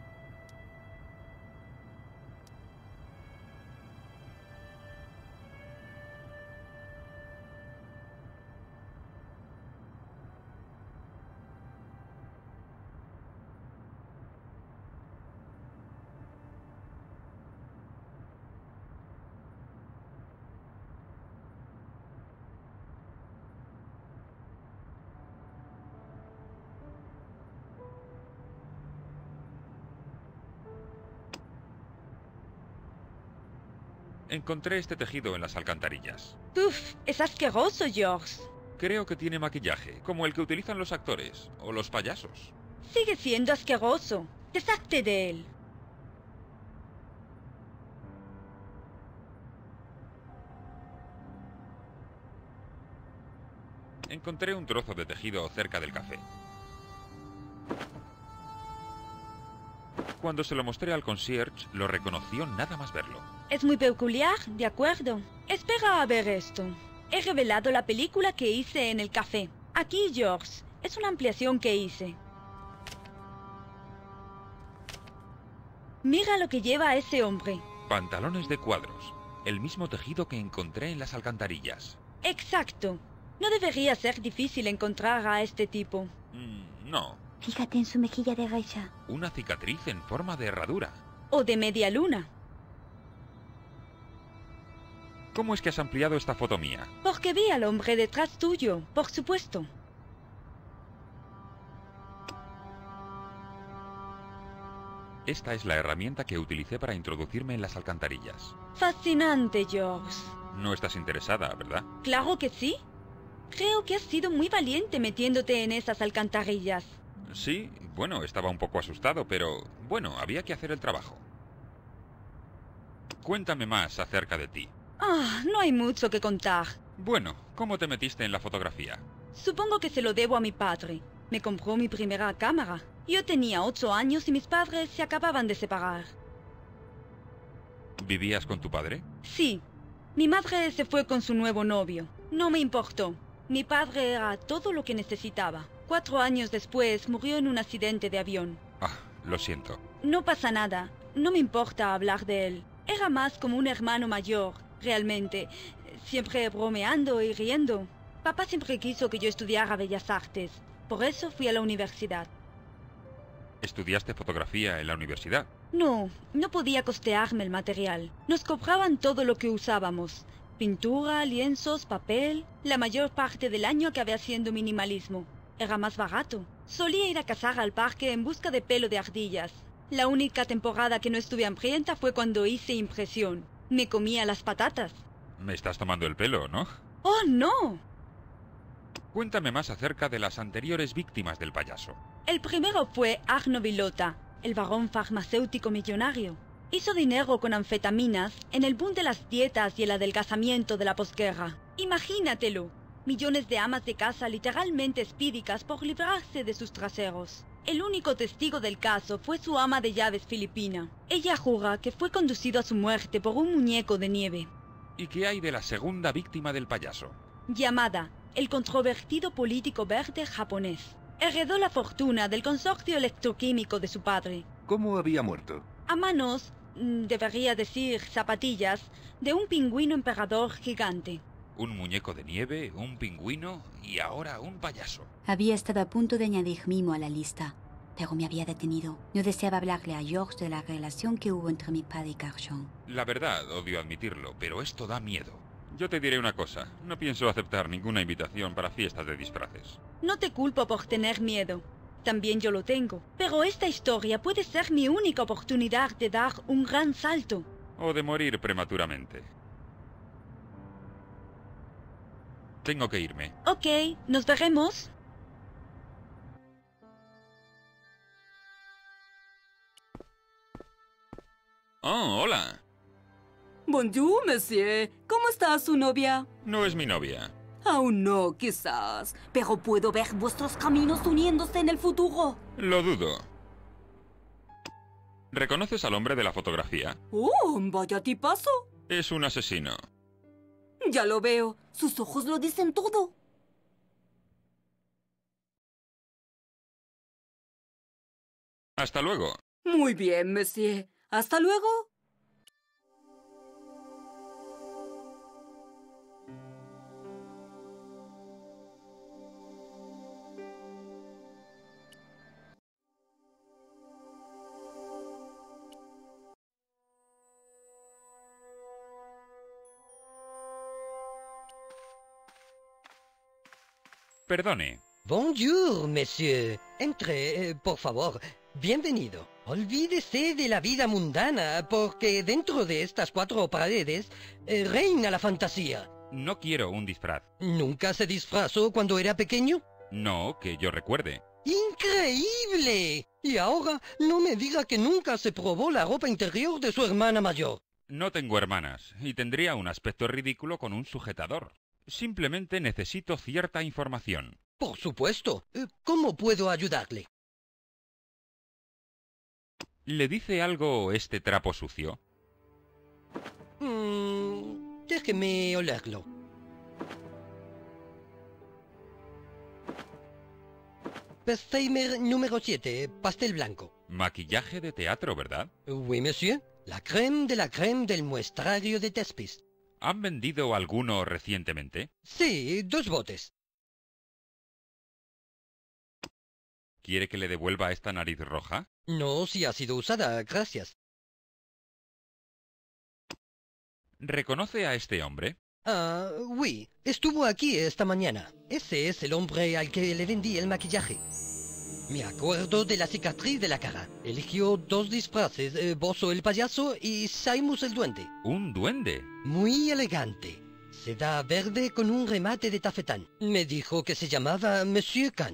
Speaker 6: Encontré este tejido en las alcantarillas.
Speaker 10: Uf, es asqueroso, George.
Speaker 6: Creo que tiene maquillaje, como el que utilizan los actores o los payasos.
Speaker 10: Sigue siendo asqueroso. Deshazte de él.
Speaker 6: Encontré un trozo de tejido cerca del café. Cuando se lo mostré al concierge, lo reconoció nada más verlo.
Speaker 10: Es muy peculiar, de acuerdo. Espera a ver esto. He revelado la película que hice en el café. Aquí, George. Es una ampliación que hice. Mira lo que lleva ese hombre.
Speaker 6: Pantalones de cuadros. El mismo tejido que encontré en las alcantarillas.
Speaker 10: Exacto. No debería ser difícil encontrar a este tipo.
Speaker 6: Mm, no.
Speaker 17: Fíjate en su mejilla derecha.
Speaker 6: Una cicatriz en forma de herradura.
Speaker 10: O de media luna.
Speaker 6: ¿Cómo es que has ampliado esta foto mía?
Speaker 10: Porque vi al hombre detrás tuyo, por supuesto.
Speaker 6: Esta es la herramienta que utilicé para introducirme en las alcantarillas.
Speaker 10: Fascinante, George.
Speaker 6: No estás interesada, ¿verdad?
Speaker 10: Claro que sí. Creo que has sido muy valiente metiéndote en esas alcantarillas.
Speaker 6: Sí, bueno, estaba un poco asustado, pero bueno, había que hacer el trabajo. Cuéntame más acerca de ti.
Speaker 10: Ah, no hay mucho que contar.
Speaker 6: Bueno, ¿cómo te metiste en la fotografía?
Speaker 10: Supongo que se lo debo a mi padre. Me compró mi primera cámara. Yo tenía ocho años y mis padres se acababan de separar.
Speaker 6: ¿Vivías con tu padre?
Speaker 10: Sí. Mi madre se fue con su nuevo novio. No me importó. Mi padre era todo lo que necesitaba. Cuatro años después murió en un accidente de avión.
Speaker 6: Ah, lo siento.
Speaker 10: No pasa nada. No me importa hablar de él. Era más como un hermano mayor, realmente. Siempre bromeando y riendo. Papá siempre quiso que yo estudiara Bellas Artes. Por eso fui a la universidad.
Speaker 6: ¿Estudiaste fotografía en la universidad?
Speaker 10: No, no podía costearme el material. Nos cobraban todo lo que usábamos. Pintura, lienzos, papel. La mayor parte del año acabé haciendo minimalismo. Era más barato. Solía ir a cazar al parque en busca de pelo de ardillas. La única temporada que no estuve hambrienta fue cuando hice impresión. Me comía las patatas.
Speaker 6: Me estás tomando el pelo, ¿no?
Speaker 10: ¡Oh, no!
Speaker 6: Cuéntame más acerca de las anteriores víctimas del payaso.
Speaker 10: El primero fue Arno Villota, el varón farmacéutico millonario. Hizo dinero con anfetaminas en el boom de las dietas y el adelgazamiento de la posguerra. Imagínatelo. Millones de amas de casa literalmente espídicas por librarse de sus traseros. El único testigo del caso fue su ama de llaves filipina. Ella jura que fue conducido a su muerte por un muñeco de nieve.
Speaker 6: ¿Y qué hay de la segunda víctima del payaso?
Speaker 10: Llamada el controvertido político verde japonés. Heredó la fortuna del consorcio electroquímico de su padre.
Speaker 5: ¿Cómo había muerto?
Speaker 10: A manos, debería decir zapatillas, de un pingüino emperador gigante.
Speaker 6: Un muñeco de nieve, un pingüino y ahora un payaso.
Speaker 1: Había estado a punto de añadir Mimo a la lista, pero me había detenido. No deseaba hablarle a George de la relación que hubo entre mi padre y Carchon.
Speaker 6: La verdad, odio admitirlo, pero esto da miedo. Yo te diré una cosa. No pienso aceptar ninguna invitación para fiestas de disfraces.
Speaker 10: No te culpo por tener miedo. También yo lo tengo. Pero esta historia puede ser mi única oportunidad de dar un gran salto.
Speaker 6: O de morir prematuramente. Tengo que irme.
Speaker 10: Ok, nos veremos.
Speaker 6: Oh, hola.
Speaker 17: Bonjour, monsieur. ¿Cómo está su novia?
Speaker 6: No es mi novia.
Speaker 17: Aún no, quizás. Pero puedo ver vuestros caminos uniéndose en el futuro.
Speaker 6: Lo dudo. ¿Reconoces al hombre de la fotografía?
Speaker 17: Oh, vaya tipazo.
Speaker 6: Es un asesino.
Speaker 17: Ya lo veo. Sus ojos lo dicen todo.
Speaker 6: Hasta luego.
Speaker 17: Muy bien, monsieur. Hasta luego.
Speaker 6: Perdone.
Speaker 18: Bonjour, monsieur. Entre, eh, por favor. Bienvenido. Olvídese de la vida mundana, porque dentro de estas cuatro paredes eh, reina la fantasía.
Speaker 6: No quiero un disfraz.
Speaker 18: ¿Nunca se disfrazó cuando era pequeño?
Speaker 6: No, que yo recuerde.
Speaker 18: ¡Increíble! Y ahora no me diga que nunca se probó la ropa interior de su hermana mayor.
Speaker 6: No tengo hermanas, y tendría un aspecto ridículo con un sujetador. Simplemente necesito cierta información.
Speaker 18: Por supuesto. Eh, ¿Cómo puedo ayudarle?
Speaker 6: ¿Le dice algo este trapo sucio?
Speaker 18: Mm, déjeme olerlo. Perfumer número siete, pastel blanco.
Speaker 6: Maquillaje de teatro, ¿verdad?
Speaker 18: Oui, monsieur. La crème de la crème del muestrario de Thespis.
Speaker 6: ¿Han vendido alguno recientemente?
Speaker 18: Sí, dos botes.
Speaker 6: ¿Quiere que le devuelva esta nariz roja?
Speaker 18: No, si ha sido usada, gracias.
Speaker 6: ¿Reconoce a este hombre?
Speaker 18: Ah, oui. Estuvo aquí esta mañana. Ese es el hombre al que le vendí el maquillaje. Me acuerdo de la cicatriz de la cara. Eligió dos disfraces, eh, Bozo el payaso y Saimus el duende.
Speaker 6: ¿Un duende?
Speaker 18: Muy elegante. Seda verde con un remate de tafetán. Me dijo que se llamaba Monsieur Khan.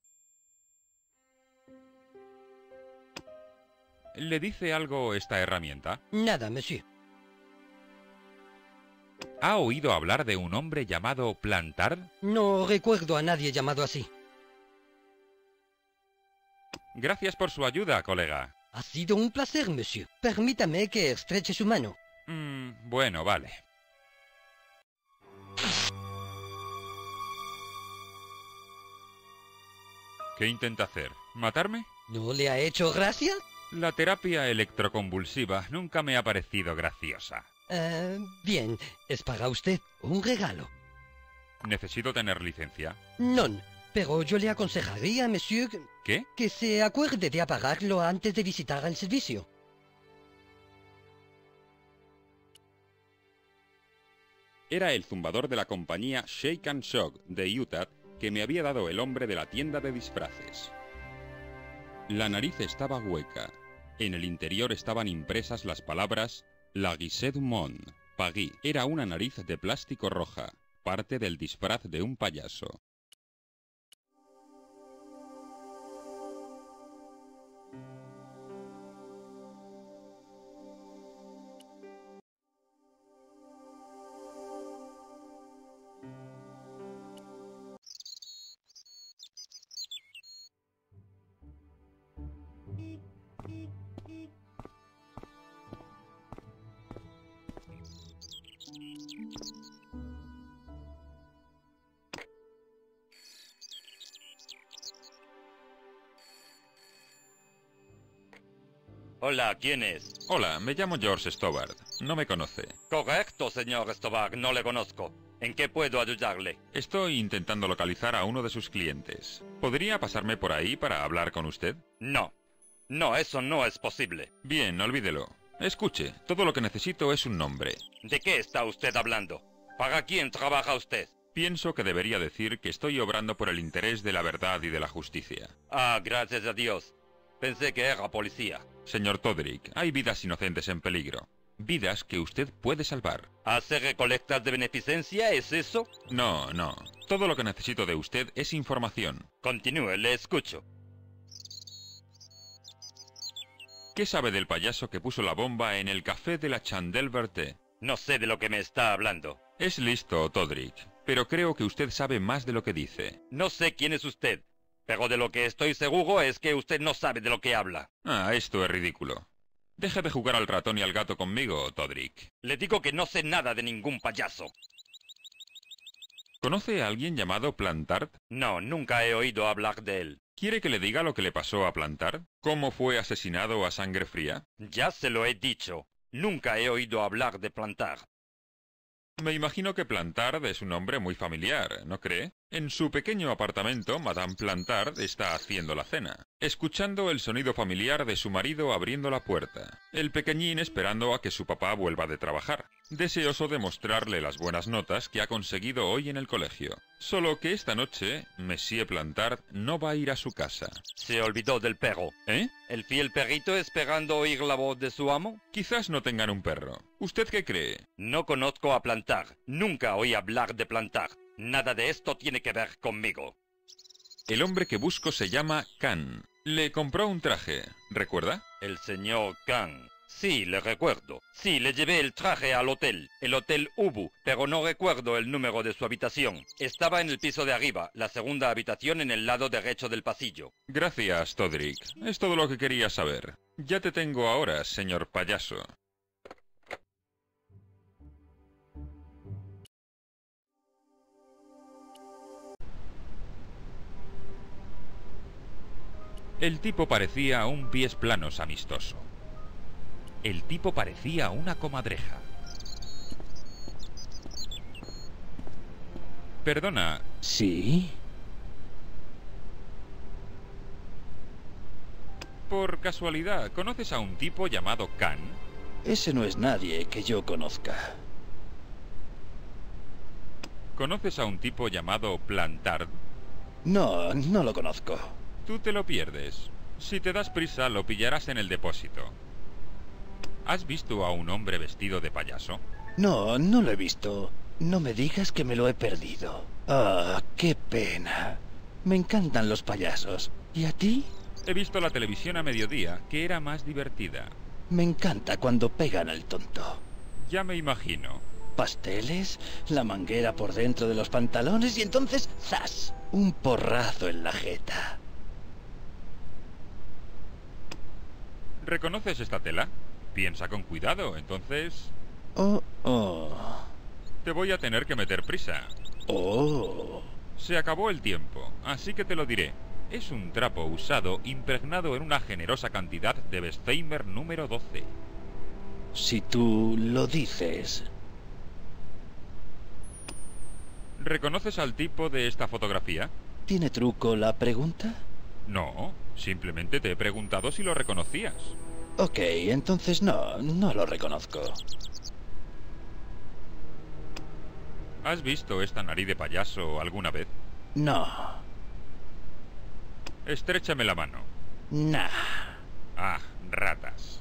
Speaker 6: ¿Le dice algo esta herramienta?
Speaker 18: Nada, monsieur.
Speaker 6: ¿Ha oído hablar de un hombre llamado Plantard?
Speaker 18: No recuerdo a nadie llamado así.
Speaker 6: Gracias por su ayuda, colega.
Speaker 18: Ha sido un placer, monsieur. Permítame que estreche su mano.
Speaker 6: Mm, bueno, vale. ¿Qué intenta hacer? ¿Matarme?
Speaker 18: ¿No le ha hecho gracia?
Speaker 6: La terapia electroconvulsiva nunca me ha parecido graciosa.
Speaker 18: Uh, bien, es para usted un regalo.
Speaker 6: ¿Necesito tener licencia?
Speaker 18: Non, pero yo le aconsejaría, monsieur...
Speaker 6: ¿Qué?
Speaker 18: Que se acuerde de apagarlo antes de visitar el servicio.
Speaker 6: Era el zumbador de la compañía Shake and Shock de Utah que me había dado el hombre de la tienda de disfraces. La nariz estaba hueca. En el interior estaban impresas las palabras La Guisette du Monde, Pagui. Era una nariz de plástico roja, parte del disfraz de un payaso.
Speaker 9: Hola, ¿quién es?
Speaker 6: Hola, me llamo George Stobbart. No me conoce.
Speaker 9: Correcto, señor Stobbart, no le conozco. ¿En qué puedo ayudarle?
Speaker 6: Estoy intentando localizar a uno de sus clientes. ¿Podría pasarme por ahí para hablar con usted?
Speaker 9: No. No, eso no es posible.
Speaker 6: Bien, olvídelo. Escuche, todo lo que necesito es un nombre.
Speaker 9: ¿De qué está usted hablando? ¿Para quién trabaja usted?
Speaker 6: Pienso que debería decir que estoy obrando por el interés de la verdad y de la justicia.
Speaker 9: Ah, gracias a Dios. Pensé que era policía.
Speaker 6: Señor Todrick, hay vidas inocentes en peligro. Vidas que usted puede salvar.
Speaker 9: ¿Hacer recolectas de beneficencia es eso?
Speaker 6: No, no. Todo lo que necesito de usted es información.
Speaker 9: Continúe, le escucho.
Speaker 6: ¿Qué sabe del payaso que puso la bomba en el café de la Chandelle Verte?
Speaker 9: No sé de lo que me está hablando.
Speaker 6: Es listo, Todrick, pero creo que usted sabe más de lo que dice.
Speaker 9: No sé quién es usted, pero de lo que estoy seguro es que usted no sabe de lo que habla.
Speaker 6: Ah, esto es ridículo. Deje de jugar al ratón y al gato conmigo, Todrick.
Speaker 9: Le digo que no sé nada de ningún payaso.
Speaker 6: ¿Conoce a alguien llamado Plantard?
Speaker 9: No, nunca he oído hablar de él.
Speaker 6: ¿Quiere que le diga lo que le pasó a Plantard? ¿Cómo fue asesinado a sangre fría?
Speaker 9: Ya se lo he dicho. Nunca he oído hablar de Plantard.
Speaker 6: Me imagino que Plantard es un hombre muy familiar, ¿no cree? En su pequeño apartamento, Madame Plantard está haciendo la cena, escuchando el sonido familiar de su marido abriendo la puerta, el pequeñín esperando a que su papá vuelva de trabajar, deseoso de mostrarle las buenas notas que ha conseguido hoy en el colegio. Solo que esta noche, Monsieur Plantard no va a ir a su casa.
Speaker 9: Se olvidó del perro.
Speaker 6: ¿Eh?
Speaker 9: ¿El fiel perrito esperando oír la voz de su amo?
Speaker 6: Quizás no tengan un perro. ¿Usted qué cree?
Speaker 9: No conozco a Plantard. Nunca oí hablar de Plantard. Nada de esto tiene que ver conmigo.
Speaker 6: El hombre que busco se llama Khan. Le compró un traje, ¿recuerda?
Speaker 9: El señor Khan. Sí, le recuerdo. Sí, le llevé el traje al hotel, el Hotel Ubu, pero no recuerdo el número de su habitación. Estaba en el piso de arriba, la segunda habitación en el lado derecho del pasillo.
Speaker 6: Gracias, Todrick. Es todo lo que quería saber. Ya te tengo ahora, señor payaso. El tipo parecía un pies planos amistoso. El tipo parecía una comadreja. Perdona.
Speaker 12: ¿Sí?
Speaker 6: Por casualidad, ¿conoces a un tipo llamado Khan?
Speaker 12: Ese no es nadie que yo conozca.
Speaker 6: ¿Conoces a un tipo llamado Plantard?
Speaker 12: No, no lo conozco.
Speaker 6: Tú te lo pierdes. Si te das prisa, lo pillarás en el depósito. ¿Has visto a un hombre vestido de payaso?
Speaker 12: No, no lo he visto. No me digas que me lo he perdido. Ah, qué pena. Me encantan los payasos. ¿Y a ti?
Speaker 6: He visto la televisión a mediodía, que era más divertida.
Speaker 12: Me encanta cuando pegan al tonto.
Speaker 6: Ya me imagino.
Speaker 12: Pasteles, la manguera por dentro de los pantalones y entonces ¡zas! Un porrazo en la jeta.
Speaker 6: ¿Reconoces esta tela? Piensa con cuidado, entonces...
Speaker 12: Oh, oh.
Speaker 6: Te voy a tener que meter prisa.
Speaker 12: Oh.
Speaker 6: Se acabó el tiempo, así que te lo diré. Es un trapo usado impregnado en una generosa cantidad de Bestheimer número doce.
Speaker 12: Si tú lo dices.
Speaker 6: ¿Reconoces al tipo de esta fotografía?
Speaker 12: ¿Tiene truco la pregunta?
Speaker 6: No, simplemente te he preguntado si lo reconocías.
Speaker 12: Ok, entonces no, no lo reconozco.
Speaker 6: ¿Has visto esta nariz de payaso alguna vez?
Speaker 12: No.
Speaker 6: Estréchame la mano.
Speaker 12: Nah.
Speaker 6: Ah, ratas.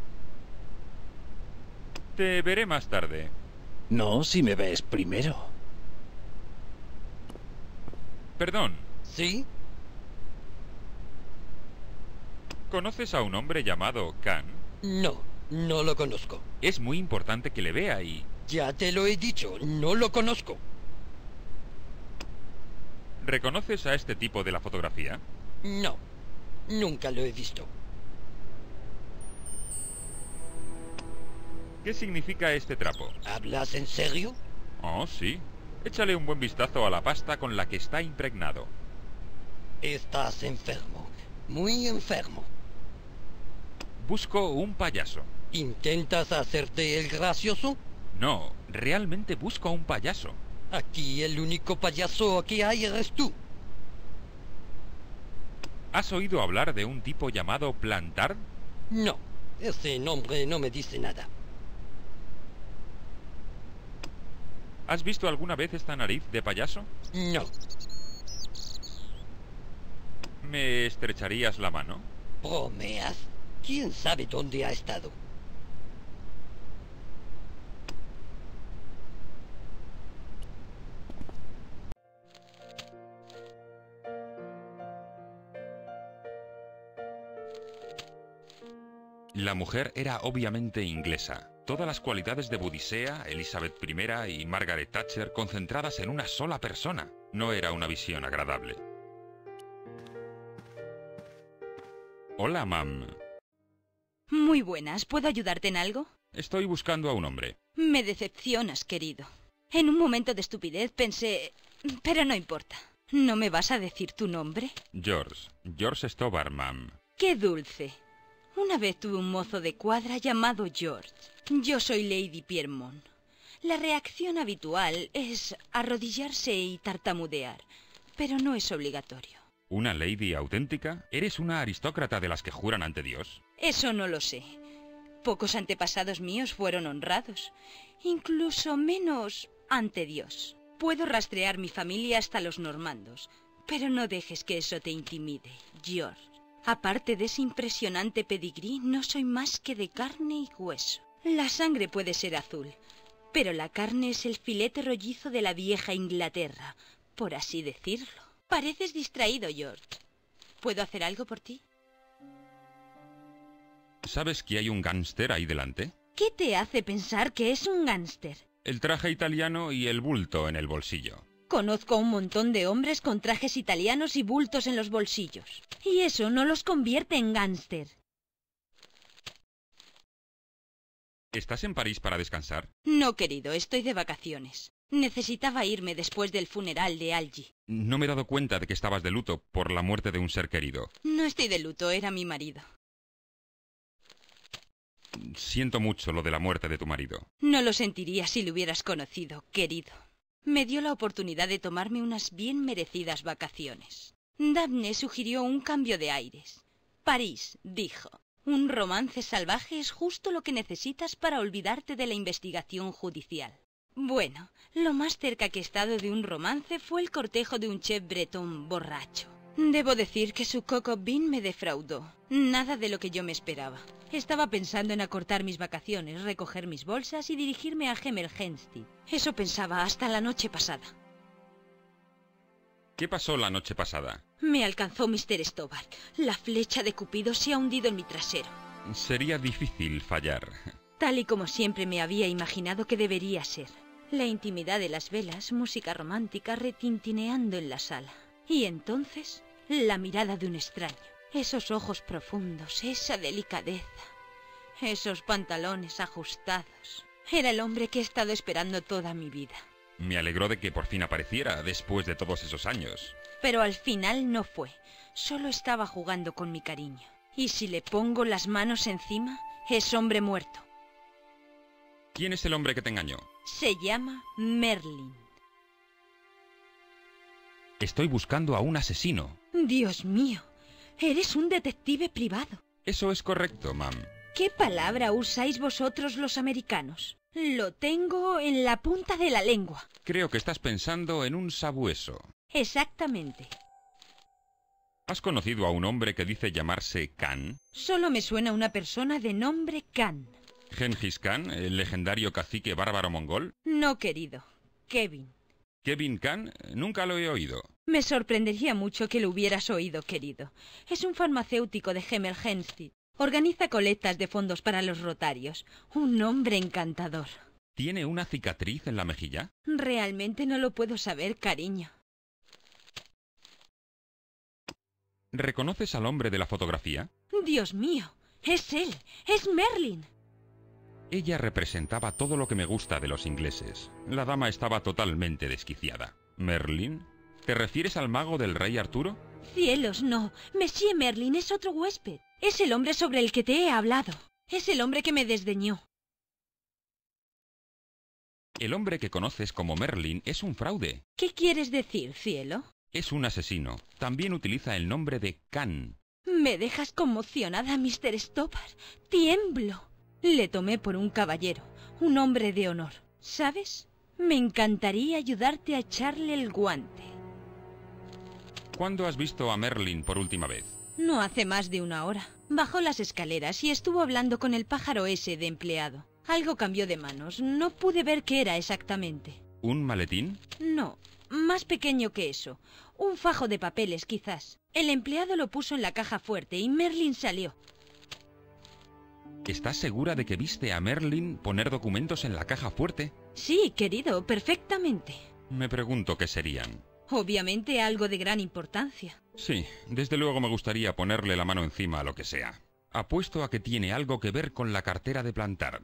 Speaker 6: Te veré más tarde.
Speaker 12: No, si me ves primero.
Speaker 6: Perdón.
Speaker 18: ¿Sí?
Speaker 6: ¿Conoces a un hombre llamado Khan?
Speaker 18: No, no lo conozco.
Speaker 6: Es muy importante que le vea y...
Speaker 18: Ya te lo he dicho, no lo conozco.
Speaker 6: ¿Reconoces a este tipo de la fotografía?
Speaker 18: No, nunca lo he visto.
Speaker 6: ¿Qué significa este trapo?
Speaker 18: ¿Hablas en serio?
Speaker 6: Oh, sí. Échale un buen vistazo a la pasta con la que está impregnado.
Speaker 18: Estás enfermo, muy enfermo.
Speaker 6: Busco un payaso.
Speaker 18: ¿Intentas hacerte el gracioso?
Speaker 6: No, realmente busco a un payaso.
Speaker 18: Aquí el único payaso que hay eres tú.
Speaker 6: ¿Has oído hablar de un tipo llamado Plantard?
Speaker 18: No, ese nombre no me dice nada.
Speaker 6: ¿Has visto alguna vez esta nariz de payaso?
Speaker 18: No.
Speaker 6: ¿Me estrecharías la mano?
Speaker 18: Bromeas. ¿Quién sabe dónde ha estado?
Speaker 6: La mujer era obviamente inglesa. Todas las cualidades de Boudicea, Elizabeth primera y Margaret Thatcher concentradas en una sola persona. No era una visión agradable. Hola, mam.
Speaker 10: Muy buenas. ¿Puedo ayudarte en algo?
Speaker 6: Estoy buscando a un hombre.
Speaker 10: Me decepcionas, querido. En un momento de estupidez pensé... Pero no importa. ¿No me vas a decir tu nombre?
Speaker 6: George. George Stobar, mam.
Speaker 10: ¡Qué dulce! Una vez tuve un mozo de cuadra llamado George. Yo soy Lady Piermont. La reacción habitual es arrodillarse y tartamudear, pero no es obligatorio.
Speaker 6: ¿Una lady auténtica? ¿Eres una aristócrata de las que juran ante Dios?
Speaker 10: Eso no lo sé. Pocos antepasados míos fueron honrados, incluso menos ante Dios. Puedo rastrear mi familia hasta los normandos, pero no dejes que eso te intimide, George. Aparte de ese impresionante pedigrí, no soy más que de carne y hueso. La sangre puede ser azul, pero la carne es el filete rollizo de la vieja Inglaterra, por así decirlo. Pareces distraído, George. ¿Puedo hacer algo por ti?
Speaker 6: ¿Sabes que hay un gángster ahí delante?
Speaker 10: ¿Qué te hace pensar que es un gángster?
Speaker 6: El traje italiano y el bulto en el bolsillo.
Speaker 10: Conozco a un montón de hombres con trajes italianos y bultos en los bolsillos. Y eso no los convierte en gángster.
Speaker 6: ¿Estás en París para descansar?
Speaker 10: No, querido, estoy de vacaciones. Necesitaba irme después del funeral de Algie.
Speaker 6: No me he dado cuenta de que estabas de luto por la muerte de un ser querido.
Speaker 10: No estoy de luto, era mi marido.
Speaker 6: Siento mucho lo de la muerte de tu marido.
Speaker 10: No lo sentiría si lo hubieras conocido, querido. Me dio la oportunidad de tomarme unas bien merecidas vacaciones. Daphne sugirió un cambio de aires. París, dijo. Un romance salvaje es justo lo que necesitas para olvidarte de la investigación judicial. Bueno, lo más cerca que he estado de un romance fue el cortejo de un chef bretón borracho. Debo decir que su coco bean me defraudó. Nada de lo que yo me esperaba. Estaba pensando en acortar mis vacaciones, recoger mis bolsas y dirigirme a Hemel Hempstead. Eso pensaba hasta la noche pasada.
Speaker 6: ¿Qué pasó la noche pasada?
Speaker 10: Me alcanzó mister Stobbart. La flecha de Cupido se ha hundido en mi trasero.
Speaker 6: Sería difícil fallar.
Speaker 10: Tal y como siempre me había imaginado que debería ser. La intimidad de las velas, música romántica retintineando en la sala. Y entonces, la mirada de un extraño. Esos ojos profundos, esa delicadeza. Esos pantalones ajustados. Era el hombre que he estado esperando toda mi vida.
Speaker 6: Me alegró de que por fin apareciera después de todos esos años.
Speaker 10: Pero al final no fue. Solo estaba jugando con mi cariño. Y si le pongo las manos encima, es hombre muerto.
Speaker 6: ¿Quién es el hombre que te engañó?
Speaker 10: Se llama Merlin.
Speaker 6: Estoy buscando a un asesino.
Speaker 10: Dios mío, eres un detective privado.
Speaker 6: Eso es correcto, mam.
Speaker 10: ¿Qué palabra usáis vosotros los americanos? Lo tengo en la punta de la lengua.
Speaker 6: Creo que estás pensando en un sabueso.
Speaker 10: Exactamente.
Speaker 6: ¿Has conocido a un hombre que dice llamarse Khan?
Speaker 10: Solo me suena una persona de nombre Khan.
Speaker 6: ¿Gengis Khan, el legendario cacique bárbaro mongol?
Speaker 10: No, querido. Kevin.
Speaker 6: ¿Kevin Khan? Nunca lo he oído.
Speaker 10: Me sorprendería mucho que lo hubieras oído, querido. Es un farmacéutico de Hemel Hempstead. Organiza colectas de fondos para los rotarios. Un hombre encantador.
Speaker 6: ¿Tiene una cicatriz en la mejilla?
Speaker 10: Realmente no lo puedo saber, cariño.
Speaker 6: ¿Reconoces al hombre de la fotografía?
Speaker 10: Dios mío, es él, es Merlin.
Speaker 6: Ella representaba todo lo que me gusta de los ingleses. La dama estaba totalmente desquiciada. ¿Merlin? ¿Te refieres al mago del rey Arturo?
Speaker 10: Cielos, no. Monsieur Merlin es otro huésped. Es el hombre sobre el que te he hablado. Es el hombre que me desdeñó.
Speaker 6: El hombre que conoces como Merlin es un fraude.
Speaker 10: ¿Qué quieres decir, cielo?
Speaker 6: Es un asesino. También utiliza el nombre de Khan.
Speaker 10: Me dejas conmocionada, mister Stobbart. Tiemblo. Le tomé por un caballero, un hombre de honor. ¿Sabes? Me encantaría ayudarte a echarle el guante.
Speaker 6: ¿Cuándo has visto a Merlin por última vez?
Speaker 10: No hace más de una hora. Bajó las escaleras y estuvo hablando con el pájaro ese de empleado. Algo cambió de manos. No pude ver qué era exactamente.
Speaker 6: ¿Un maletín?
Speaker 10: No, más pequeño que eso. Un fajo de papeles, quizás. El empleado lo puso en la caja fuerte y Merlin salió.
Speaker 6: ¿Estás segura de que viste a Merlin poner documentos en la caja fuerte?
Speaker 10: Sí, querido, perfectamente.
Speaker 6: Me pregunto qué serían.
Speaker 10: Obviamente algo de gran importancia.
Speaker 6: Sí, desde luego me gustaría ponerle la mano encima a lo que sea. Apuesto a que tiene algo que ver con la cartera de Plantard.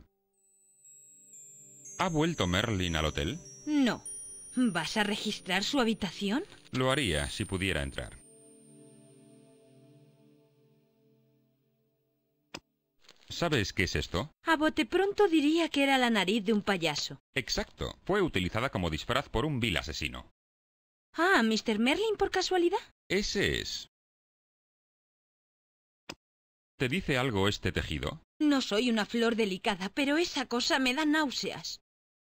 Speaker 6: ¿Ha vuelto Merlin al hotel?
Speaker 10: No. ¿Vas a registrar su habitación?
Speaker 6: Lo haría si pudiera entrar. ¿Sabes qué es esto?
Speaker 10: A bote pronto diría que era la nariz de un payaso.
Speaker 6: Exacto. Fue utilizada como disfraz por un vil asesino.
Speaker 10: Ah, ¿mister Merlin por casualidad?
Speaker 6: Ese es. ¿Te dice algo este tejido?
Speaker 10: No soy una flor delicada, pero esa cosa me da náuseas.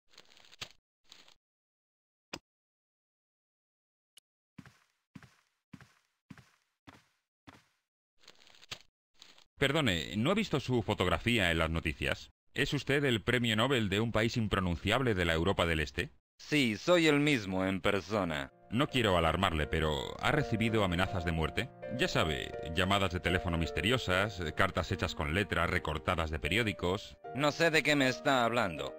Speaker 6: Perdone, ¿no ha visto su fotografía en las noticias? ¿Es usted el premio Nobel de un país impronunciable de la Europa del Este?
Speaker 9: Sí, soy el mismo en persona.
Speaker 6: No quiero alarmarle, pero ¿ha recibido amenazas de muerte? Ya sabe, llamadas de teléfono misteriosas, cartas hechas con letras recortadas de periódicos...
Speaker 9: No sé de qué me está hablando.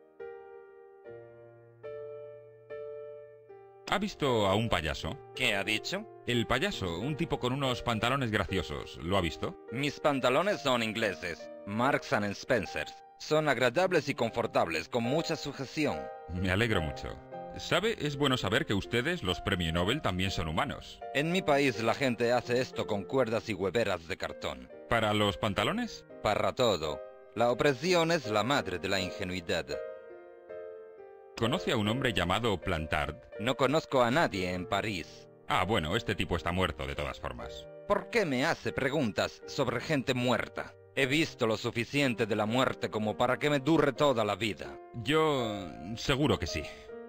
Speaker 6: ¿Ha visto a un payaso?
Speaker 9: ¿Qué ha dicho?
Speaker 6: El payaso, un tipo con unos pantalones graciosos. ¿Lo ha visto?
Speaker 9: Mis pantalones son ingleses, Marks and Spencer. Son agradables y confortables, con mucha sujeción.
Speaker 6: Me alegro mucho. ¿Sabe? Es bueno saber que ustedes, los premio Nobel, también son humanos.
Speaker 9: En mi país la gente hace esto con cuerdas y hueveras de cartón.
Speaker 6: ¿Para los pantalones?
Speaker 9: Para todo. La opresión es la madre de la ingenuidad.
Speaker 6: ¿Conoce a un hombre llamado Plantard?
Speaker 9: No conozco a nadie en París.
Speaker 6: Ah, bueno, este tipo está muerto de todas formas.
Speaker 9: ¿Por qué me hace preguntas sobre gente muerta? He visto lo suficiente de la muerte como para que me dure toda la vida.
Speaker 6: Yo... seguro que sí.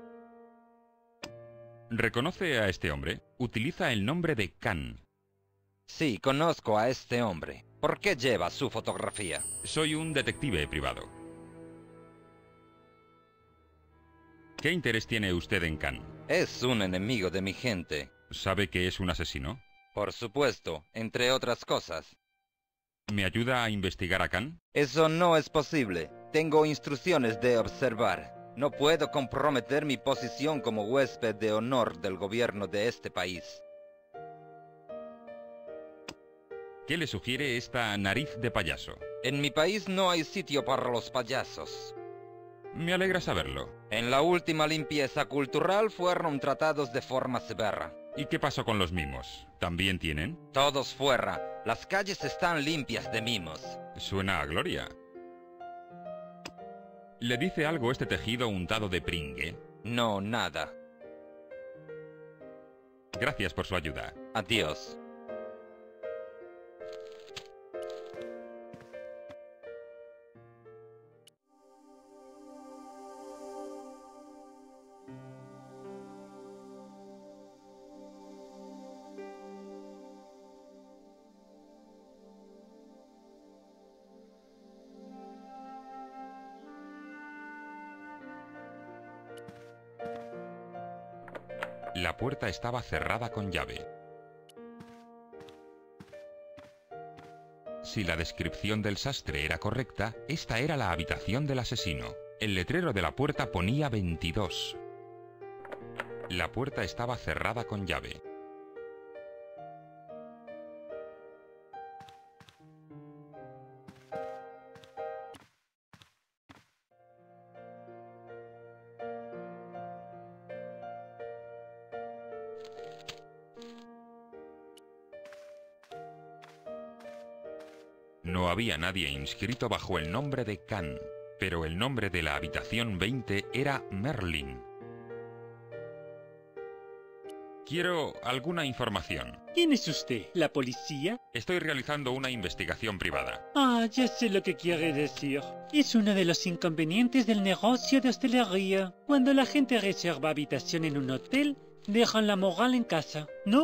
Speaker 6: ¿Reconoce a este hombre? Utiliza el nombre de Khan.
Speaker 9: Sí, conozco a este hombre. ¿Por qué lleva su fotografía?
Speaker 6: Soy un detective privado. ¿Qué interés tiene usted en Khan?
Speaker 9: Es un enemigo de mi gente.
Speaker 6: ¿Sabe que es un asesino?
Speaker 9: Por supuesto, entre otras cosas.
Speaker 6: ¿Me ayuda a investigar a Khan?
Speaker 9: Eso no es posible. Tengo instrucciones de observar. No puedo comprometer mi posición como huésped de honor del gobierno de este país.
Speaker 6: ¿Qué le sugiere esta nariz de payaso?
Speaker 9: En mi país no hay sitio para los payasos.
Speaker 6: Me alegra saberlo.
Speaker 9: En la última limpieza cultural fueron tratados de forma severa.
Speaker 6: ¿Y qué pasó con los mimos? ¿También tienen?
Speaker 9: Todos fuera. Las calles están limpias de mimos.
Speaker 6: Suena a gloria. ¿Le dice algo este tejido untado de pringue?
Speaker 9: No, nada.
Speaker 6: Gracias por su ayuda.
Speaker 9: Adiós.
Speaker 6: La puerta estaba cerrada con llave. Si la descripción del sastre era correcta, esta era la habitación del asesino. El letrero de la puerta ponía veintidós. La puerta estaba cerrada con llave. No había nadie inscrito bajo el nombre de Khan, pero el nombre de la habitación veinte era Merlin. Quiero alguna información.
Speaker 19: ¿Quién es usted? ¿La policía?
Speaker 6: Estoy realizando una investigación privada.
Speaker 19: Ah, ya sé lo que quiere decir. Es uno de los inconvenientes del negocio de hostelería. Cuando la gente reserva habitación en un hotel, dejan la moral en casa, ¿no?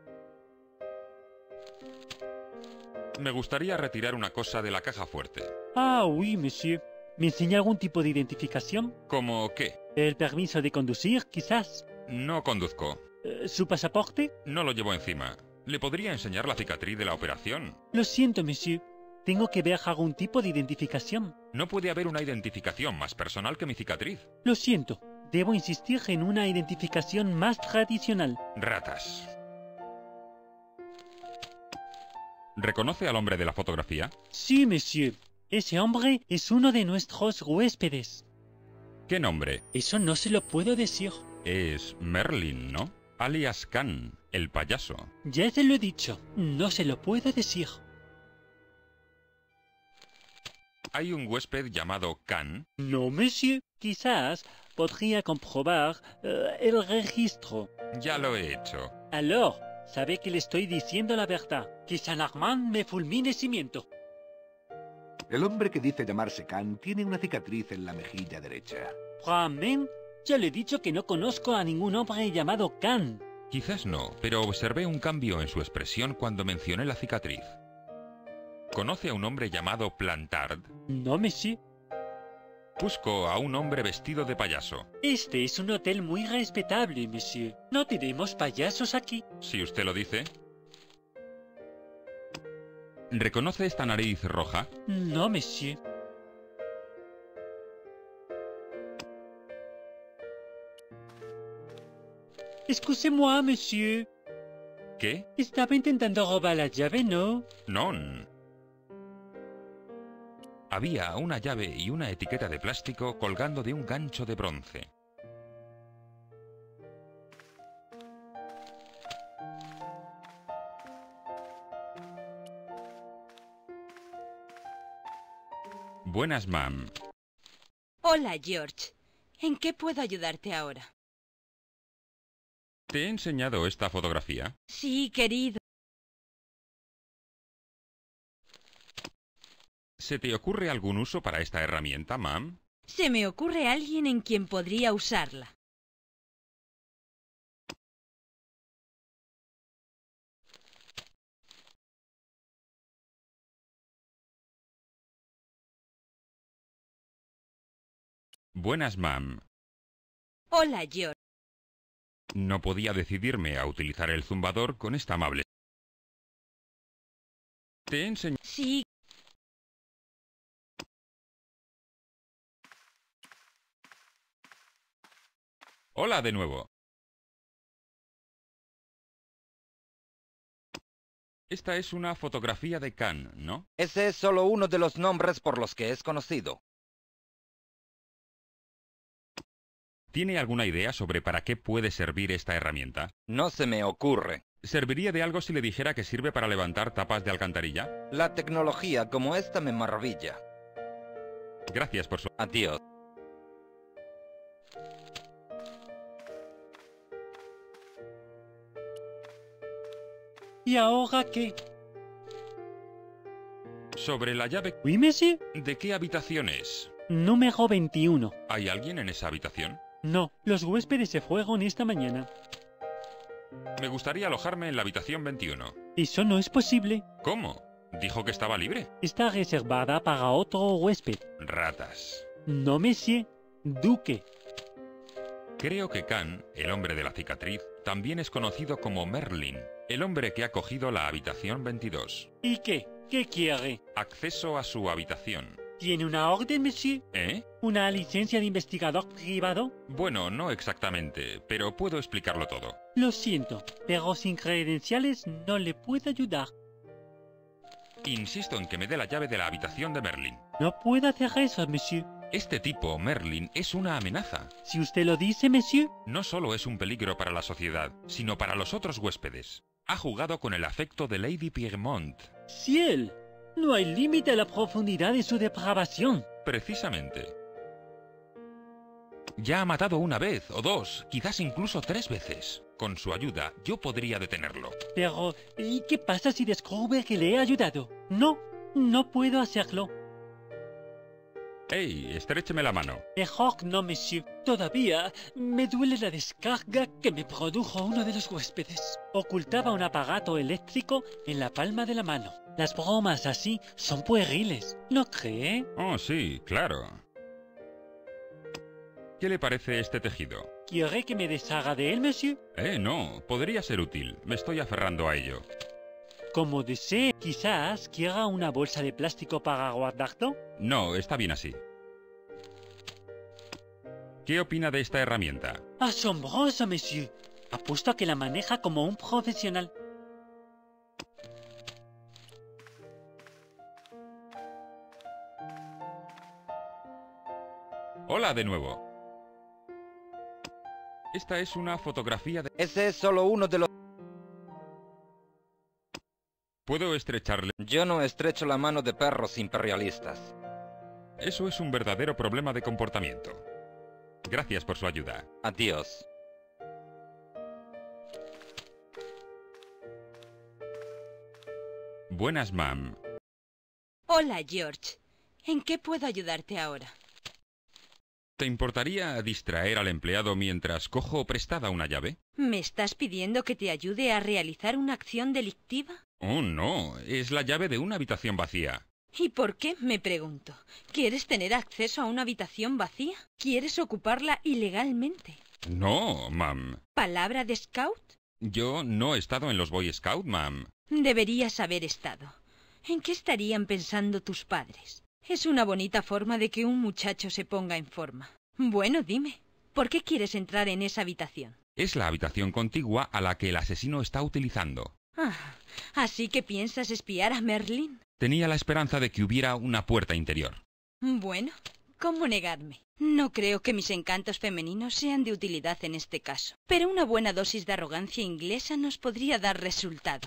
Speaker 6: Me gustaría retirar una cosa de la caja fuerte.
Speaker 19: Ah, oui, monsieur. ¿Me enseña algún tipo de identificación?
Speaker 6: ¿Cómo qué?
Speaker 19: ¿El permiso de conducir, quizás?
Speaker 6: No conduzco.
Speaker 19: Eh, ¿Su pasaporte?
Speaker 6: No lo llevo encima. ¿Le podría enseñar la cicatriz de la operación?
Speaker 19: Lo siento, monsieur. Tengo que ver algún tipo de identificación.
Speaker 6: No puede haber una identificación más personal que mi cicatriz.
Speaker 19: Lo siento. Debo insistir en una identificación más tradicional.
Speaker 6: Ratas. ¿Reconoce al hombre de la fotografía?
Speaker 19: Sí, monsieur. Ese hombre es uno de nuestros huéspedes.
Speaker 6: ¿Qué nombre?
Speaker 19: Eso no se lo puedo decir.
Speaker 6: Es Merlin, ¿no? Alias Khan, el payaso.
Speaker 19: Ya se lo he dicho. No se lo puedo decir.
Speaker 6: ¿Hay un huésped llamado Khan?
Speaker 19: No, monsieur. Quizás podría comprobar uh, el registro.
Speaker 6: Ya lo he hecho.
Speaker 19: Alors, sabe que le estoy diciendo la verdad. Que San Armand me fulmine si miento.
Speaker 5: El hombre que dice llamarse Khan tiene una cicatriz en la mejilla derecha.
Speaker 19: Amén. Ya le he dicho que no conozco a ningún hombre llamado Khan.
Speaker 6: Quizás no, pero observé un cambio en su expresión cuando mencioné la cicatriz. ¿Conoce a un hombre llamado Plantard?
Speaker 19: No, monsieur.
Speaker 6: Busco a un hombre vestido de payaso.
Speaker 19: Este es un hotel muy respetable, monsieur. No tenemos payasos aquí.
Speaker 6: Si usted lo dice. ¿Reconoce esta nariz roja?
Speaker 19: No, monsieur. Excusez-moi, monsieur.
Speaker 6: ¿Qué?
Speaker 19: Estaba intentando robar la llave, ¿no?
Speaker 6: No. Había una llave y una etiqueta de plástico colgando de un gancho de bronce. Buenas, ma'am.
Speaker 20: Hola, George. ¿En qué puedo ayudarte ahora?
Speaker 6: ¿Te he enseñado esta fotografía?
Speaker 20: Sí, querido.
Speaker 6: ¿Se te ocurre algún uso para esta herramienta, ma'am?
Speaker 20: Se me ocurre alguien en quien podría usarla.
Speaker 6: Buenas, ma'am.
Speaker 20: Hola, George.
Speaker 6: No podía decidirme a utilizar el zumbador con esta amable. ¿Te he enseñado?
Speaker 20: Sí.
Speaker 6: Hola de nuevo. Esta es una fotografía de Khan, ¿no?
Speaker 21: Ese es solo uno de los nombres por los que es conocido.
Speaker 6: ¿Tiene alguna idea sobre para qué puede servir esta herramienta?
Speaker 21: No se me ocurre.
Speaker 6: ¿Serviría de algo si le dijera que sirve para levantar tapas de alcantarilla?
Speaker 21: La tecnología como esta me maravilla.
Speaker 6: Gracias por su...
Speaker 21: Adiós.
Speaker 19: ¿Y ahora qué?
Speaker 6: Sobre la llave...
Speaker 19: Oui, monsieur.
Speaker 6: ¿De qué habitación es?
Speaker 19: Número veintiuno.
Speaker 6: ¿Hay alguien en esa habitación?
Speaker 19: No, los huéspedes se fueron esta mañana.
Speaker 6: Me gustaría alojarme en la habitación veintiuno.
Speaker 19: Eso no es posible.
Speaker 6: ¿Cómo? Dijo que estaba libre.
Speaker 19: Está reservada para otro huésped.
Speaker 6: Ratas.
Speaker 19: No, monsieur. Duque.
Speaker 6: Creo que Khan, el hombre de la cicatriz, también es conocido como Merlin, el hombre que ha cogido la habitación veintidós.
Speaker 19: ¿Y qué? ¿Qué quiere?
Speaker 6: Acceso a su habitación.
Speaker 19: ¿Tiene una orden, monsieur?
Speaker 6: ¿Eh?
Speaker 19: ¿Una licencia de investigador privado?
Speaker 6: Bueno, no exactamente, pero puedo explicarlo todo.
Speaker 19: Lo siento, pero sin credenciales no le puedo ayudar.
Speaker 6: Insisto en que me dé la llave de la habitación de Merlin.
Speaker 19: No puedo hacer eso, monsieur.
Speaker 6: Este tipo, Merlin, es una amenaza.
Speaker 19: Si usted lo dice, monsieur.
Speaker 6: No solo es un peligro para la sociedad, sino para los otros huéspedes. Ha jugado con el afecto de Lady Piermont.
Speaker 19: ¡Ciel! No hay límite a la profundidad de su depravación.
Speaker 6: Precisamente. Ya ha matado una vez, o dos, quizás incluso tres veces. Con su ayuda, yo podría detenerlo.
Speaker 19: Pero, ¿y qué pasa si descubre que le he ayudado? No, no puedo hacerlo.
Speaker 6: ¡Ey! Estrécheme la mano.
Speaker 19: Mejor no, monsieur. Todavía me duele la descarga que me produjo uno de los huéspedes. Ocultaba un aparato eléctrico en la palma de la mano. Las bromas así son pueriles, ¿no cree?
Speaker 6: Oh, sí, claro. ¿Qué le parece este tejido?
Speaker 19: ¿Quiere que me deshaga de él, monsieur?
Speaker 6: Eh, no. Podría ser útil. Me estoy aferrando a ello.
Speaker 19: Como desee, quizás quiera una bolsa de plástico para guardarlo.
Speaker 6: No, está bien así. ¿Qué opina de esta herramienta?
Speaker 19: Asombroso, monsieur. Apuesto a que la maneja como un profesional.
Speaker 6: Hola de nuevo. Esta es una fotografía de...
Speaker 21: Ese es solo uno de los...
Speaker 6: ¿Puedo estrecharle?
Speaker 21: Yo no estrecho la mano de perros imperialistas.
Speaker 6: Eso es un verdadero problema de comportamiento. Gracias por su ayuda.
Speaker 21: Adiós.
Speaker 6: Buenas, ma'am.
Speaker 20: Hola, George. ¿En qué puedo ayudarte ahora?
Speaker 6: ¿Te importaría distraer al empleado mientras cojo prestada una llave?
Speaker 20: ¿Me estás pidiendo que te ayude a realizar una acción delictiva?
Speaker 6: Oh, no. Es la llave de una habitación vacía.
Speaker 20: ¿Y por qué? Me pregunto. ¿Quieres tener acceso a una habitación vacía? ¿Quieres ocuparla ilegalmente?
Speaker 6: No, ma'am.
Speaker 20: ¿Palabra de scout?
Speaker 6: Yo no he estado en los Boy Scout, ma'am.
Speaker 20: Deberías haber estado. ¿En qué estarían pensando tus padres? Es una bonita forma de que un muchacho se ponga en forma. Bueno, dime, ¿por qué quieres entrar en esa habitación?
Speaker 6: Es la habitación contigua a la que el asesino está utilizando.
Speaker 20: Ah, ¿así que piensas espiar a Merlin?
Speaker 6: Tenía la esperanza de que hubiera una puerta interior.
Speaker 20: Bueno, ¿cómo negarme? No creo que mis encantos femeninos sean de utilidad en este caso, pero una buena dosis de arrogancia inglesa nos podría dar resultado.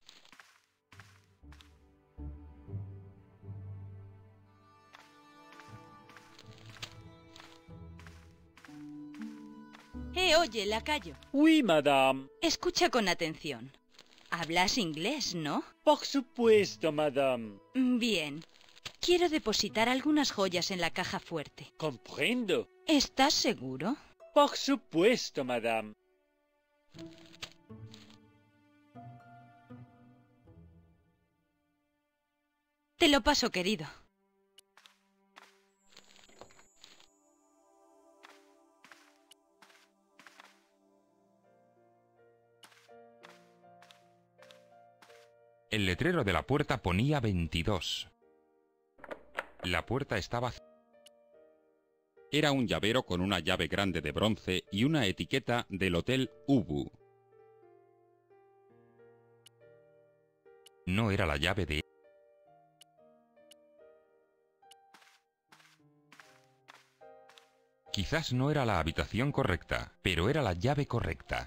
Speaker 20: Eh, oye, lacayo.
Speaker 19: Oui, madame.
Speaker 20: Escucha con atención. Hablas inglés, ¿no?
Speaker 19: Por supuesto, madame.
Speaker 20: Bien. Quiero depositar algunas joyas en la caja fuerte.
Speaker 19: Comprendo.
Speaker 20: ¿Estás seguro?
Speaker 19: Por supuesto, madame.
Speaker 20: Te lo paso, querido.
Speaker 6: El letrero de la puerta ponía veintidós. La puerta estaba... Era un llavero con una llave grande de bronce y una etiqueta del Hotel Ubu. No era la llave de... Quizás no era la habitación correcta, pero era la llave correcta.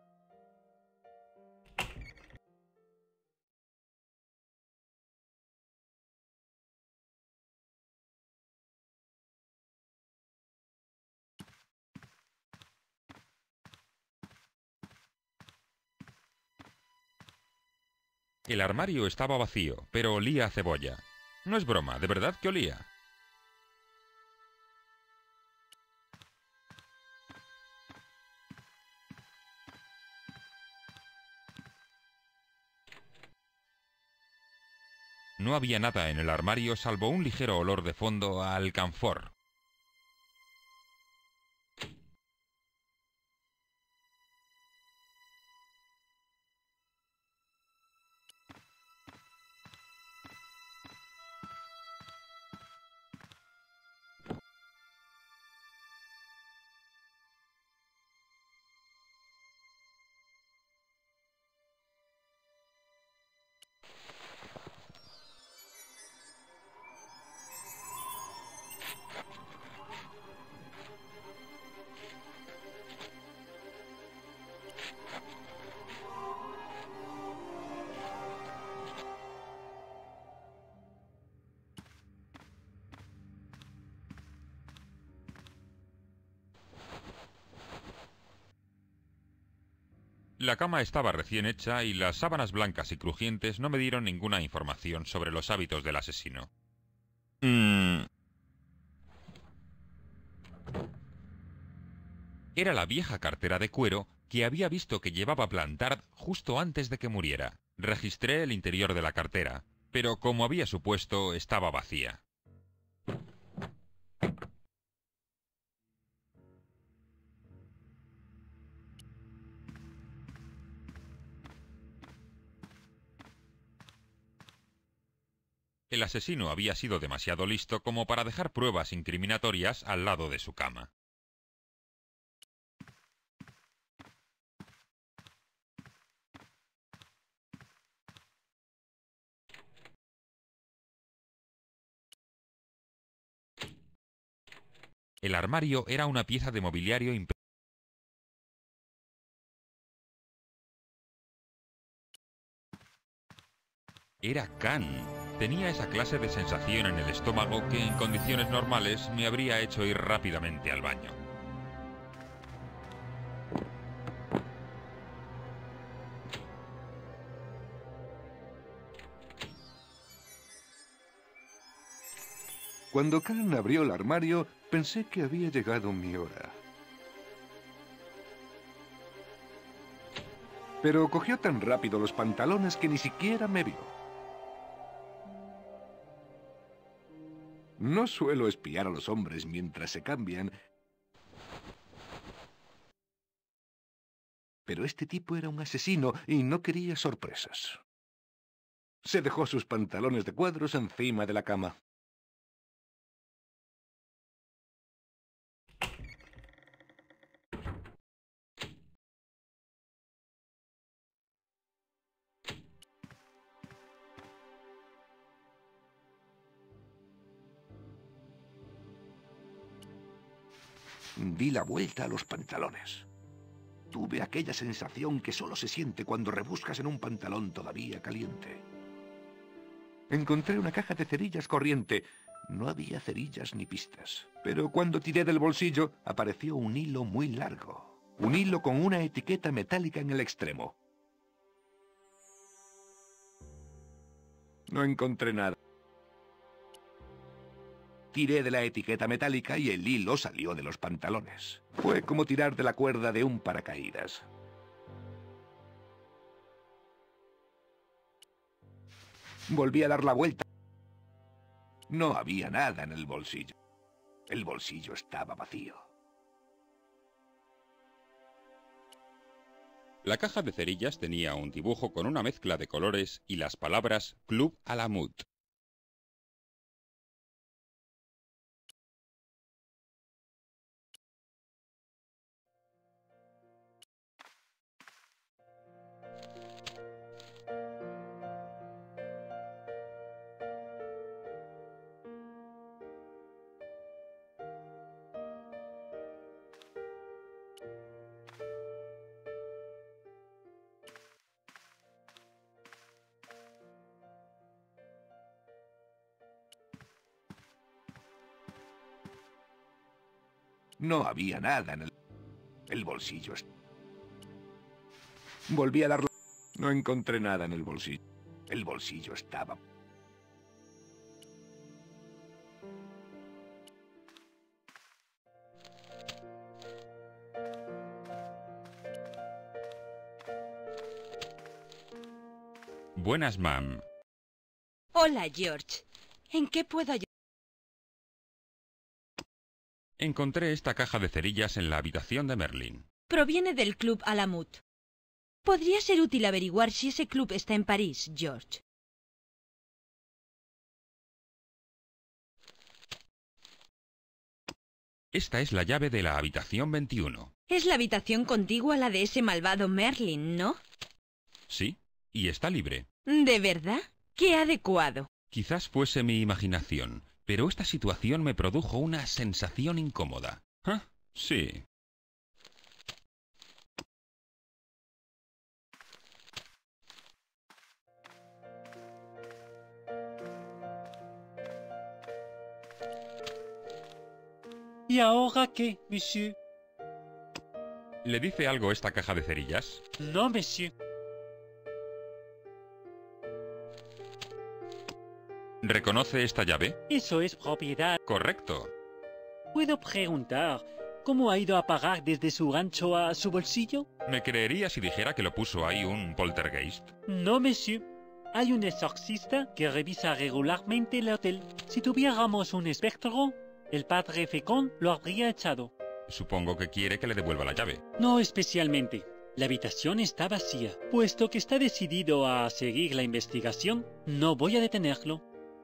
Speaker 6: El armario estaba vacío, pero olía a cebolla. No es broma, de verdad que olía. No había nada en el armario salvo un ligero olor de fondo a alcanfor. La cama estaba recién hecha y las sábanas blancas y crujientes no me dieron ninguna información sobre los hábitos del asesino. Mm. Era la vieja cartera de cuero que había visto que llevaba Plantard justo antes de que muriera. Registré el interior de la cartera, pero como había supuesto, estaba vacía. El asesino había sido demasiado listo como para dejar pruebas incriminatorias al lado de su cama. El armario era una pieza de mobiliario impresionante. Era Khan. Tenía esa clase de sensación en el estómago que en condiciones normales me habría hecho ir rápidamente al baño.
Speaker 5: Cuando Khan abrió el armario, pensé que había llegado mi hora. Pero cogió tan rápido los pantalones que ni siquiera me vio. No suelo espiar a los hombres mientras se cambian, pero este tipo era un asesino y no quería sorpresas. Se dejó sus pantalones de cuadros encima de la cama. Di la vuelta a los pantalones. Tuve aquella sensación que solo se siente cuando rebuscas en un pantalón todavía caliente. Encontré una caja de cerillas corriente. No había cerillas ni pistas. Pero cuando tiré del bolsillo, apareció un hilo muy largo. Un hilo con una etiqueta metálica en el extremo. No encontré nada. Tiré de la etiqueta metálica y el hilo salió de los pantalones. Fue como tirar de la cuerda de un paracaídas. Volví a dar la vuelta. No había nada en el bolsillo. El bolsillo estaba vacío.
Speaker 6: La caja de cerillas tenía un dibujo con una mezcla de colores y las palabras Club Alamut.
Speaker 5: No había nada en el... El bolsillo. est- Volví a dar la... No encontré nada en el bolsillo. El bolsillo estaba...
Speaker 6: Buenas, ma'am.
Speaker 20: Hola, George. ¿En qué puedo ayudar?
Speaker 6: Encontré esta caja de cerillas en la habitación de Merlin.
Speaker 20: Proviene del Club Alamut. Podría ser útil averiguar si ese club está en París, George.
Speaker 6: Esta es la llave de la habitación veintiuno.
Speaker 20: Es la habitación contigua a la de ese malvado Merlin, ¿no?
Speaker 6: Sí, y está libre.
Speaker 20: ¿De verdad? ¡Qué adecuado!
Speaker 6: Quizás fuese mi imaginación, pero esta situación me produjo una sensación incómoda. ¿Ah? Sí.
Speaker 19: ¿Y ahora qué, monsieur?
Speaker 6: ¿Le dice algo esta caja de cerillas?
Speaker 19: No, monsieur.
Speaker 6: ¿Reconoce esta llave?
Speaker 19: Eso es propiedad.
Speaker 6: Correcto.
Speaker 19: ¿Puedo preguntar cómo ha ido a pagar desde su gancho a su bolsillo?
Speaker 6: ¿Me creería si dijera que lo puso ahí un poltergeist?
Speaker 19: No, monsieur. Hay un exorcista que revisa regularmente el hotel. Si tuviéramos un espectro, el padre Fecón lo habría echado.
Speaker 6: Supongo que quiere que le devuelva la llave.
Speaker 19: No especialmente. La habitación está vacía. Puesto que está decidido a seguir la investigación, no voy a detenerlo.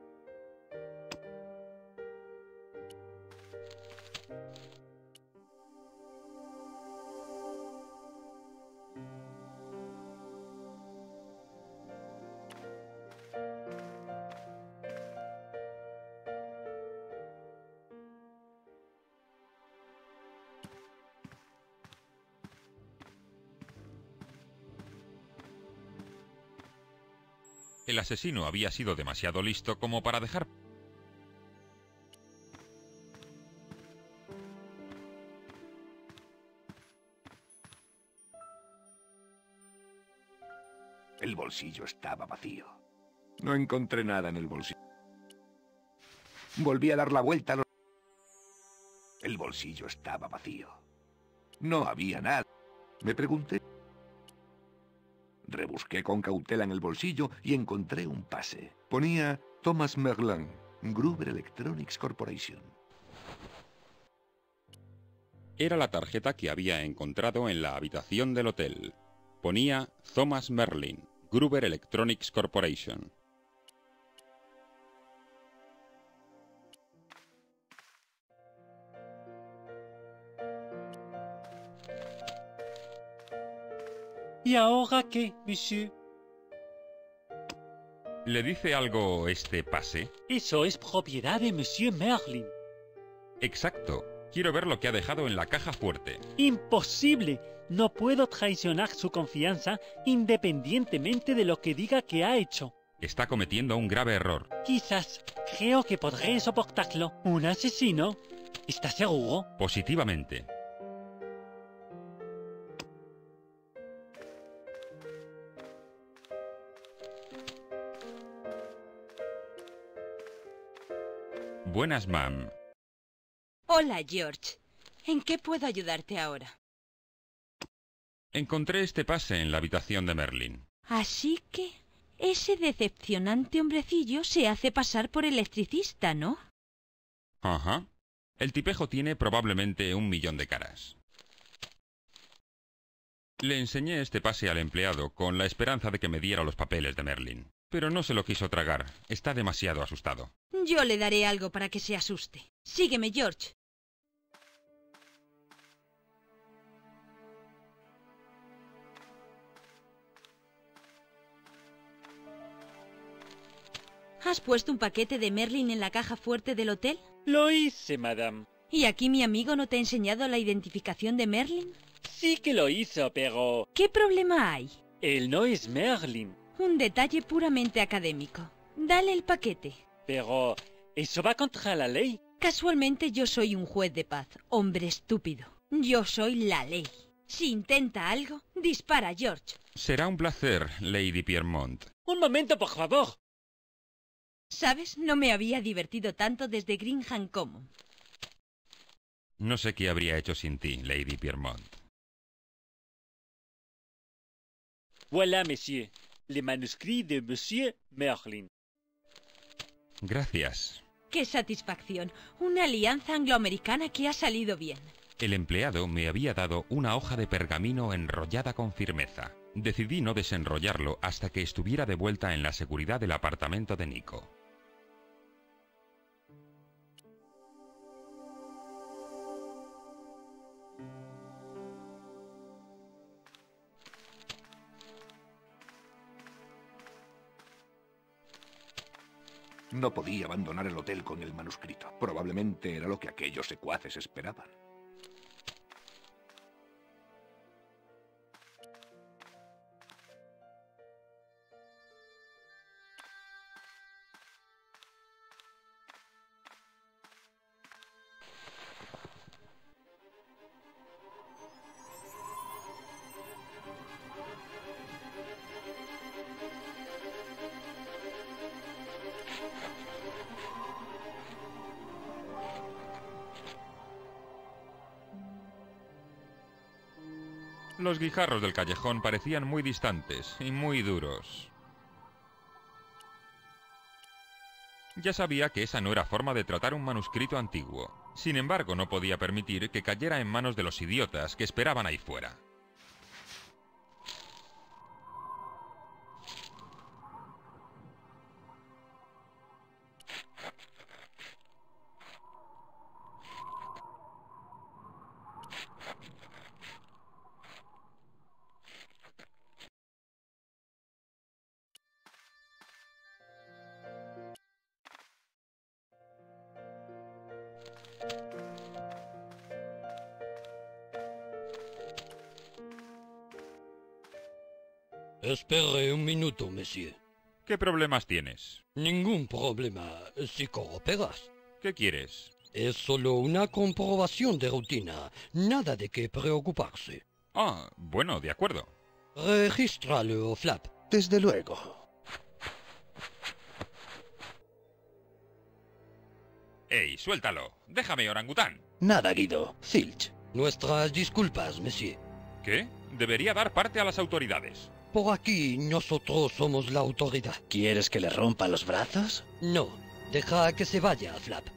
Speaker 6: El asesino había sido demasiado listo como para dejar...
Speaker 4: El bolsillo estaba vacío. No encontré nada en el bolsillo. Volví a dar la vuelta a los... El bolsillo estaba vacío. No había nada. Me pregunté... Rebusqué con cautela en el bolsillo y encontré un pase. Ponía Thomas Merlin, Gruber Electronics Corporation.
Speaker 6: Era la tarjeta que había encontrado en la habitación del hotel. Ponía Thomas Merlin, Gruber Electronics Corporation.
Speaker 19: ¿Y ahora qué, monsieur?
Speaker 6: ¿Le dice algo este pase?
Speaker 19: Eso es propiedad de monsieur Merlin.
Speaker 6: Exacto. Quiero ver lo que ha dejado en la caja fuerte.
Speaker 19: ¡Imposible! No puedo traicionar su confianza independientemente de lo que diga que ha hecho.
Speaker 6: Está cometiendo un grave error.
Speaker 19: Quizás. Creo que podré soportarlo. ¿Un asesino? ¿Está seguro?
Speaker 6: Positivamente. Buenas, ma'am.
Speaker 20: Hola, George. ¿En qué puedo ayudarte ahora?
Speaker 6: Encontré este pase en la habitación de Merlin.
Speaker 20: Así que ese decepcionante hombrecillo se hace pasar por electricista, ¿no?
Speaker 6: Ajá. El tipejo tiene probablemente un millón de caras. Le enseñé este pase al empleado con la esperanza de que me diera los papeles de Merlin. Pero no se lo quiso tragar. Está demasiado asustado.
Speaker 20: Yo le daré algo para que se asuste. Sígueme, George. ¿Has puesto un paquete de Merlin en la caja fuerte del hotel?
Speaker 19: Lo hice, madame.
Speaker 20: ¿Y aquí mi amigo no te ha enseñado la identificación de Merlin?
Speaker 19: Sí que lo hizo, pero...
Speaker 20: ¿Qué problema hay?
Speaker 19: Él no es Merlin.
Speaker 20: Un detalle puramente académico. Dale el paquete.
Speaker 19: Pero... eso va contra la ley.
Speaker 20: Casualmente yo soy un juez de paz, hombre estúpido. Yo soy la ley. Si intenta algo, dispara, George.
Speaker 6: Será un placer, Lady Piermont.
Speaker 19: Un momento, por favor.
Speaker 20: ¿Sabes? No me había divertido tanto desde Greenham Common.
Speaker 6: No sé qué habría hecho sin ti, Lady Piermont.
Speaker 19: Voilà, monsieur. Le manuscrit de monsieur Merlin.
Speaker 6: Gracias.
Speaker 20: ¡Qué satisfacción! Una alianza angloamericana que ha salido bien.
Speaker 6: El empleado me había dado una hoja de pergamino enrollada con firmeza. Decidí no desenrollarlo hasta que estuviera de vuelta en la seguridad del apartamento de Nico.
Speaker 4: No podía abandonar el hotel con el manuscrito. Probablemente era lo que aquellos secuaces esperaban.
Speaker 6: Los guijarros del callejón parecían muy distantes y muy duros. Ya sabía que esa no era forma de tratar un manuscrito antiguo. Sin embargo, no podía permitir que cayera en manos de los idiotas que esperaban ahí fuera.
Speaker 18: Espere un minuto, monsieur.
Speaker 6: ¿Qué problemas tienes?
Speaker 18: Ningún problema, si cooperas.
Speaker 6: ¿Qué quieres?
Speaker 18: Es solo una comprobación de rutina, nada de qué preocuparse.
Speaker 6: Ah, bueno, de acuerdo.
Speaker 18: Regístralo, Flap.
Speaker 2: Desde luego.
Speaker 6: ¡Ey, suéltalo! ¡Déjame, orangután!
Speaker 2: Nada, Guido. Filch.
Speaker 18: Nuestras disculpas, monsieur.
Speaker 6: ¿Qué? Debería dar parte a las autoridades.
Speaker 18: Por aquí nosotros somos la autoridad.
Speaker 2: ¿Quieres que le rompa los brazos?
Speaker 18: No, deja que se vaya, Flap.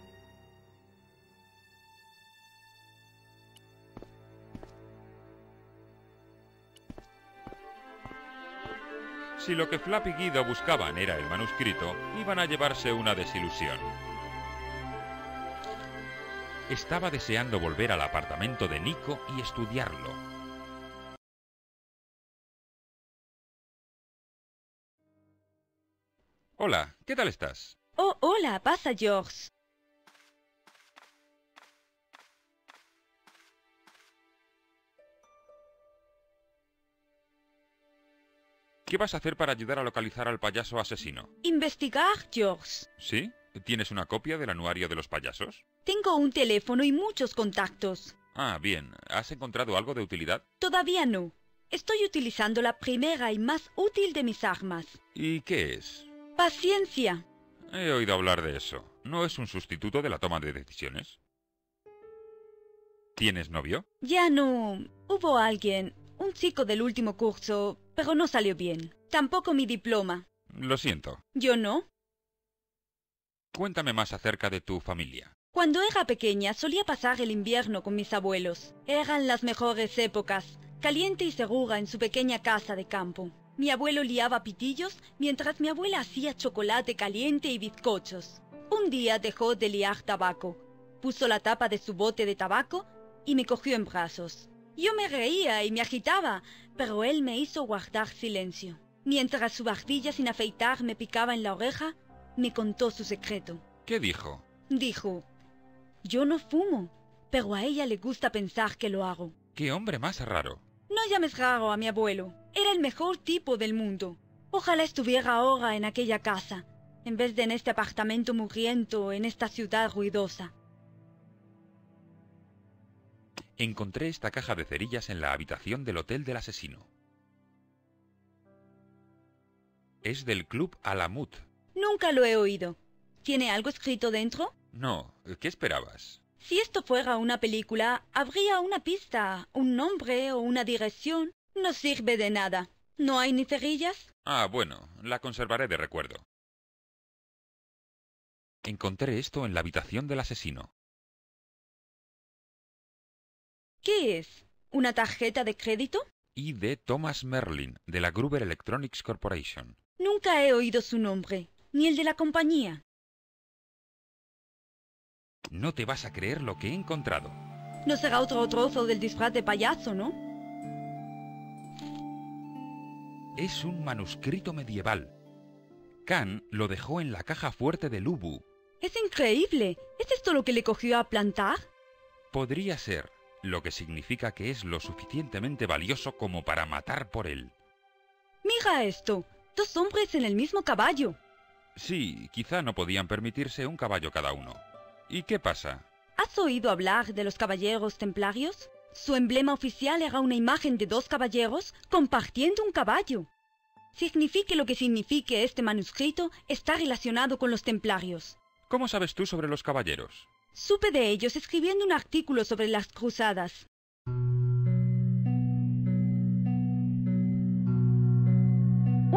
Speaker 6: Si lo que Flap y Guido buscaban era el manuscrito, iban a llevarse una desilusión. Estaba deseando volver al apartamento de Nico y estudiarlo. Hola, ¿qué tal estás?
Speaker 10: Oh, hola, pasa, George.
Speaker 6: ¿Qué vas a hacer para ayudar a localizar al payaso asesino?
Speaker 10: Investigar, George.
Speaker 6: ¿Sí? ¿Tienes una copia del anuario de los payasos?
Speaker 10: Tengo un teléfono y muchos contactos.
Speaker 6: Ah, bien. ¿Has encontrado algo de utilidad?
Speaker 10: Todavía no. Estoy utilizando la primera y más útil de mis armas.
Speaker 6: ¿Y qué es?
Speaker 10: Paciencia.
Speaker 6: He oído hablar de eso. ¿No es un sustituto de la toma de decisiones? ¿Tienes novio?
Speaker 10: Ya no. Hubo alguien, un chico del último curso, pero no salió bien. Tampoco mi diploma.
Speaker 6: Lo siento.
Speaker 10: ¿Yo no?
Speaker 6: Cuéntame más acerca de tu familia.
Speaker 10: Cuando era pequeña solía pasar el invierno con mis abuelos. Eran las mejores épocas, caliente y segura en su pequeña casa de campo. Mi abuelo liaba pitillos mientras mi abuela hacía chocolate caliente y bizcochos. Un día dejó de liar tabaco, puso la tapa de su bote de tabaco y me cogió en brazos. Yo me reía y me agitaba, pero él me hizo guardar silencio. Mientras su barbilla sin afeitar me picaba en la oreja, me contó su secreto.
Speaker 6: ¿Qué dijo?
Speaker 10: Dijo, yo no fumo, pero a ella le gusta pensar que lo hago.
Speaker 6: ¡Qué hombre más raro!
Speaker 10: No llames raro a mi abuelo. Era el mejor tipo del mundo. Ojalá estuviera ahora en aquella casa, en vez de en este apartamento mugriento, en esta ciudad ruidosa.
Speaker 6: Encontré esta caja de cerillas en la habitación del hotel del asesino. Es del Club Alamut.
Speaker 10: Nunca lo he oído. ¿Tiene algo escrito dentro?
Speaker 6: No, ¿qué esperabas?
Speaker 10: Si esto fuera una película, habría una pista, un nombre o una dirección. No sirve de nada. ¿No hay ni cerillas?
Speaker 6: Ah, bueno, la conservaré de recuerdo. Encontré esto en la habitación del asesino.
Speaker 10: ¿Qué es? ¿Una tarjeta de crédito?
Speaker 6: Y de Thomas Merlin, de la Gruber Electronics Corporation.
Speaker 10: Nunca he oído su nombre, ni el de la compañía.
Speaker 6: No te vas a creer lo que he encontrado.
Speaker 10: No será otro trozo del disfraz de payaso, ¿no?
Speaker 6: Es un manuscrito medieval. Khan lo dejó en la caja fuerte del Ubu.
Speaker 10: ¡Es increíble! ¿Es esto lo que le cogió a plantar?
Speaker 6: Podría ser, lo que significa que es lo suficientemente valioso como para matar por él.
Speaker 10: ¡Mira esto! Dos hombres en el mismo caballo.
Speaker 6: Sí, quizá no podían permitirse un caballo cada uno. ¿Y qué pasa?
Speaker 10: ¿Has oído hablar de los caballeros templarios? Su emblema oficial era una imagen de dos caballeros compartiendo un caballo. Signifique lo que signifique este manuscrito, está relacionado con los templarios.
Speaker 6: ¿Cómo sabes tú sobre los caballeros?
Speaker 10: Supe de ellos escribiendo un artículo sobre las cruzadas.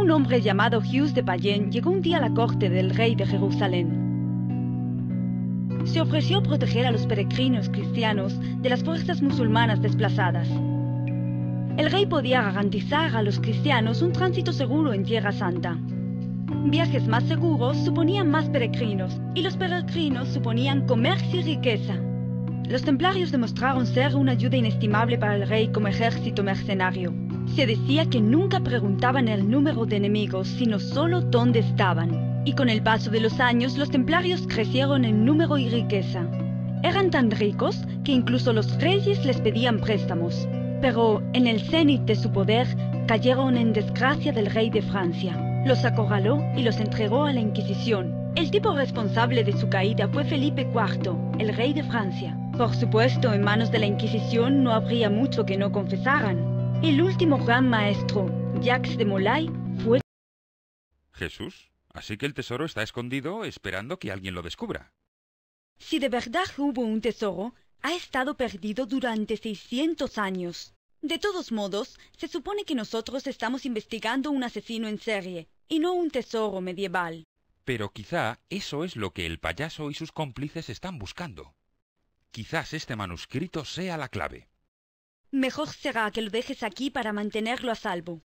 Speaker 10: Un hombre llamado Hughes de Payenne llegó un día a la corte del rey de Jerusalén. Se ofreció a proteger a los peregrinos cristianos de las fuerzas musulmanas desplazadas. El rey podía garantizar a los cristianos un tránsito seguro en Tierra Santa. Viajes más seguros suponían más peregrinos, y los peregrinos suponían comercio y riqueza. Los templarios demostraron ser una ayuda inestimable para el rey como ejército mercenario. Se decía que nunca preguntaban el número de enemigos, sino solo dónde estaban. Y con el paso de los años, los templarios crecieron en número y riqueza. Eran tan ricos que incluso los reyes les pedían préstamos. Pero en el cenit de su poder, cayeron en desgracia del rey de Francia. Los acorraló y los entregó a la Inquisición. El tipo responsable de su caída fue Felipe cuarto, el rey de Francia. Por supuesto, en manos de la Inquisición no habría mucho que no confesaran. El último gran maestro, Jacques de Molay, fue...
Speaker 6: Jesús, así que el tesoro está escondido esperando que alguien lo descubra.
Speaker 10: Si de verdad hubo un tesoro, ha estado perdido durante seiscientos años. De todos modos, se supone que nosotros estamos investigando un asesino en serie, y no un tesoro medieval.
Speaker 6: Pero quizá eso es lo que el payaso y sus cómplices están buscando. Quizás este manuscrito sea la clave.
Speaker 10: Mejor será que lo dejes aquí para mantenerlo a salvo.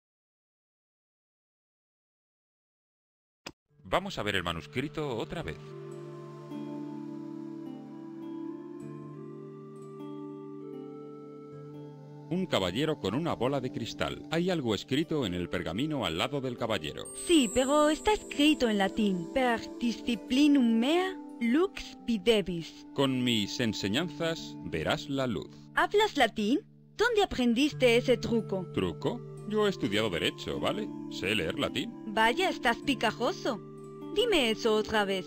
Speaker 6: Vamos a ver el manuscrito otra vez. Un caballero con una bola de cristal. Hay algo escrito en el pergamino al lado del caballero.
Speaker 10: Sí, pero está escrito en latín. Per disciplinum mea lux videvis.
Speaker 6: Con mis enseñanzas verás la luz.
Speaker 10: ¿Hablas latín? ¿Dónde aprendiste ese truco?
Speaker 6: ¿Truco? Yo he estudiado Derecho, ¿vale? Sé leer latín.
Speaker 10: Vaya, estás picajoso. Dime eso otra vez.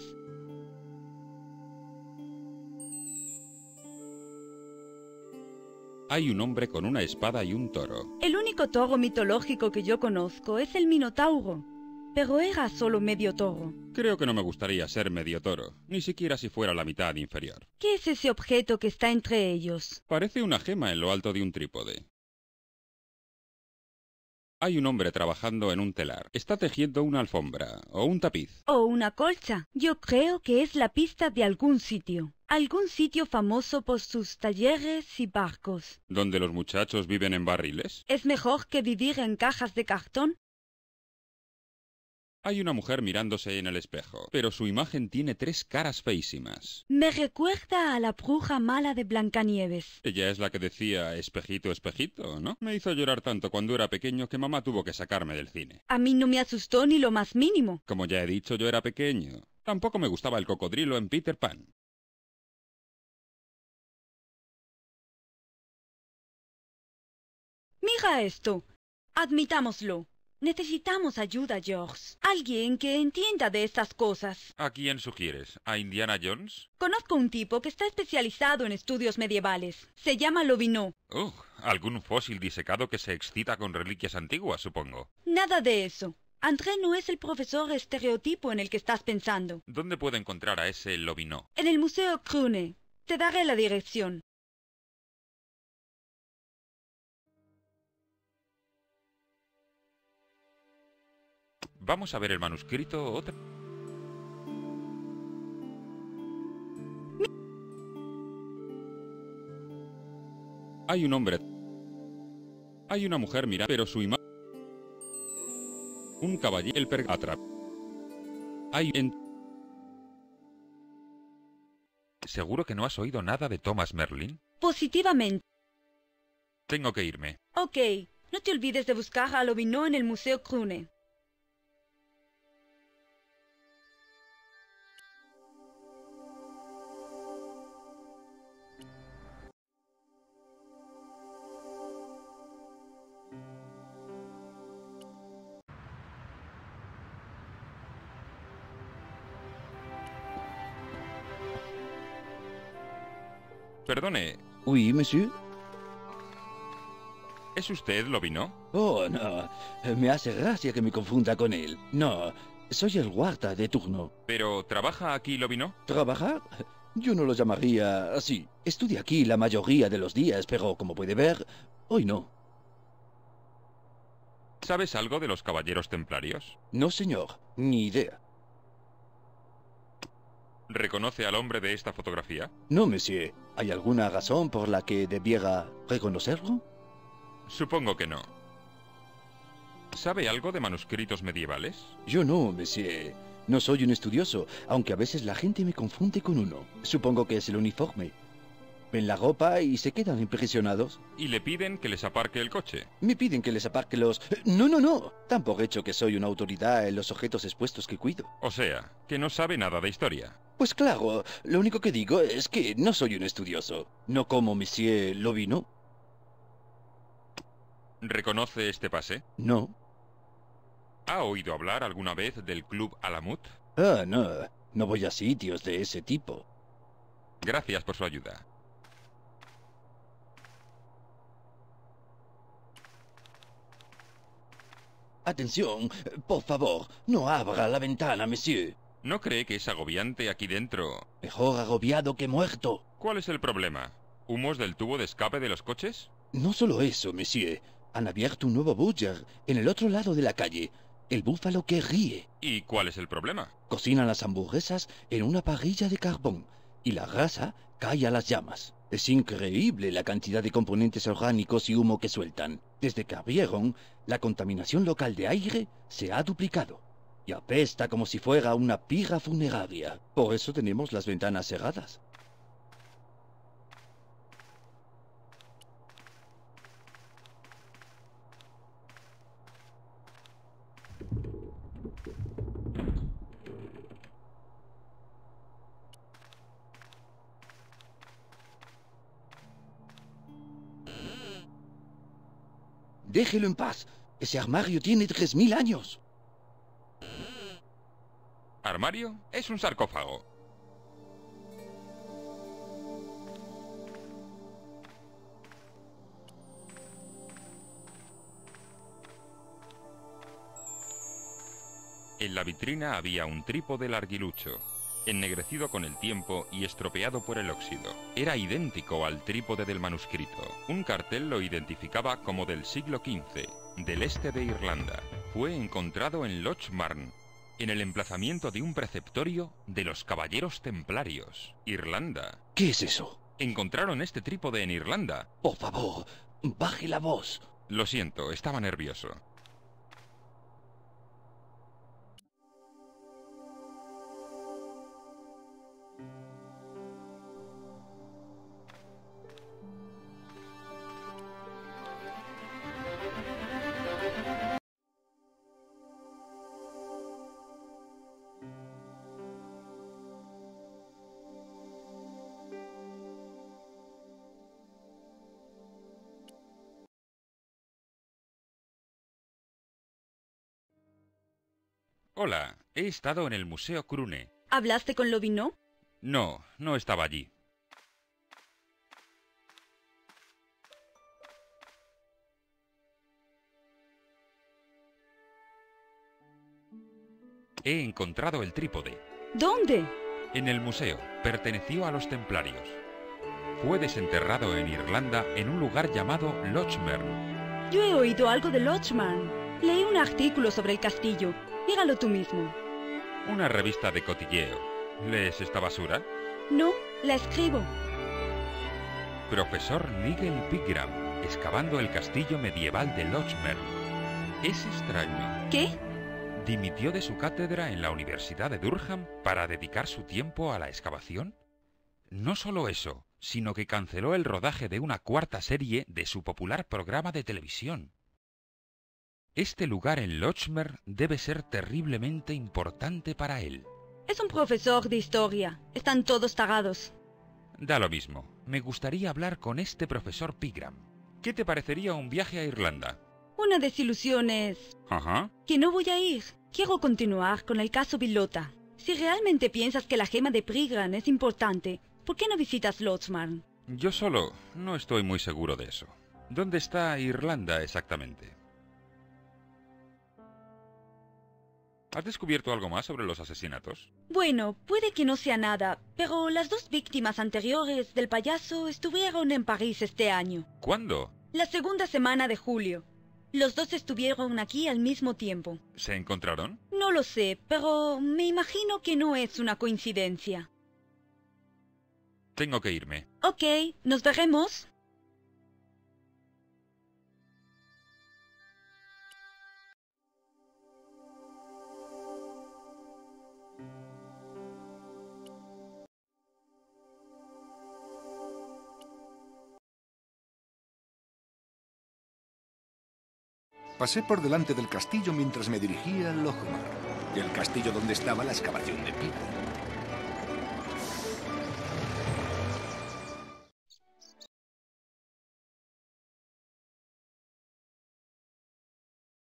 Speaker 6: Hay un hombre con una espada y un toro.
Speaker 10: El único toro mitológico que yo conozco es el Minotauro, pero era solo medio toro.
Speaker 6: Creo que no me gustaría ser medio toro, ni siquiera si fuera la mitad inferior.
Speaker 10: ¿Qué es ese objeto que está entre ellos?
Speaker 6: Parece una gema en lo alto de un trípode. Hay un hombre trabajando en un telar. Está tejiendo una alfombra o un tapiz.
Speaker 10: O una colcha. Yo creo que es la pista de algún sitio. Algún sitio famoso por sus talleres y barcos.
Speaker 6: ¿Donde los muchachos viven en barriles?
Speaker 10: ¿Es mejor que vivir en cajas de cartón?
Speaker 6: Hay una mujer mirándose en el espejo, pero su imagen tiene tres caras feísimas.
Speaker 10: Me recuerda a la bruja mala de Blancanieves.
Speaker 6: Ella es la que decía espejito, espejito, ¿no? Me hizo llorar tanto cuando era pequeño que mamá tuvo que sacarme del cine.
Speaker 10: A mí no me asustó ni lo más mínimo.
Speaker 6: Como ya he dicho, yo era pequeño. Tampoco me gustaba el cocodrilo en Peter Pan.
Speaker 10: Mira esto. Admitámoslo. Necesitamos ayuda, George. Alguien que entienda de estas cosas.
Speaker 6: ¿A quién sugieres? ¿A Indiana Jones?
Speaker 10: Conozco un tipo que está especializado en estudios medievales. Se llama Lobineau.
Speaker 6: Uh, algún fósil disecado que se excita con reliquias antiguas, supongo.
Speaker 10: Nada de eso. André no es el profesor estereotipo en el que estás pensando.
Speaker 6: ¿Dónde puedo encontrar a ese Lobineau?
Speaker 10: En el Museo Crune. Te daré la dirección.
Speaker 6: Vamos a ver el manuscrito otra. Hay un hombre. Hay una mujer mira, pero su imagen. Un caballero, el pergatra. Hay en. ¿Seguro que no has oído nada de Thomas Merlin?
Speaker 10: Positivamente.
Speaker 6: Tengo que irme.
Speaker 10: Ok. No te olvides de buscar a Lobineau en el Museo Crune.
Speaker 6: Perdone.
Speaker 7: Oui, monsieur.
Speaker 6: ¿Es usted Lobineau?
Speaker 7: Oh, no. Me hace gracia que me confunda con él. No, soy el guarda de turno.
Speaker 6: ¿Pero trabaja aquí Lobineau?
Speaker 7: ¿Trabajar? Yo no lo llamaría así. Estudia aquí la mayoría de los días, pero como puede ver, hoy no.
Speaker 6: ¿Sabes algo de los caballeros templarios?
Speaker 7: No, señor. Ni idea.
Speaker 6: ¿Reconoce al hombre de esta fotografía?
Speaker 7: No, monsieur. ¿Hay alguna razón por la que debiera reconocerlo?
Speaker 6: Supongo que no. ¿Sabe algo de manuscritos medievales?
Speaker 7: Yo no, monsieur. No soy un estudioso, aunque a veces la gente me confunde con uno. Supongo que es el uniforme. Ven la ropa y se quedan impresionados.
Speaker 6: ¿Y le piden que les aparque el coche?
Speaker 7: Me piden que les aparque los... No, no, no. Dan por hecho que soy una autoridad en los objetos expuestos que cuido.
Speaker 6: O sea, que no sabe nada de historia.
Speaker 7: Pues claro, lo único que digo es que no soy un estudioso. No como monsieur Lovino.
Speaker 6: ¿Reconoce este pase?
Speaker 7: No.
Speaker 6: ¿Ha oído hablar alguna vez del Club Alamut?
Speaker 7: Ah, no. No voy a sitios de ese tipo.
Speaker 6: Gracias por su ayuda.
Speaker 7: Atención, por favor, no abra la ventana, monsieur.
Speaker 6: ¿No cree que es agobiante aquí dentro?
Speaker 7: Mejor agobiado que muerto.
Speaker 6: ¿Cuál es el problema? ¿Humos del tubo de escape de los coches?
Speaker 7: No solo eso, monsieur. Han abierto un nuevo butcher en el otro lado de la calle. El búfalo que ríe.
Speaker 6: ¿Y cuál es el problema?
Speaker 7: Cocinan las hamburguesas en una parrilla de carbón y la grasa cae a las llamas. Es increíble la cantidad de componentes orgánicos y humo que sueltan. Desde que abrieron, la contaminación local de aire se ha duplicado. Y apesta como si fuera una pira funeraria. Por eso tenemos las ventanas cerradas. Déjelo en paz. Ese armario tiene tres mil años.
Speaker 6: ¿Armario? Es un sarcófago. En la vitrina había un trípode larguilucho, ennegrecido con el tiempo y estropeado por el óxido. Era idéntico al trípode del manuscrito. Un cartel lo identificaba como del siglo quince, del este de Irlanda. Fue encontrado en Lochmarn, en el emplazamiento de un preceptorio de los caballeros templarios. Irlanda.
Speaker 7: ¿Qué es eso?
Speaker 6: Encontraron este trípode en Irlanda.
Speaker 7: Por favor, baje la voz.
Speaker 6: Lo siento, estaba nervioso. Hola, he estado en el Museo Crune.
Speaker 10: ¿Hablaste con Lovino?
Speaker 6: No, no estaba allí. He encontrado el trípode.
Speaker 10: ¿Dónde?
Speaker 6: En el museo. Perteneció a los templarios. Fue desenterrado en Irlanda en un lugar llamado Lochmarn.
Speaker 10: Yo he oído algo de Lochmarn. Leí un artículo sobre el castillo. Dígalo tú mismo.
Speaker 6: Una revista de cotilleo. ¿Lees esta basura?
Speaker 10: No, la escribo.
Speaker 6: Profesor Nigel Pigram, excavando el castillo medieval de Lochmarn. Es extraño.
Speaker 10: ¿Qué?
Speaker 6: ¿Dimitió de su cátedra en la Universidad de Durham para dedicar su tiempo a la excavación? No solo eso, sino que canceló el rodaje de una cuarta serie de su popular programa de televisión. Este lugar en Lochmarn debe ser terriblemente importante para él.
Speaker 10: Es un profesor de historia. Están todos tagados.
Speaker 6: Da lo mismo. Me gustaría hablar con este profesor Pigram. ¿Qué te parecería un viaje a Irlanda?
Speaker 10: Una desilusión es...
Speaker 6: Ajá.
Speaker 10: Que no voy a ir. Quiero continuar con el caso Vilota. Si realmente piensas que la gema de Pigram es importante, ¿por qué no visitas Lochmarn?
Speaker 6: Yo solo no estoy muy seguro de eso. ¿Dónde está Irlanda exactamente? ¿Has descubierto algo más sobre los asesinatos?
Speaker 10: Bueno, puede que no sea nada, pero las dos víctimas anteriores del payaso estuvieron en París este año.
Speaker 6: ¿Cuándo?
Speaker 10: La segunda semana de julio. Los dos estuvieron aquí al mismo tiempo.
Speaker 6: ¿Se encontraron?
Speaker 10: No lo sé, pero me imagino que no es una coincidencia.
Speaker 6: Tengo que irme.
Speaker 10: Ok, nos veremos.
Speaker 5: Pasé por delante del castillo mientras me dirigía al Logomar, el castillo donde estaba la excavación de Pita.